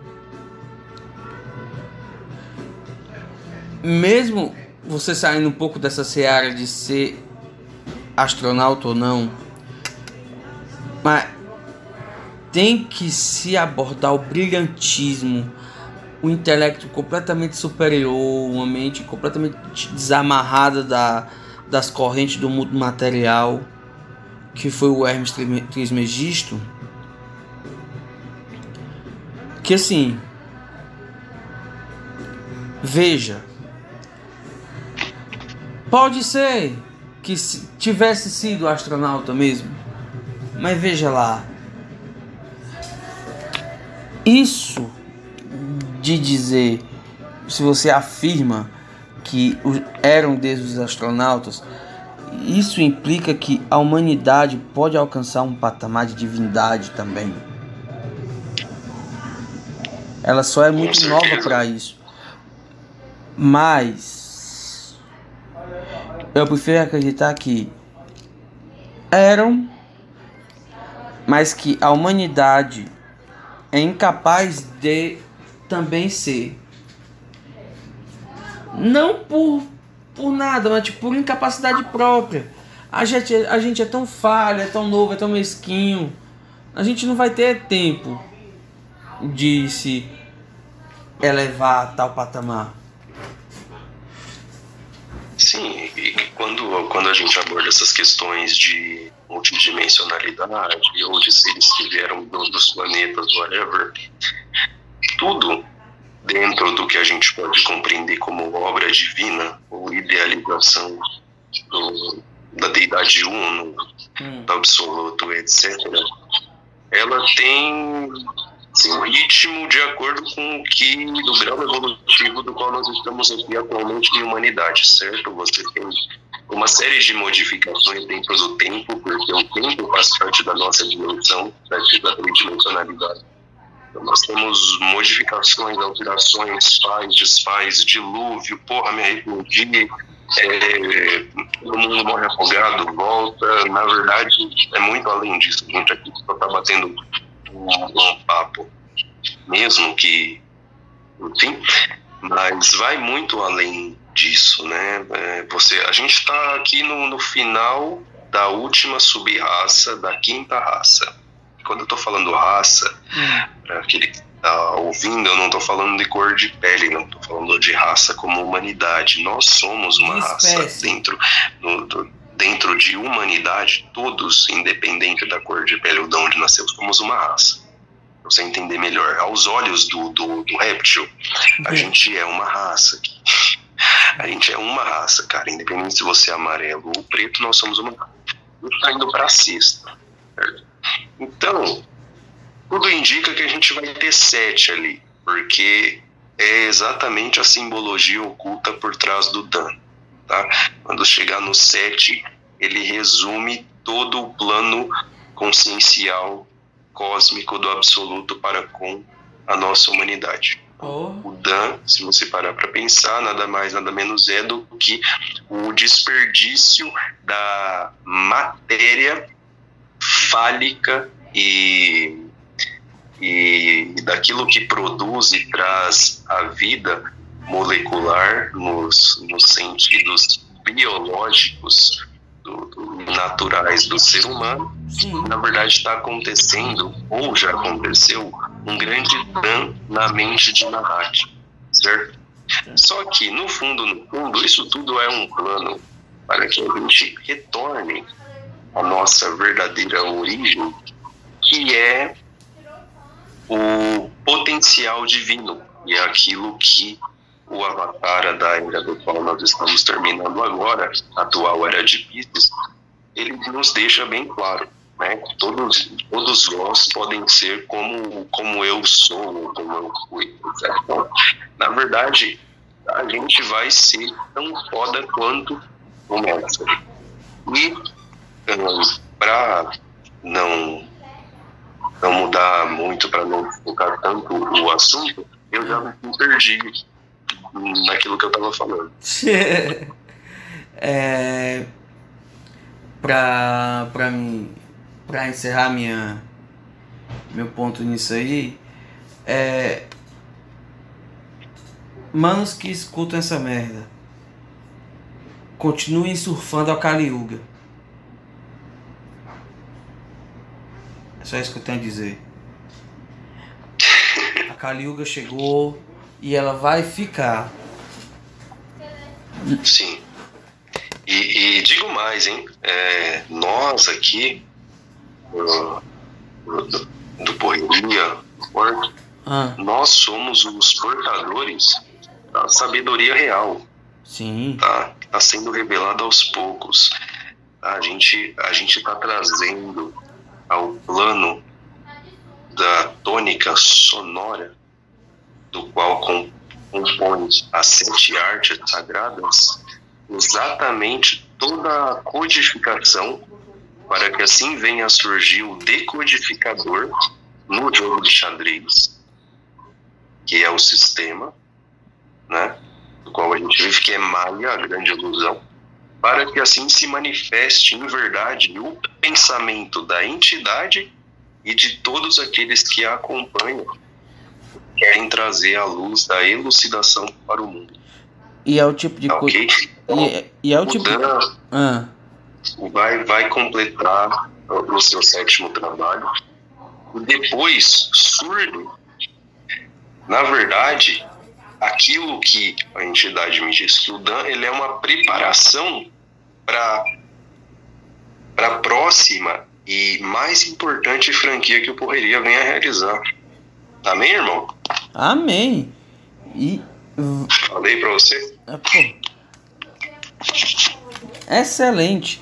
mesmo você saindo um pouco dessa seara de ser astronauta ou não, mas tem que se abordar o brilhantismo, o intelecto completamente superior, uma mente completamente desamarrada da, das correntes do mundo material, que foi o Hermes Trismegisto. Que assim, veja, pode ser que tivesse sido astronauta mesmo, mas veja lá, isso de dizer, se você afirma que eram deuses astronautas, isso implica que a humanidade pode alcançar um patamar de divindade também. Ela só é muito nova para isso. Mas eu prefiro acreditar que eram, mas que a humanidade é incapaz de também ser. Não por, por nada, mas tipo, por incapacidade própria. A gente, a gente é tão falho, é tão novo, é tão mesquinho. A gente não vai ter tempo de se elevar a tal patamar. Sim, e quando, quando a gente aborda essas questões de multidimensionalidade ou de seres que vieram de outros planetas, whatever, tudo dentro do que a gente pode compreender como obra divina ou idealização do, da deidade uno, hum. do absoluto, etcétera, ela tem assim, um ritmo de acordo com o que, do grau evolutivo do qual nós estamos aqui atualmente em humanidade, certo? Você tem uma série de modificações dentro do tempo, porque o tempo faz parte da nossa dimensão, da tridimensionalidade. Então nós temos modificações, alterações, faz, desfaz, dilúvio, porra, me arrependi, é, todo mundo morre afogado, volta. Na verdade, é muito além disso. A gente aqui só está batendo um, um papo, mesmo que, enfim, mas vai muito além disso, né? É, você, a gente está aqui no, no final da última sub-raça, da quinta raça. Quando eu estou falando raça, hum. para aquele que está ouvindo, eu não estou falando de cor de pele, não estou falando de raça como humanidade. Nós somos uma raça dentro, do, do, dentro de humanidade, todos, independente da cor de pele ou de onde nascemos, somos uma raça. Para você entender melhor, aos olhos do, do, do réptil, a hum. gente é uma raça aqui. A gente é uma raça, cara. Independente se você é amarelo ou preto, nós somos uma raça. A gente está indo para a sexta, certo? Então, tudo indica que a gente vai ter sete ali, porque é exatamente a simbologia oculta por trás do Dan, tá? Quando chegar no sete, ele resume todo o plano consciencial cósmico do absoluto para com a nossa humanidade. Oh. O Dan, se você parar para pensar, nada mais, nada menos é do que o desperdício da matéria fálica e, e daquilo que produz e traz a vida molecular nos, nos sentidos biológicos do, do, naturais do ser humano. Sim. Na verdade está acontecendo, ou já aconteceu, um grande dano na mente de Nahati, certo? Só que no fundo, no fundo, isso tudo é um plano para que a gente retorne a nossa verdadeira origem, que é o potencial divino, e é aquilo que o Avatar da era do qual nós estamos terminando agora, a atual era de Pisces, ele nos deixa bem claro, né? Todos, todos nós podem ser como, como eu sou, ou como eu fui, etcétera. Então, na verdade, a gente vai ser tão foda quanto o mestre. E para não, não mudar muito, para não focar tanto o assunto, eu já me perdi naquilo que eu estava falando. é, para para mim, para encerrar minha meu ponto nisso aí, é, manos que escutam essa merda, continuem surfando a Kali Yuga. É só isso que eu tenho a dizer. A Kali Yuga chegou e ela vai ficar. Sim. E, e digo mais, hein? É, nós aqui do, do, do Correria, do Porto, ah. nós somos os portadores da sabedoria real. Sim. Tá? Tá sendo revelado aos poucos. A gente a gente está trazendo ao plano da tônica sonora, do qual compõe as sete artes sagradas, exatamente toda a codificação, para que assim venha a surgir o decodificador no jogo de xadrez, que é o sistema, né, do qual a gente vive, que é Maya, a grande ilusão, para que assim se manifeste em verdade o pensamento da entidade e de todos aqueles que a acompanham querem trazer a luz da elucidação para o mundo. E é o tipo de coisa. Ok? Então, E, e é o tipo de... Dan ah. vai, vai completar o seu sétimo trabalho. E depois surge, na verdade, aquilo que a entidade me disse, que o Dan ele é uma preparação para a próxima e mais importante franquia que o Porreria venha a realizar. Amém, irmão? Amém. E... Falei pra você? Ah, pô. Excelente.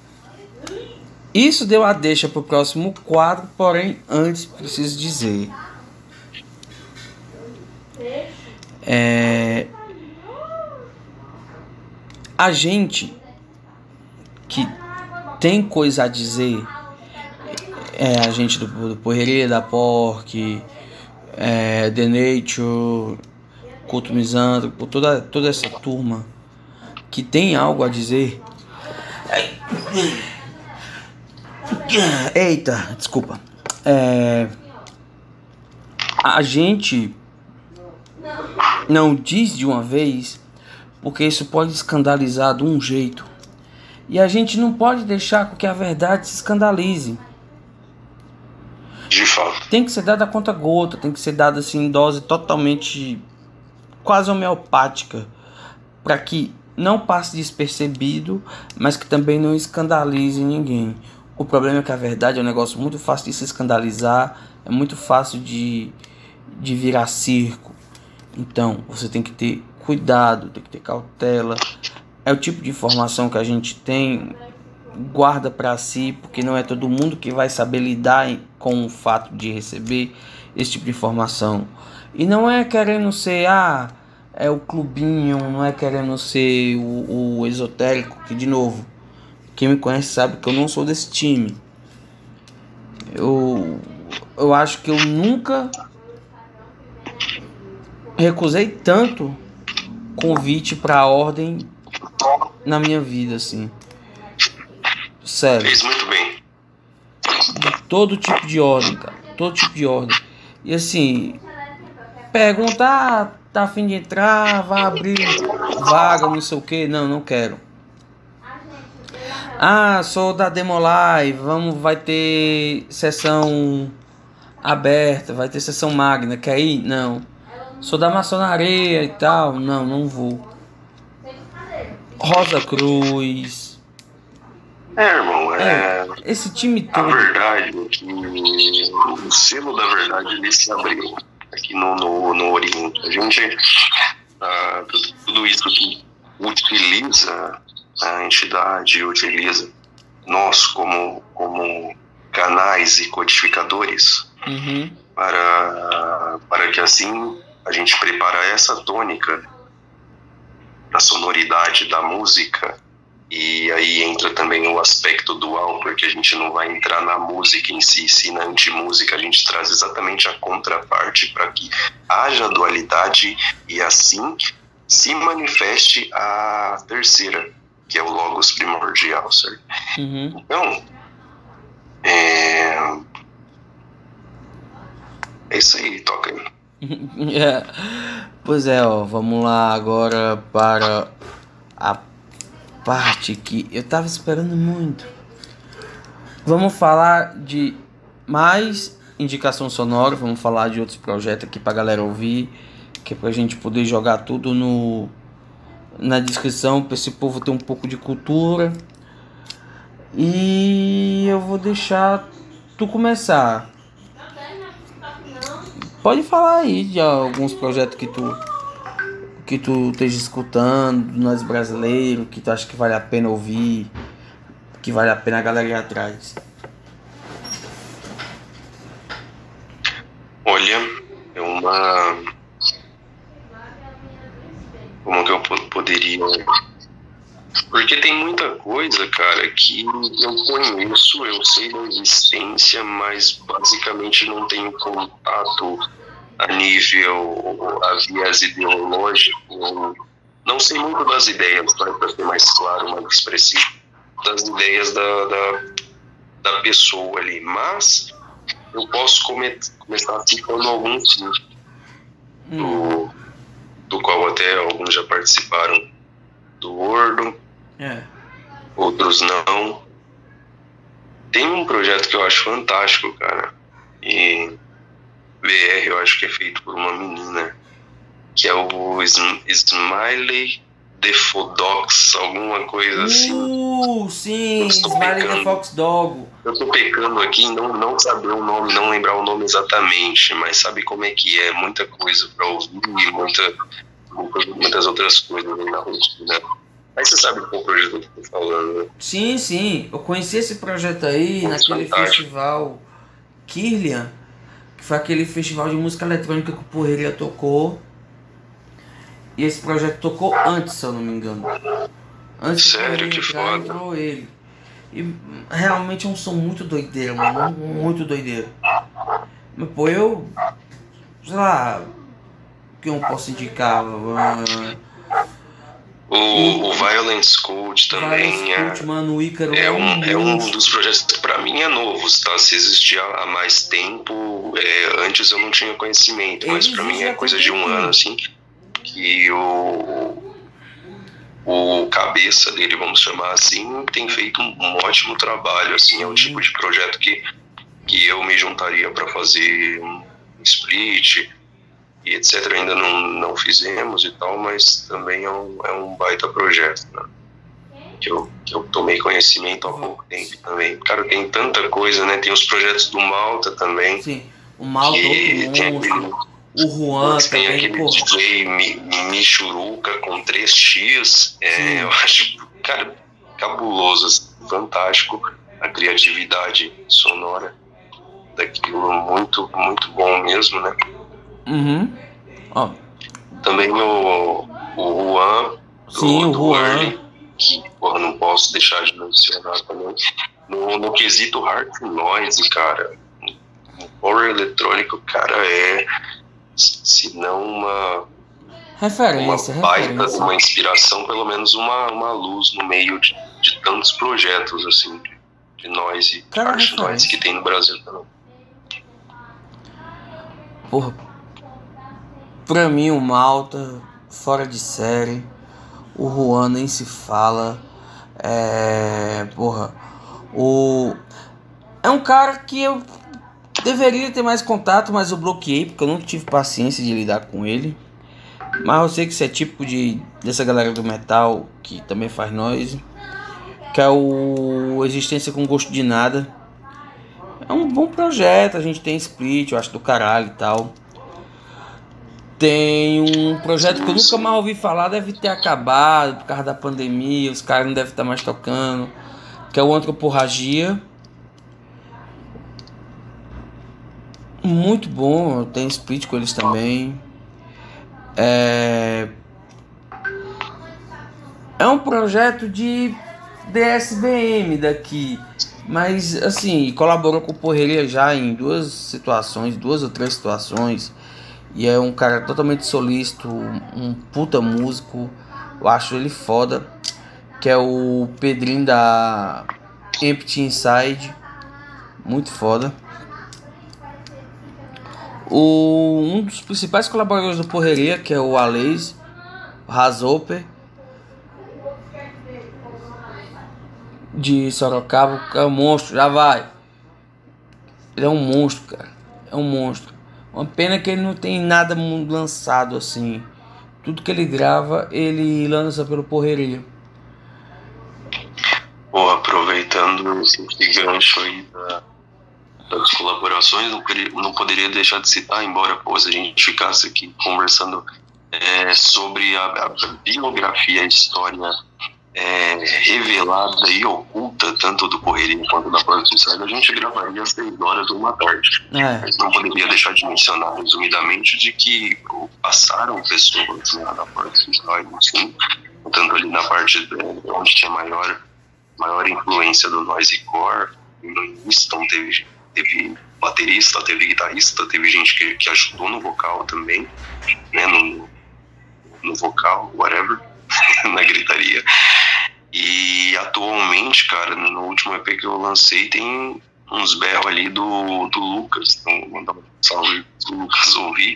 Isso deu a deixa pro próximo quadro, porém, antes preciso dizer... É... A gente que tem coisa a dizer, é a gente do, do Porreria, da Porc, é, The Nature, Culto Misândropo, toda, toda essa turma que tem algo a dizer. Eita, desculpa. É, a gente não diz de uma vez, porque isso pode escandalizar de um jeito. E a gente não pode deixar que a verdade se escandalize. De fato. Tem que ser dada a conta gota, tem que ser dada assim em dose totalmente quase homeopática, para que não passe despercebido, mas que também não escandalize ninguém. O problema é que a verdade é um negócio muito fácil de se escandalizar, é muito fácil de, de virar circo. Então você tem que ter cuidado, tem que ter cautela. É o tipo de informação que a gente tem, guarda para si, porque não é todo mundo que vai saber lidar com o fato de receber esse tipo de informação. E não é querendo ser, ah, é o clubinho, não é querendo ser o, o esotérico, que de novo, quem me conhece sabe que eu não sou desse time. Eu, eu acho que eu nunca recusei tanto convite para a ordem na minha vida, assim. Sério. Fez muito bem. De todo tipo de ordem, cara. Todo tipo de ordem. E assim, perguntar, ah, tá a fim de entrar, vai abrir vaga, não sei o que. Não, não quero. Ah, sou da Demolai, vamos, vai ter sessão aberta, vai ter sessão magna, quer ir? Não. Sou da maçonaria e tal, não, não vou. Rosa Cruz. É, irmão, é... é esse time todo. A verdade é que o selo da verdade ele se abriu aqui no, no, no Oriente. A gente, ah, tudo, tudo isso que utiliza a entidade, utiliza nós como, como canais e codificadores, uhum. para, para que assim a gente prepara essa tônica da sonoridade da música. E aí entra também o aspecto dual, porque a gente não vai entrar na música em si, sim na antimúsica, a gente traz exatamente a contraparte para que haja dualidade e assim se manifeste a terceira, que é o Logos primordial, certo? Uhum. Então, é... é isso aí, toca aí. É. Pois é, ó, vamos lá agora para a parte que eu tava esperando muito. Vamos falar de mais indicação sonora, vamos falar de outros projetos aqui pra galera ouvir, que é pra gente poder jogar tudo no na descrição, pra esse povo ter um pouco de cultura. E eu vou deixar tu começar. Pode falar aí de alguns projetos que tu que tu esteja escutando, nós brasileiros, que tu acha que vale a pena ouvir, que vale a pena a galera ir atrás. Olha, é uma... Como que eu poderia... Porque tem muita coisa, cara, que eu conheço, eu sei da existência, mas basicamente não tenho contato a nível, a viés ideológico. Não sei muito das ideias, para ser mais claro, mais expressivo, das ideias da, da, da pessoa ali. Mas eu posso come, começar citando alguns sim. do, do qual até alguns já participaram do Wordo, É. outros não. Tem um projeto que eu acho fantástico, cara, e B R eu acho que é feito por uma menina, que é o Sm- Smiley The Fodox, alguma coisa assim. Uh, sim, Eu estou Smiley the pecando. Fox Dog. Eu tô pecando aqui em não, não saber o nome, não lembrar o nome exatamente, mas sabe como é que é? Muita coisa pra ouvir, muita, muitas, muitas outras coisas aí na rotina. Mas você sabe qual projeto que eu tô falando, né? Sim, sim. Eu conheci esse projeto aí Muito naquele fantástico. festival Kirlian, que foi aquele festival de música eletrônica que o Porreria tocou. E esse projeto tocou antes, se eu não me engano. Antes do Sério, Porreria que entrar, foda. entrou ele. E realmente é um som muito doideiro, mano. Muito doideiro. Mas, pô, eu... Sei lá... O que eu posso indicar? Uh, O, o Violence Code também Violence é, Cult, mano, o Ícaro é, um, é um monstro. dos projetos que pra mim é novo, tá? Se existia há mais tempo, é, antes eu não tinha conhecimento, mas Ele pra mim existe é já coisa tem de um tempinho. ano, assim, que o, o cabeça dele, vamos chamar assim, tem feito um, um ótimo trabalho, assim, é o tipo de projeto que, que eu me juntaria pra fazer um split e etc. Ainda não, não fizemos e tal, mas também é um, é um baita projeto, né? Que eu, que eu tomei conhecimento há pouco tempo também. Cara, tem tanta coisa, né? Tem os projetos do Malta também. Sim, o Malta, que outro tem monstro. aquele, O Juan tem também, aquele pô. D J Mi- Michuruca com três x. Sim. É, eu acho, cara, cabuloso, assim, fantástico. A criatividade sonora daquilo, muito, muito bom mesmo, né? Uhum. Ó, Também o, o Juan, do, sim, o do Juan. Early, que porra, não posso deixar de mencionar também. No, no quesito hard noise, cara, o power eletrônico, cara, é, se não uma, uma Referência, baita de referência. uma inspiração, pelo menos uma, uma luz no meio de, de tantos projetos, assim, de, de noise, Cara, hard noise referência. que tem no Brasil também. Porra. Pra mim, o Malta, fora de série. O Juan nem se fala. É. Porra. O. É um cara que eu deveria ter mais contato, mas eu bloqueei porque eu não tive paciência de lidar com ele. Mas eu sei que isso é típico de, dessa galera do metal que também faz noise. Que é o Existência com Gosto de Nada. É um bom projeto, a gente tem split, eu acho do caralho e tal. Tem um projeto que eu nunca mais ouvi falar, deve ter acabado por causa da pandemia, os caras não devem estar mais tocando. Que é o Antroporragia. Muito bom, eu tenho split com eles também. É, é um projeto de D S B M daqui. Mas assim, colaborou com o Porreria já em duas situações, duas ou três situações. E é um cara totalmente solícito, um puta músico. Eu acho ele foda. Que é o Pedrinho da Empty Inside. Muito foda. O, um dos principais colaboradores do Porreria, que é o Alês, o Razoper, de Sorocaba, o cara é um monstro, já vai. Ele é um monstro, cara. É um monstro. Uma pena que ele não tem nada lançado assim. Tudo que ele grava, ele lança pelo Porreria. Bom, aproveitando esse gancho aí da, das colaborações, não, queria, não poderia deixar de citar, embora pô, se a gente ficasse aqui conversando é, sobre a, a biografia, a história é, revelada e oculta, tanto do Porreria quanto da Porta Suicide, a gente gravaria às seis horas uma tarde. É. Mas não poderia deixar de mencionar, resumidamente, de que pô, passaram pessoas né, na Porta Suicide, assim, tanto ali na parte de, onde tinha maior maior influência do noisecore. No início teve, teve baterista, teve guitarrista, teve gente que, que ajudou no vocal também, né, no, no vocal, whatever, na gritaria. E atualmente, cara, no último E P que eu lancei tem uns berros ali do, do Lucas, então mandar um salve pro Lucas ouvir,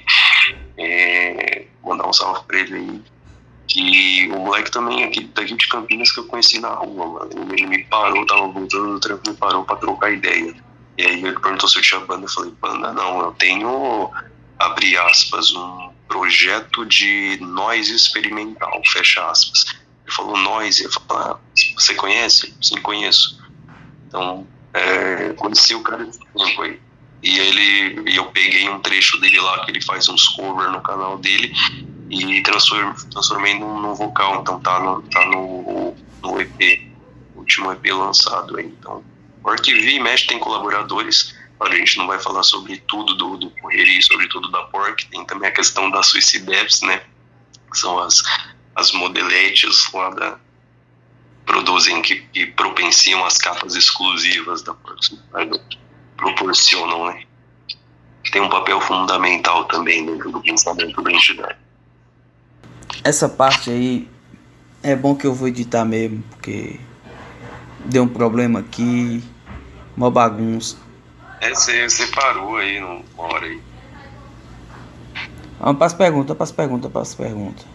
É, mandar um salve pra ele aí. E o moleque também aqui, daqui de Campinas que eu conheci na rua, mano. Ele me parou, tava voltando do trampo, me parou pra trocar ideia. E aí ele perguntou se eu tinha banda. Eu falei, banda não, eu tenho, abre aspas, um projeto de noise experimental, fecha aspas. Ele falou noise, eu falei, ah, você conhece? Sim, conheço. Então, é, conheci o cara desse tempo aí. E ele, e eu peguei um trecho dele lá, que ele faz uns covers no canal dele, e transform, transformei num, num vocal. Então tá no, tá no, no E P, último E P lançado aí. Então, o Arquivi Mesh tem colaboradores. A gente não vai falar sobre tudo do, do Correria, sobre tudo da Pork. Tem também a questão das Suicide Apps, né? Que são as, as modeletes lá da produzem, que, que propenciam as capas exclusivas da Pork, proporcionam, né? Tem um papel fundamental também dentro do pensamento da entidade. Essa parte aí é bom que eu vou editar mesmo, porque deu um problema aqui, uma bagunça. É, você parou aí numa hora aí. Vamos para as perguntas, para as perguntas, para as perguntas.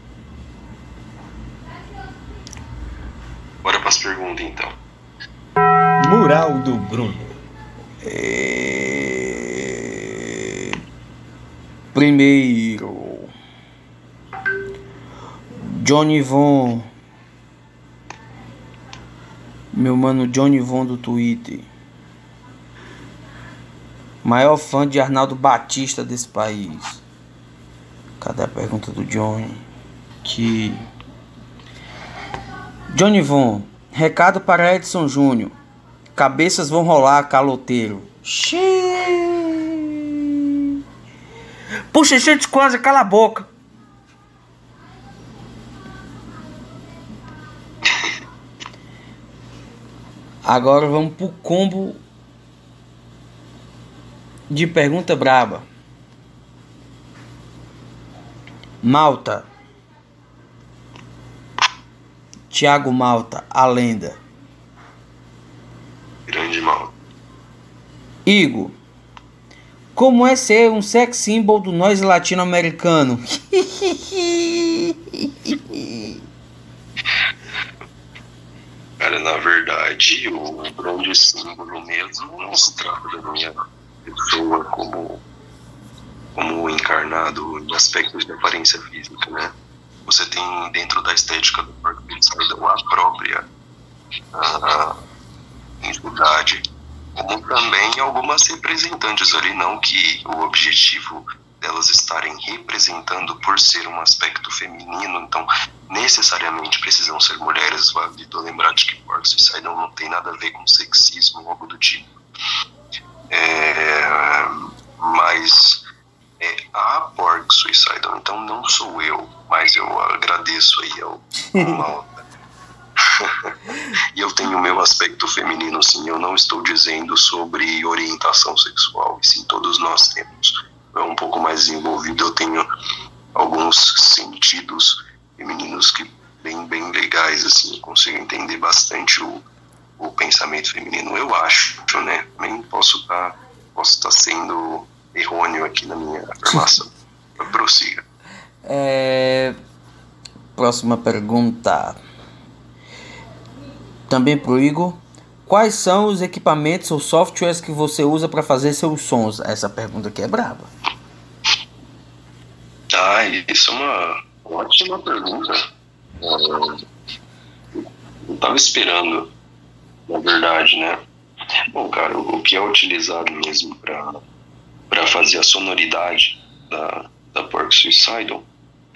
Bora para as perguntas então. Mural do Bruno. É... Primeiro, Johnny Von, meu mano Johnny Von do Twitter, maior fã de Arnaldo Batista desse país. Cadê a pergunta do Johnny? Que Johnny Von, recado para Edson Júnior. Cabeças vão rolar, caloteiro. Xiii. Puxa, gente, quase, cala a boca. Agora vamos pro combo de pergunta braba. Malta. Thiago Malta, a lenda. Grande mal. Igor, como é ser um sex symbol do noise latino-americano? Cara, na verdade, o grande símbolo mesmo não se trata da minha pessoa como, como encarnado em aspectos de aparência física, né? Você tem dentro da estética do Pork Pizarro a própria a entidade, como também algumas representantes ali, não que o objetivo delas estarem representando por ser um aspecto feminino, então necessariamente precisam ser mulheres. Vale lembrar de que Pork Suicidal não tem nada a ver com sexismo ou algo do tipo. É, mas é a Pork Suicidal, então não sou eu, mas eu agradeço aí ao, ao Malta. E eu tenho o meu aspecto feminino, sim. Eu não estou dizendo sobre orientação sexual, e sim, todos nós temos. É um pouco mais desenvolvido, eu tenho alguns sentidos femininos que bem, bem legais, assim, eu consigo entender bastante o, o pensamento feminino, eu acho, né? Nem posso estar posso estar sendo errôneo aqui na minha afirmação. Prossiga. É... Próxima pergunta. Também pro Igor. Quais são os equipamentos ou softwares que você usa para fazer seus sons? Essa pergunta aqui é braba. Ah, isso é uma ótima pergunta. Eu não estava esperando, na verdade, né? Bom, cara, o que é utilizado mesmo para para fazer a sonoridade da, da Pork Suicidal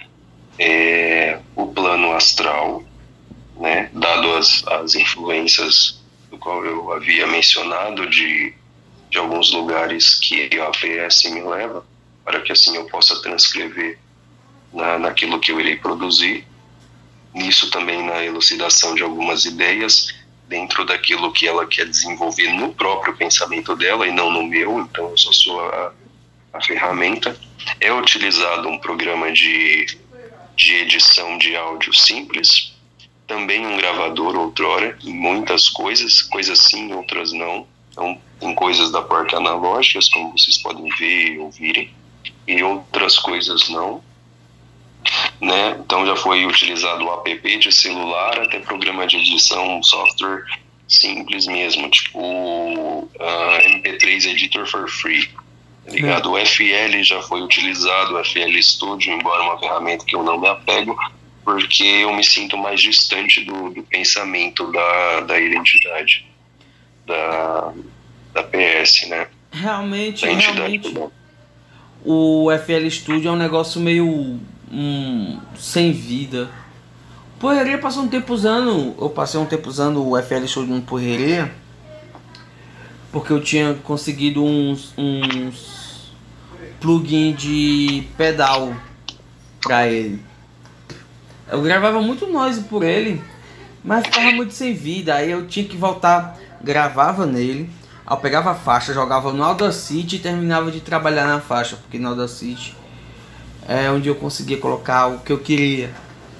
é o plano astral, né? Dado as, as influências do qual eu havia mencionado de, de alguns lugares que a P S me leva, para que assim eu possa transcrever na, naquilo que eu irei produzir. Nisso também na elucidação de algumas ideias dentro daquilo que ela quer desenvolver no próprio pensamento dela e não no meu, então eu só sou a, a ferramenta. É utilizado um programa de, de edição de áudio simples, também um gravador outrora, em muitas coisas, coisas sim, outras não. Então, tem coisas da Pork analógicas, como vocês podem ver e ouvirem, e outras coisas não, né? Então já foi utilizado o app de celular até programa de edição, software simples mesmo, tipo uh, M P três Editor for Free, tá ligado? O F L já foi utilizado, o F L Studio, embora uma ferramenta que eu não me apego, porque eu me sinto mais distante do, do pensamento da, da identidade da, da P S, né? Realmente, Da entidade, realmente, né? o F L Studio é um negócio meio hum, sem vida. Porreria passou um tempo usando, eu passei um tempo usando o F L Studio no Porreria, porque eu tinha conseguido uns, uns plugin de pedal pra ele. Eu gravava muito noise por ele, mas ficava muito sem vida. Aí eu tinha que voltar, gravava nele, aí eu pegava a faixa, jogava no Audacity e terminava de trabalhar na faixa, porque no Audacity é onde eu conseguia colocar o que eu queria.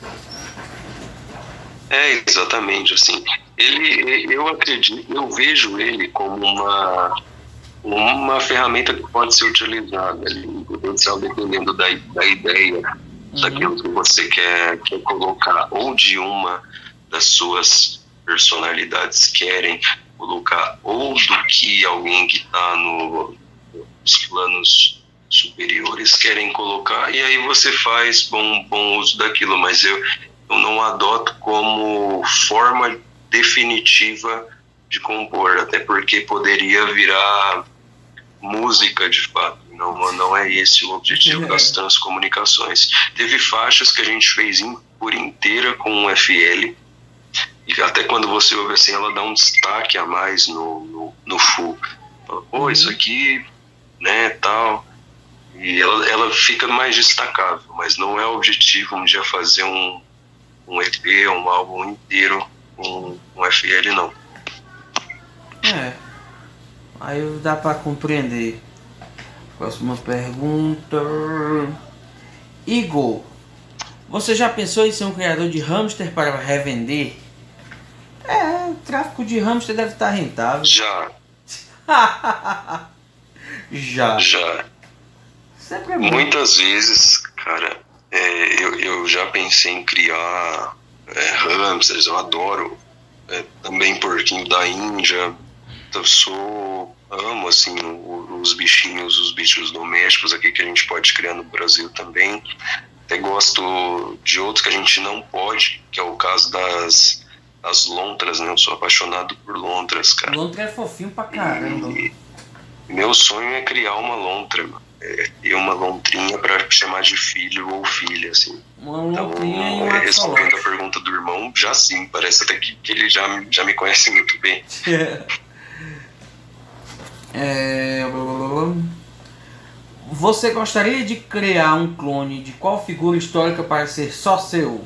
É, exatamente, assim, ele, eu acredito, eu vejo ele como uma, uma ferramenta que pode ser utilizada ali, em potencial, dependendo da, da ideia, uhum. daquilo que você quer, quer colocar, ou de uma das suas personalidades querem colocar, ou do que alguém que está no, nos planos superiores querem colocar, e aí você faz bom, bom uso daquilo, mas eu eu não adoto como forma definitiva de compor, até porque poderia virar música de fato. Não, não é esse o objetivo é. das transcomunicações. Teve faixas que a gente fez in, por inteira com o F L, e até quando você ouve assim, ela dá um destaque a mais no, no, no full. Fala, pô, uhum. isso aqui, né, tal. E ela, ela fica mais destacável, mas não é o objetivo um dia fazer um um E P, um álbum inteiro com um F L, não. É, aí dá pra compreender. Próxima pergunta. Igor, você já pensou em ser um criador de hamster para revender? É, o tráfico de hamster deve estar rentável. Já. já. Já. Sempre é bom. Muitas vezes, cara, É, eu, eu já pensei em criar é, hamsters, eu adoro é, também porquinho da Índia, eu sou, amo assim os bichinhos, os bichos domésticos aqui que a gente pode criar no Brasil também, até gosto de outros que a gente não pode, que é o caso das, das lontras, né? Eu sou apaixonado por lontras, cara. Lontra é fofinho pra caramba. E meu sonho é criar uma lontra, mano. É, e uma lontrinha para chamar de filho ou filha, assim. Uma lontrinha então, e um respondendo a pergunta do irmão, já sim, parece até que, que ele já, já me conhece muito bem. é... Você gostaria de criar um clone de qual figura histórica para ser só seu?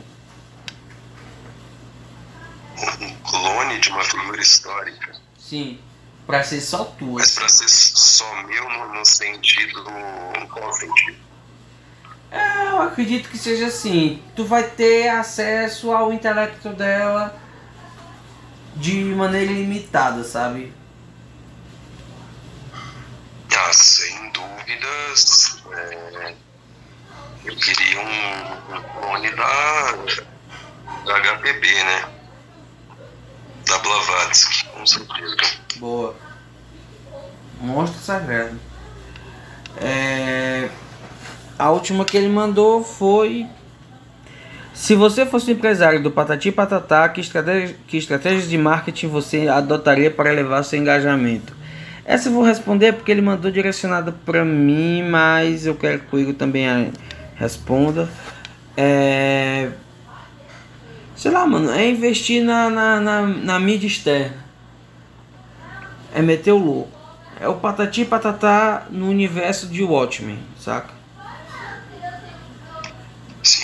Um clone de uma figura histórica? Sim. Pra ser só tua. Mas pra ser só meu no, no sentido... Em qual sentido? É, eu acredito que seja assim. Tu vai ter acesso ao intelecto dela de maneira ilimitada, sabe? Ah, sem dúvidas. É, eu queria um, um clone da, da H P B, né? Da Blavatsky, com certeza. Boa. Monstro sagrado. É... A última que ele mandou foi: se você fosse empresário do Patati Patatá, que estratégia, que estratégias de marketing você adotaria para elevar seu engajamento? Essa eu vou responder porque ele mandou direcionada para mim, mas eu quero que o Igor também responda. É... Sei lá, mano, é investir na, na, na, na mídia externa. É meter o louco. É o Patati Patatá no universo de Watchmen, saca? Sim.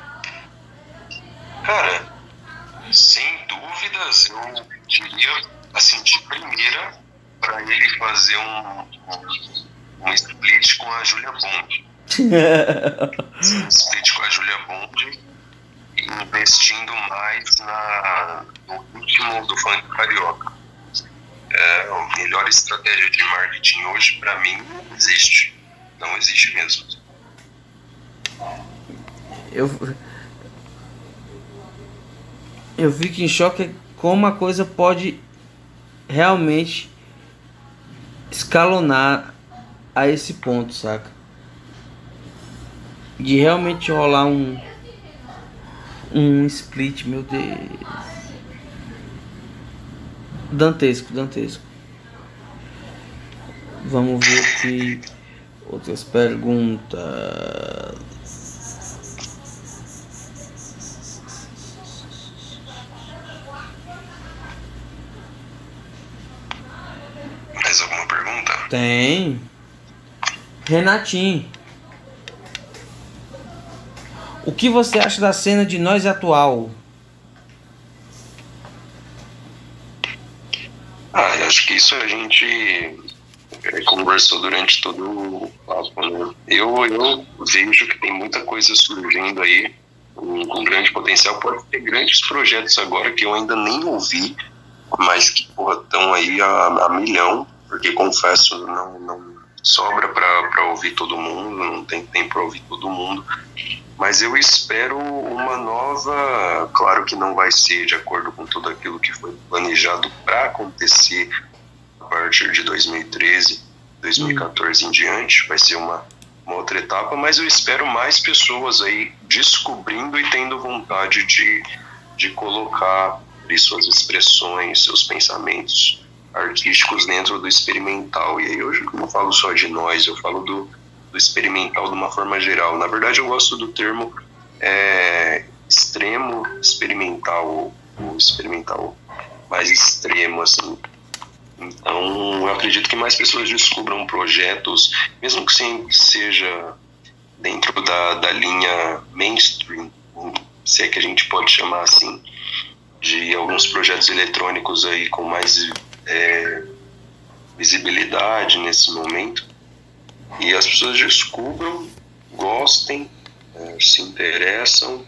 Cara, sem dúvidas, eu diria, assim, de primeira, para ele fazer um, um, um split com a Julia Bond. um split com a Julia Bond, investindo mais na, no ritmo do funk carioca. É, a melhor estratégia de marketing hoje, para mim, não existe. Não existe mesmo. eu, eu fico em choque como a coisa pode realmente escalonar a esse ponto, saca? De realmente rolar um um split, meu Deus. Dantesco, dantesco. Vamos ver aqui outras perguntas. Mais alguma pergunta? Tem. Renatinho, o que você acha da cena de Nós atual? Ah, eu acho que isso a gente é, conversou durante todo o papo, né? Eu, eu vejo que tem muita coisa surgindo aí com, com grande potencial. Pode ter grandes projetos agora que eu ainda nem ouvi, mas que estão aí a, a milhão, porque confesso, não, não sobra para ouvir todo mundo, não tem tempo para ouvir todo mundo. Mas eu espero uma nova, claro que não vai ser de acordo com tudo aquilo que foi planejado para acontecer a partir de dois mil e treze, dois mil e quatorze em diante, vai ser uma, uma outra etapa, mas eu espero mais pessoas aí descobrindo e tendo vontade de, de colocar ali suas expressões, seus pensamentos artísticos dentro do experimental. E aí hoje eu não falo só de nós, eu falo do do experimental de uma forma geral. Na verdade, eu gosto do termo é, extremo experimental, ou experimental mais extremo, assim. Então, eu acredito que mais pessoas descubram projetos, mesmo que sempre seja dentro da, da linha mainstream, se é que a gente pode chamar assim, de alguns projetos eletrônicos aí com mais é, visibilidade nesse momento. E as pessoas descubram, gostem, é, se interessam,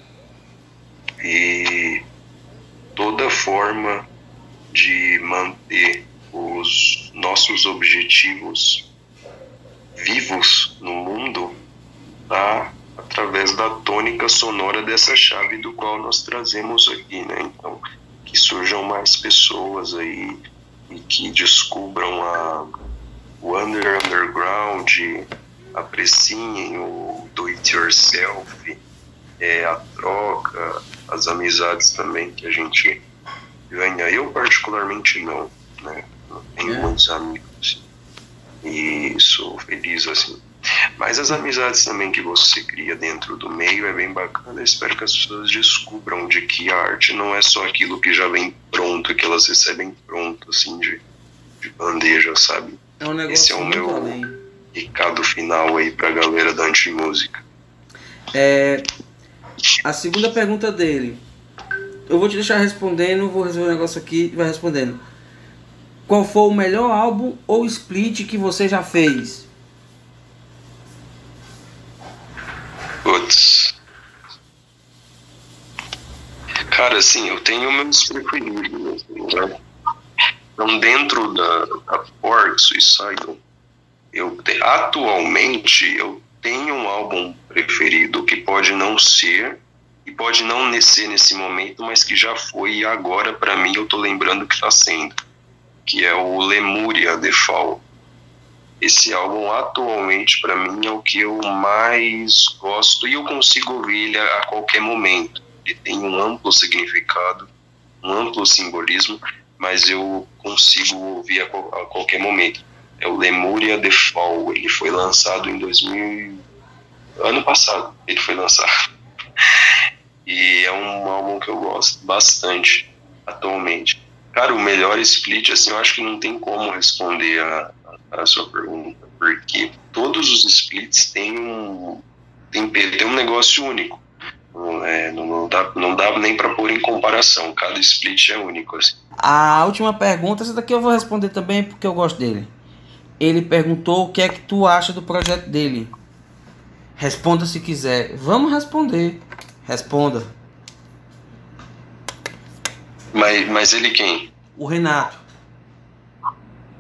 e toda forma de manter os nossos objetivos vivos no mundo tá através da tônica sonora dessa chave do qual nós trazemos aqui, né? Então, que surjam mais pessoas aí e que descubram a o under underground, apreciem o do it yourself, é, a troca, as amizades também que a gente ganha. Eu particularmente não, né? Não tenho é. muitos amigos e sou feliz assim. Mas as amizades também que você cria dentro do meio é bem bacana. Eu espero que as pessoas descubram de que a arte não é só aquilo que já vem pronto, que elas recebem pronto, assim, de, de bandeja, sabe? É um negócio Esse é o muito meu além. recado final aí pra galera da Antimúsica. É, a segunda pergunta dele, eu vou te deixar respondendo, vou resolver o negócio aqui e vai respondendo. Qual foi o melhor álbum ou split que você já fez? Putz. Cara, assim, eu tenho meus preferidos, né? Então, dentro da, da Pork Suicidal, eu te, atualmente eu tenho um álbum preferido que pode não ser, e pode não ser nesse momento, mas que já foi, e agora, pra mim, eu tô lembrando que tá sendo, que é o Lemuria The Fall. Esse álbum, atualmente, pra mim, é o que eu mais gosto, e eu consigo ouvir ele a, a qualquer momento. Ele tem um amplo significado, um amplo simbolismo, mas eu consigo ouvir a, a qualquer momento. É o Lemuria The Fall. Ele foi lançado em dois mil... ano passado ele foi lançado. E é um álbum que eu gosto bastante atualmente. Cara, o melhor split, assim, eu acho que não tem como responder a, a, a sua pergunta, porque todos os splits têm um, têm, têm um negócio único. Não, é, não, não, dá, não dá nem para pôr em comparação. Cada split é único, assim. A última pergunta, essa daqui eu vou responder também porque eu gosto dele. Ele perguntou o que é que tu acha do projeto dele. Responda se quiser. Vamos responder. Responda. Mas, mas ele quem? O Renato.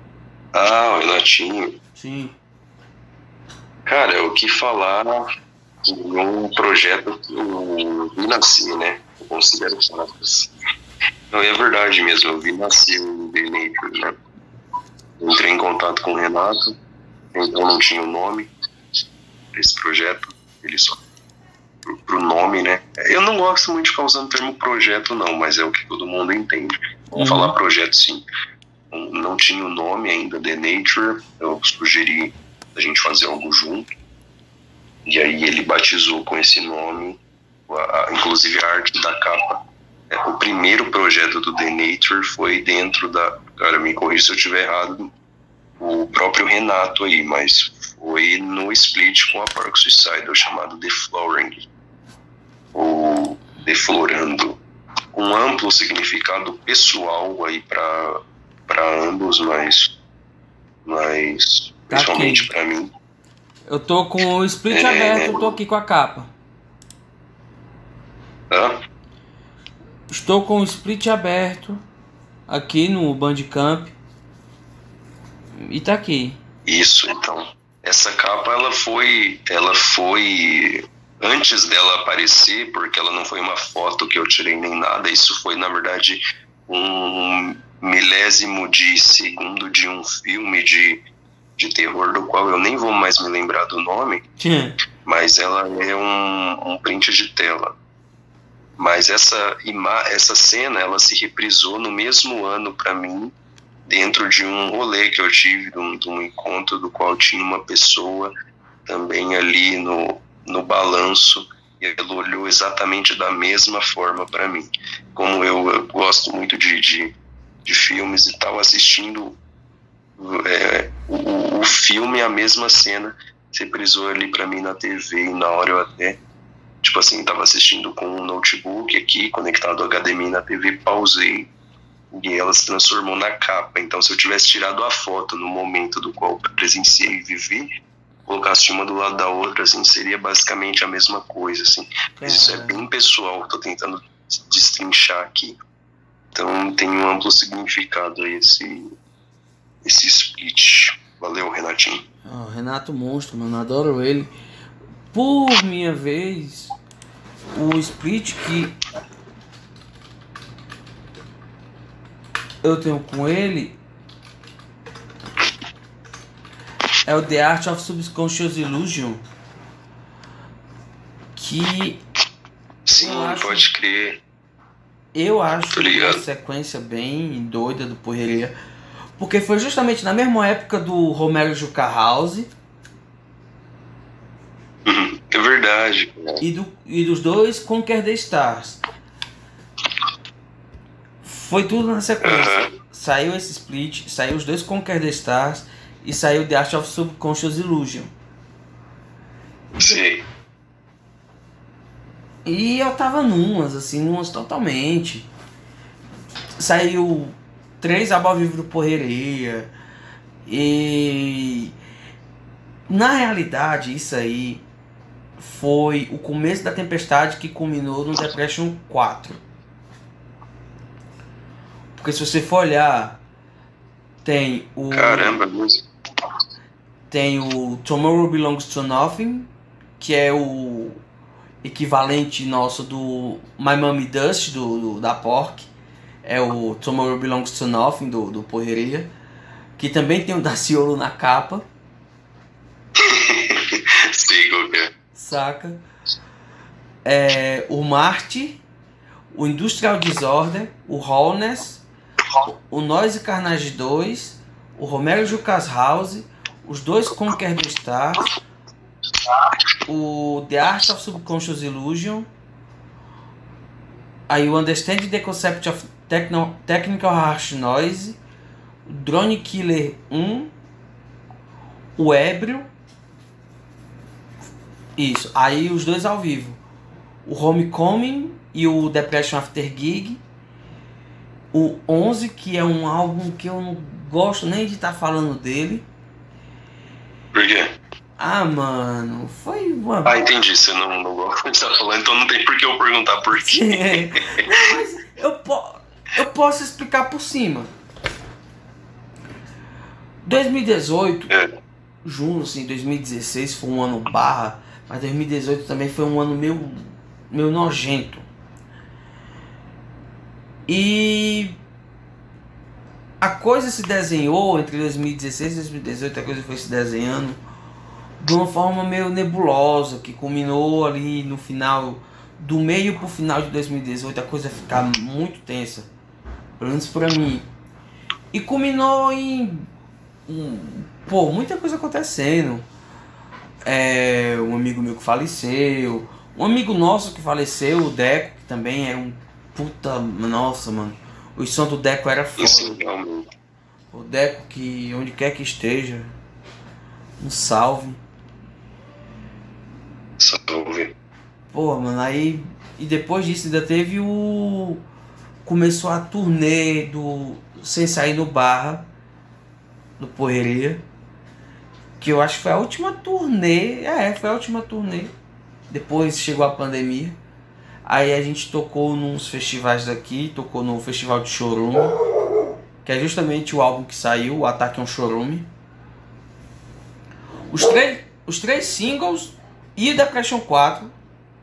Ah, o Renatinho. Sim. Cara, o que falar um projeto que eu vi nascer, né? Eu considero fatos. Não, é verdade mesmo, eu vi nascer o The Nature, né? Eu entrei em contato com o Renato, então não tinha o nome desse projeto, ele só pro, pro nome, né? Eu não gosto muito de ficar usando o termo projeto, não, mas é o que todo mundo entende. Vamos uhum. falar projeto, sim. Não tinha o nome ainda, The Nature, eu sugeri a gente fazer algo junto, e aí ele batizou com esse nome, a, a, inclusive a arte da capa. É, o primeiro projeto do The Nature foi dentro da, cara, me corrija se eu estiver errado, o próprio Renato aí, mas foi no split com a Park Suicidal, chamado The Flooring, ou Deflorando, um amplo significado pessoal aí para para ambos, mas, mas Tá principalmente aqui. para mim. Eu tô com o split É. aberto, eu tô aqui com a capa. Hã? Estou com o split aberto aqui no Bandcamp e tá aqui. Isso, então. Essa capa, ela foi, ela foi antes dela aparecer, porque ela não foi uma foto que eu tirei nem nada. Isso foi, na verdade, um milésimo de segundo de um filme de, de terror, do qual eu nem vou mais me lembrar do nome, Sim. mas ela é um, um print de tela. Mas essa, ima essa cena, ela se reprisou no mesmo ano para mim, dentro de um rolê que eu tive, de um, de um encontro do qual tinha uma pessoa também ali no, no balanço, e ela olhou exatamente da mesma forma para mim. Como eu, eu gosto muito de, de, de filmes e tal, assistindo é, o, o filme, a mesma cena, se reprisou ali para mim na T V, e na hora eu até, tipo assim, tava assistindo com um notebook aqui, conectado ao H D M I na T V, pausei, e ela se transformou na capa. Então, se eu tivesse tirado a foto no momento do qual eu presenciei e vivi, colocasse uma do lado da outra, assim, seria basicamente a mesma coisa, assim. Mas isso é bem pessoal, tô tentando destrinchar aqui. Então, tem um amplo significado aí esse, esse split. Valeu, Renatinho. Oh, Renato monstro, mano, adoro ele. Por minha vez, o split que eu tenho com ele é o The Art of Subconscious Illusion, que sim, acho, pode crer. Eu acho uma sequência bem doida do Porreria, porque foi justamente na mesma época do Romero Jucá House. É verdade. E, do, e dos dois Conquer the Stars. Foi tudo na sequência. Uhum. Saiu esse split, saiu os dois Conquer the Stars e saiu The Art of Subconscious Illusion. Sim. E eu tava numas, assim, numas totalmente. Saiu três álbuns vivos do Porreria. E na realidade isso aí foi o começo da tempestade que culminou no Depression quatro. Porque se você for olhar, tem o... Caramba, tem o Tomorrow Belongs to Nothing, que é o equivalente nosso do My Mommy Dust, do, do, da Pork. É o Tomorrow Belongs to Nothing, do, do Porreria. Que também tem o Daciolo na capa. Sei qual que é. Saca? É, o Marte, o Industrial Disorder, o Holness, o Noise Carnage dois, o Romero Jucás House, os dois Conquer the Stars, o The Art of Subconscious Illusion, aí o Understand the Concept of Techno, Technical Harsh Noise, o Drone Killer um, o Ébrio, isso, aí os dois ao vivo, o Homecoming e o Depression After Gig, o onze, que é um álbum que eu não gosto nem de estar tá falando dele. Por quê? Ah, mano, foi uma... Ah, entendi, você não, não gosta de estar falando, então não tem por que eu perguntar por quê. É, mas eu, po eu posso explicar por cima. dois mil e dezoito, é. junho, assim, dois mil e dezesseis foi um ano barra Mas dois mil e dezoito também foi um ano meio, meio nojento. E a coisa se desenhou entre dois mil e dezesseis e dois mil e dezoito, a coisa foi se desenhando de uma forma meio nebulosa, que culminou ali no final, do meio pro final de dois mil e dezoito, a coisa ficar muito tensa, pelo menos pra mim. E culminou em, em pô, muita coisa acontecendo. É, um amigo meu que faleceu, um amigo nosso que faleceu, o Deco, que também era um puta, nossa, mano, o som do Deco era foda. O Deco, que onde quer que esteja, um salve. Salve. Pô, mano, aí, e depois disso ainda teve o, começou a turnê do Sem Sair no Barra, do Porreria, que eu acho que foi a última turnê, é, foi a última turnê, depois chegou a pandemia, aí a gente tocou nos festivais daqui, tocou no Festival de Chorume, que é justamente o álbum que saiu, o Ataque a um Chorume, os três, os três singles e Depression quatro.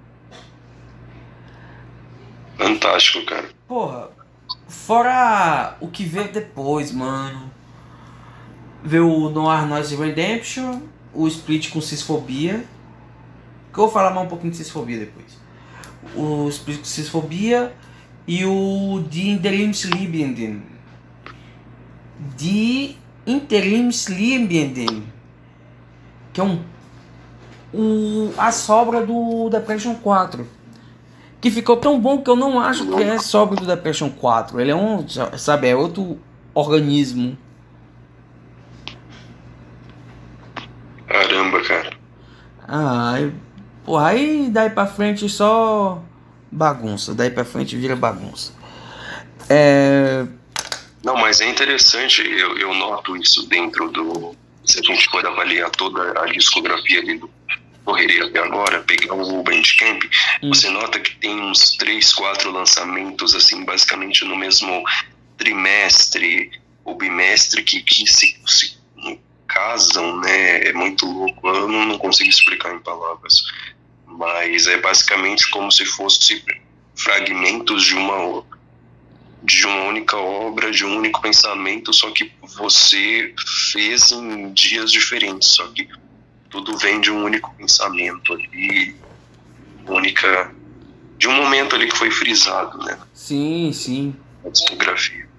Fantástico, cara. Porra, fora o que veio depois, mano. Veio o Noir Noise Redemption, o Split com Cisfobia, que eu vou falar mais um pouquinho de Cisfobia depois. O Split com Cisfobia e o Die Interimsliebenden. Die Interimsliebenden, que é um, um a sobra do Depression quatro. Que ficou tão bom que eu não acho que é sobra do Depression quatro. Ele é um, sabe, é outro organismo. Caramba, cara. Ah, aí, porra, aí daí pra frente só bagunça. Daí pra frente vira bagunça. É... Não, mas é interessante, eu, eu noto isso dentro do... Se a gente for avaliar toda a discografia ali do Correria até agora, pegar o Bandcamp, hum. você nota que tem uns três, quatro lançamentos, assim, basicamente no mesmo trimestre ou bimestre que, que se, se casam, né? É muito louco, eu não, não consigo explicar em palavras, mas é basicamente como se fosse fragmentos de uma, de uma única obra, de um único pensamento, só que você fez em dias diferentes, só que tudo vem de um único pensamento ali, única, de um momento ali que foi frisado, né? Sim, sim. A discografia.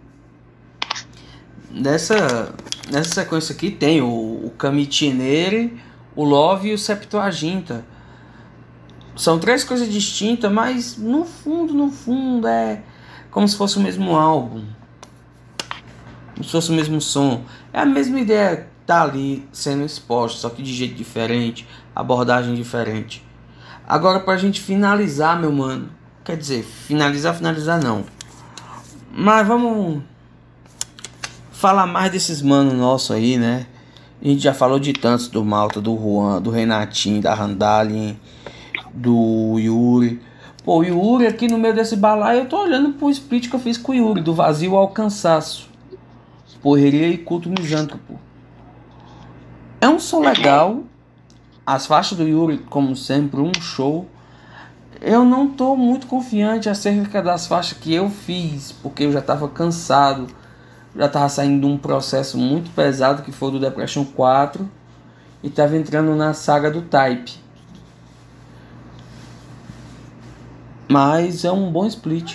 Nessa, nessa sequência aqui tem o, o Camitinere, o Love e o Septuaginta. São três coisas distintas, mas no fundo, no fundo é como se fosse o mesmo álbum. Como se fosse o mesmo som. É a mesma ideia que tá ali sendo exposta, só que de jeito diferente, abordagem diferente. Agora, pra gente finalizar, meu mano, quer dizer, finalizar, finalizar não, mas vamos falar mais desses manos nossos aí, né? A gente já falou de tantos, do Malta, do Juan, do Renatinho, da Randalin, do Yuri. Pô, o Yuri aqui no meio desse balaio, eu tô olhando pro split que eu fiz com o Yuri, do Vazio ao Cansaço, Porreria e Culto Misântropo. É um som legal. As faixas do Yuri, como sempre, um show. Eu não tô muito confiante acerca das faixas que eu fiz, porque eu já tava cansado. Já tava saindo de um processo muito pesado, que foi do Depression quatro, e tava entrando na saga do Type. Mas é um bom split.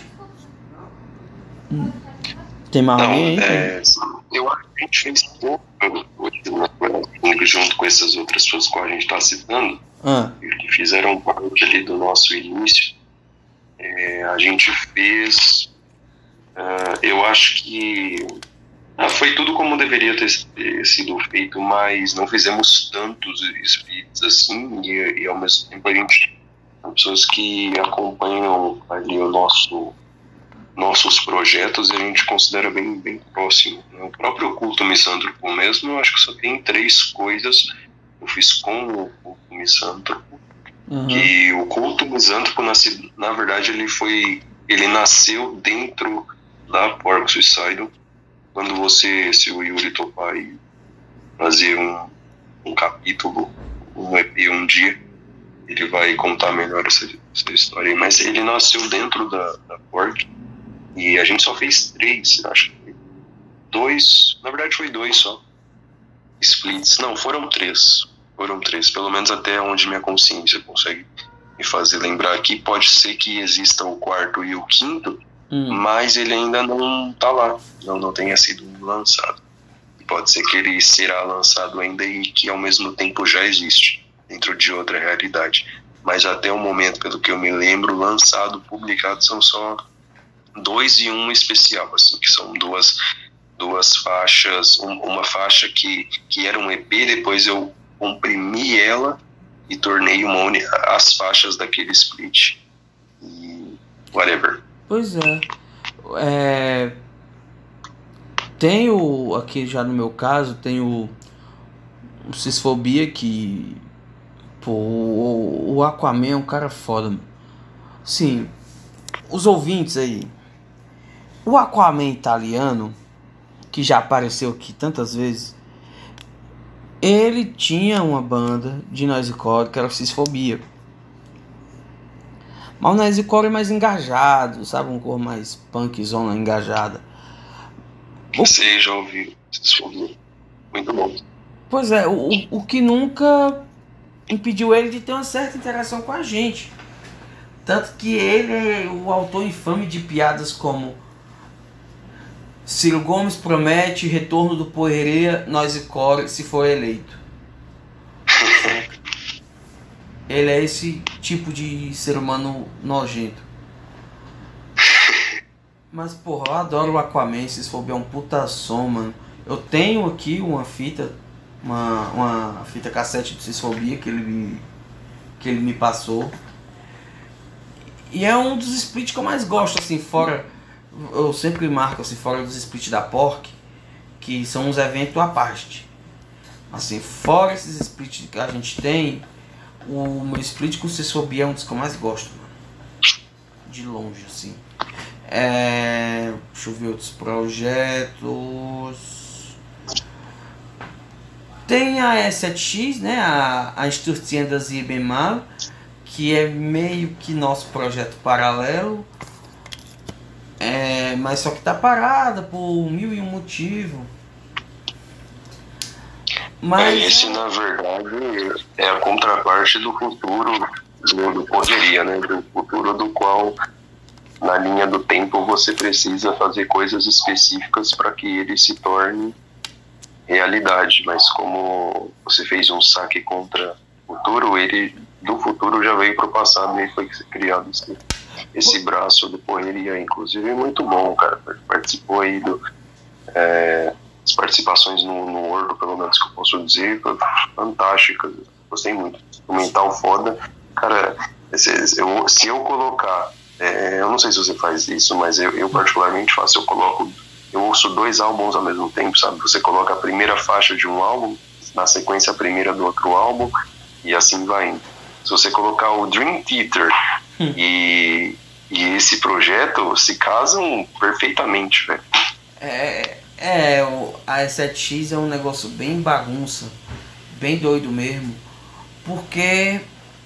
Tem mais Não, alguém aí? É, eu acho que a gente fez pouco junto com essas outras pessoas que a gente está citando, Ah. que fizeram parte ali do nosso início. É, a gente fez, uh, eu acho que uh, foi tudo como deveria ter, ter sido feito, mas não fizemos tantos splits assim, e, e ao mesmo tempo a gente, pessoas que acompanham ali o nosso nossos projetos, a gente considera bem, bem próximo. O próprio Culto Misântropo mesmo, eu acho que só tem três coisas que eu fiz com o Culto Misântropo. Uhum. E o Culto Misântropo, na, na verdade, ele foi, ele nasceu dentro da Porco Suicidal. Quando você, se o Yuri topar e fazer um, um capítulo, um E P um dia, ele vai contar melhor essa, essa história aí. Mas ele nasceu dentro da, da Pork e a gente só fez três, acho que foi dois, na verdade foi dois só. Splits, não, foram três. Foram três, pelo menos até onde minha consciência consegue me fazer lembrar aqui. Pode ser que exista o quarto e o quinto, hum. mas ele ainda não tá lá, não, não tenha sido lançado. Pode ser que ele será lançado ainda e que ao mesmo tempo já existe, dentro de outra realidade. Mas até o momento, pelo que eu me lembro, lançado, publicado, são só dois e um especial, assim, que são duas... duas faixas, um, uma faixa que, que era um E P, depois eu comprimi ela e tornei uma uni, as faixas daquele split e whatever. Pois é, é tem o, aqui já no meu caso, tem o, o Cisfobia que, pô, o, o Aquaman é um cara foda, mano. Sim, os ouvintes aí, o Aquaman italiano, que já apareceu aqui tantas vezes, ele tinha uma banda de noisecore que era o Cisfobia. Mas o noisecore é mais engajado, sabe? Um cor mais punkzona, engajada. Você já ouviu Cisfobia? Muito bom. Pois é, o, o que nunca impediu ele de ter uma certa interação com a gente. Tanto que ele é o autor infame de piadas como: Ciro Gomes promete retorno do Poeira noisecore se for eleito. Ele é esse tipo de ser humano nojento. Mas porra, eu adoro o Aquaman, se for bem um puta som, mano. Eu tenho aqui uma fita, uma, uma fita cassete de Cisfobia que ele, me, que ele me passou. E é um dos splits que eu mais gosto, assim, fora... Eu sempre marco, assim, fora dos splits da Pork, que são uns eventos à parte. Assim, fora esses splits que a gente tem, o meu split com Cisfobia é um dos que eu mais gosto, mano. De longe, assim. É... Deixa eu ver outros projetos. Tem a E sete X, né? A, a Instrução das I B M A, que é meio que nosso projeto paralelo. É, mas só que tá parada por mil e um motivo. Mas... É, esse na verdade é a contraparte do futuro do, do Poderia, né? Do futuro do qual, na linha do tempo, você precisa fazer coisas específicas para que ele se torne realidade. Mas como você fez um saque contra o futuro, ele do futuro já veio pro passado e foi criado esse, esse braço do Poeria, inclusive é muito bom, cara. Participou aí do é, as participações no, no World, pelo menos que eu posso dizer, fantásticas, gostei muito, instrumental foda, cara. Se eu, se eu colocar, é, eu não sei se você faz isso, mas eu, eu particularmente faço, eu coloco, eu ouço dois álbuns ao mesmo tempo, sabe? Você coloca a primeira faixa de um álbum, na sequência a primeira do outro álbum, e assim vai indo. Se você colocar o Dream Theater hum. e, e esse projeto, se casam perfeitamente, velho. É, é, a E sete X é um negócio bem bagunça, bem doido mesmo, porque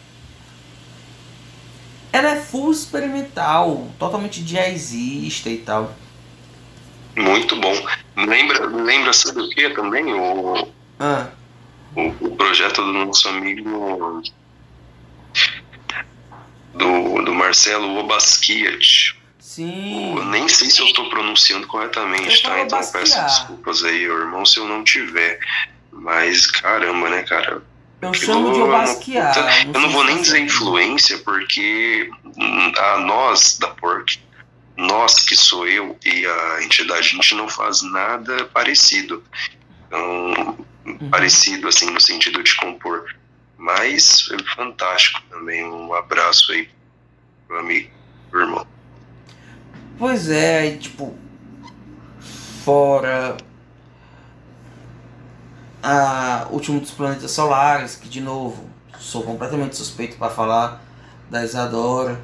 ela é full experimental, totalmente jazzista e tal. Muito bom. Lembra, lembra sabe o que também? O, ah. o, o projeto do nosso amigo... Do, do Marcelo Obasquiat. Sim. Eu nem sei se eu estou pronunciando corretamente, tá? Então peço desculpas aí, irmão, se eu não tiver. Mas caramba, né, cara? Eu chamo de Obasquiat. Eu, eu não vou nem dizer influência, porque a nós da Pork, nós que sou eu e a entidade, a gente não faz nada parecido. Então, uhum. parecido assim no sentido de compor. Mas é fantástico também. Um abraço aí pro amigo, pro irmão. Pois é, aí tipo, fora a Último dos Planetas Solares, que de novo sou completamente suspeito para falar da Isadora,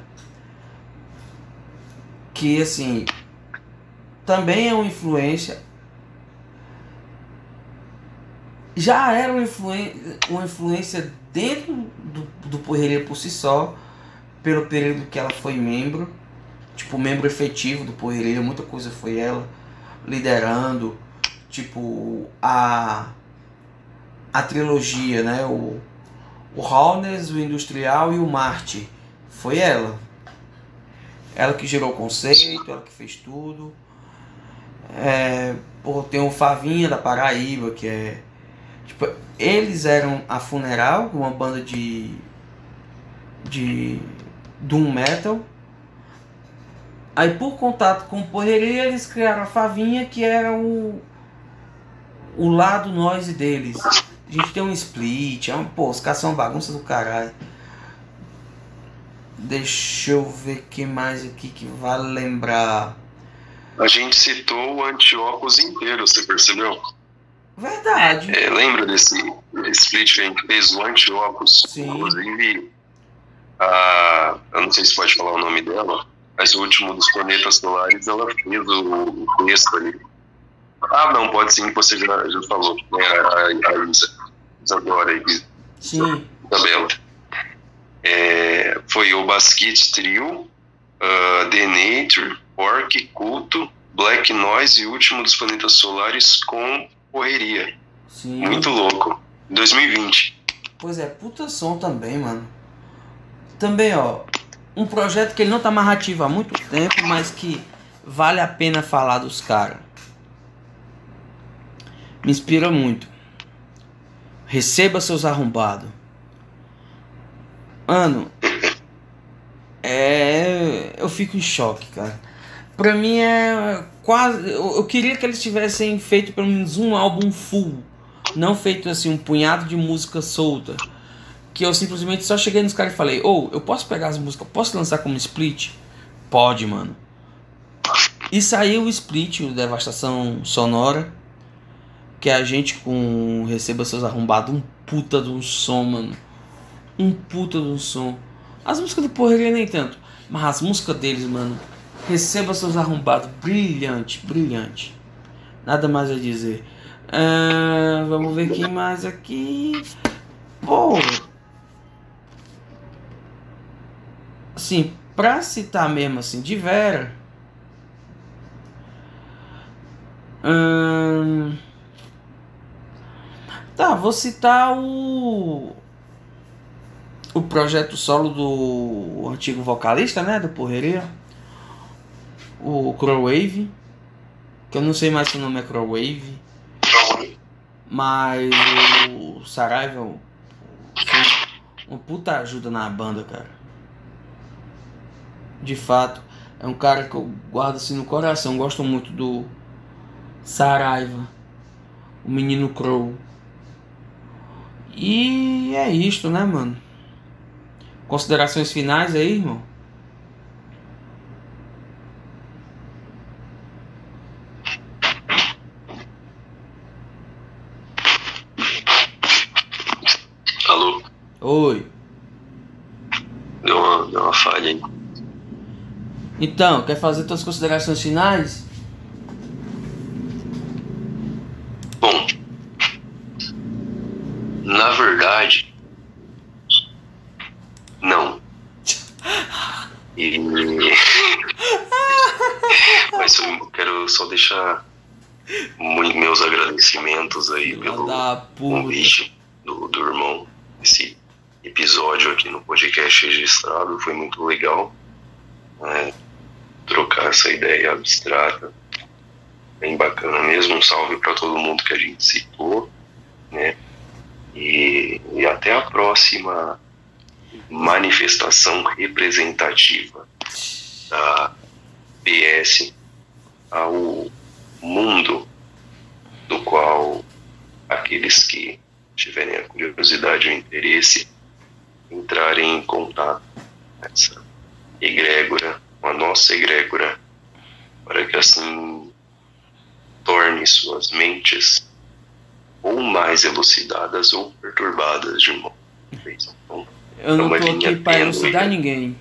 que assim também é uma influência. Já era uma influência, uma influência dentro do, do Porreria por si só, pelo período que ela foi membro, tipo, membro efetivo do Porreria, muita coisa foi ela liderando, tipo, a, a trilogia, né, o, o Holness, o Industrial e o Marte, foi ela. Ela que gerou o conceito, ela que fez tudo. É, pô, tem o Favinha da Paraíba, que é... Tipo, eles eram a Funeral, uma banda de... de... doom metal. Aí, por contato com o Porreria, eles criaram a Favinha, que era o... o lado noise deles. A gente tem um split, é um, pô, os caras são uma bagunça do caralho. Deixa eu ver o que mais aqui que vale lembrar. A gente citou o Antiocos inteiro, você percebeu? Verdade. É, lembra desse, desse split que a gente fez, o Antiocos? Sim. Inclusive, a, eu não sei se pode falar o nome dela, mas o último dos planetas solares, ela fez o, o texto ali. Ah, não, pode sim, que você já, já falou. Né? A, a Isa, Isadora aí, Sim. Isabela. É, foi o Basket Trio, uh, The Nature, Orc, Culto, Black Noise e Último dos Planetas Solares com Porreria. Sim. Muito louco. dois mil e vinte. Pois é, puta som também, mano. Também, ó, um projeto que ele não tá mais ativo há muito tempo, mas que vale a pena falar dos caras. Me inspira muito. Receba seus arrombados. Mano, é... eu fico em choque, cara. Pra mim é quase... Eu, eu queria que eles tivessem feito pelo menos um álbum full. Não feito assim, um punhado de música solta. Que eu simplesmente só cheguei nos caras e falei: Ô, oh, eu posso pegar as músicas, posso lançar como split? Pode, mano. E saiu o split, o Devastação Sonora. Que a gente com Receba Seus Arrombados, um puta de um som, mano. Um puta de um som. As músicas do Porreria nem tanto, mas as músicas deles, mano, Receba Seus Arrombados, brilhante, brilhante. Nada mais a dizer. Ah, vamos ver quem mais aqui. Pô, assim, pra citar mesmo assim, de Vera. Hum, tá, vou citar o o projeto solo do antigo vocalista, né, do Porreria, o Crowwave, que eu não sei mais se o nome é Crowwave, mas o Saraiva foi uma puta ajuda na banda, cara. De fato, é um cara que eu guardo assim no coração, gosto muito do Saraiva, o menino Crow. E é isto, né, mano? Considerações finais aí, irmão? Alô? Oi. Deu uma, deu uma falha aí. Então, quer fazer suas considerações finais? Bom, na verdade, não. E... Mas eu quero só deixar muito meus agradecimentos aí pelo convite do, do irmão. Esse episódio aqui no podcast registrado foi muito legal, né? Trocar essa ideia abstrata, bem bacana mesmo. Um salve para todo mundo que a gente citou, né? E, e até a próxima manifestação representativa da P S ao mundo, do qual aqueles que tiverem a curiosidade e o interesse entrarem em contato com essa egrégora, com a nossa egrégora, para que assim torne suas mentes ou mais elucidadas ou perturbadas de uma vez. Então, eu não tô aqui para elucidar ninguém.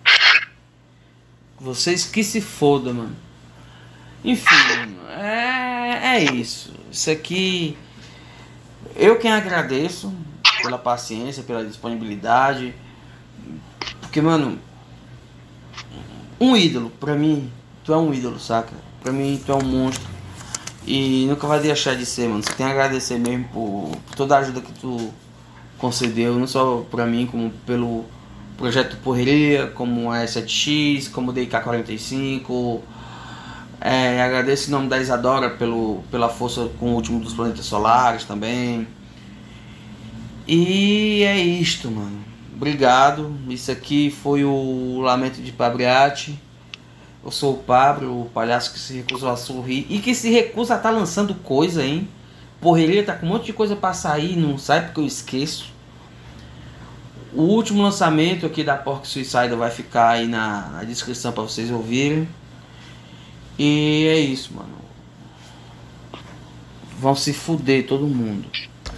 Vocês que se fodam, mano. Enfim, é, é isso. Isso aqui, eu quem agradeço. pela paciência, pela disponibilidade. Porque, mano, um ídolo, pra mim, tu é um ídolo, saca? Pra mim, tu é um monstro. E nunca vai deixar de ser, mano. Você tem que agradecer mesmo por, por toda a ajuda que tu concedeu, não só pra mim, como pelo projeto Porreria, como a S sete X, como o D K quarenta e cinco. É, agradeço em nome da Isadora pelo, pela força com o último dos planetas solares também. E é isto, mano. Obrigado. Isso aqui foi o Lamento de Pabriate. Eu sou o Pablo, o palhaço que se recusou a sorrir e que se recusa a estar tá lançando coisa, hein? Porreria tá com um monte de coisa pra sair, não sai porque eu esqueço. O último lançamento aqui da Pork Suicide vai ficar aí na, na descrição pra vocês ouvirem. E é isso, mano. Vão se fuder todo mundo.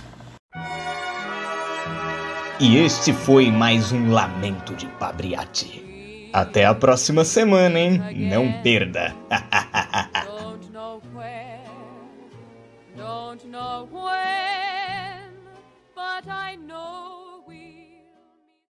E este foi mais um Lamento de Pabriate. Até a próxima semana, hein? Não perda. Don't know where, don't know where.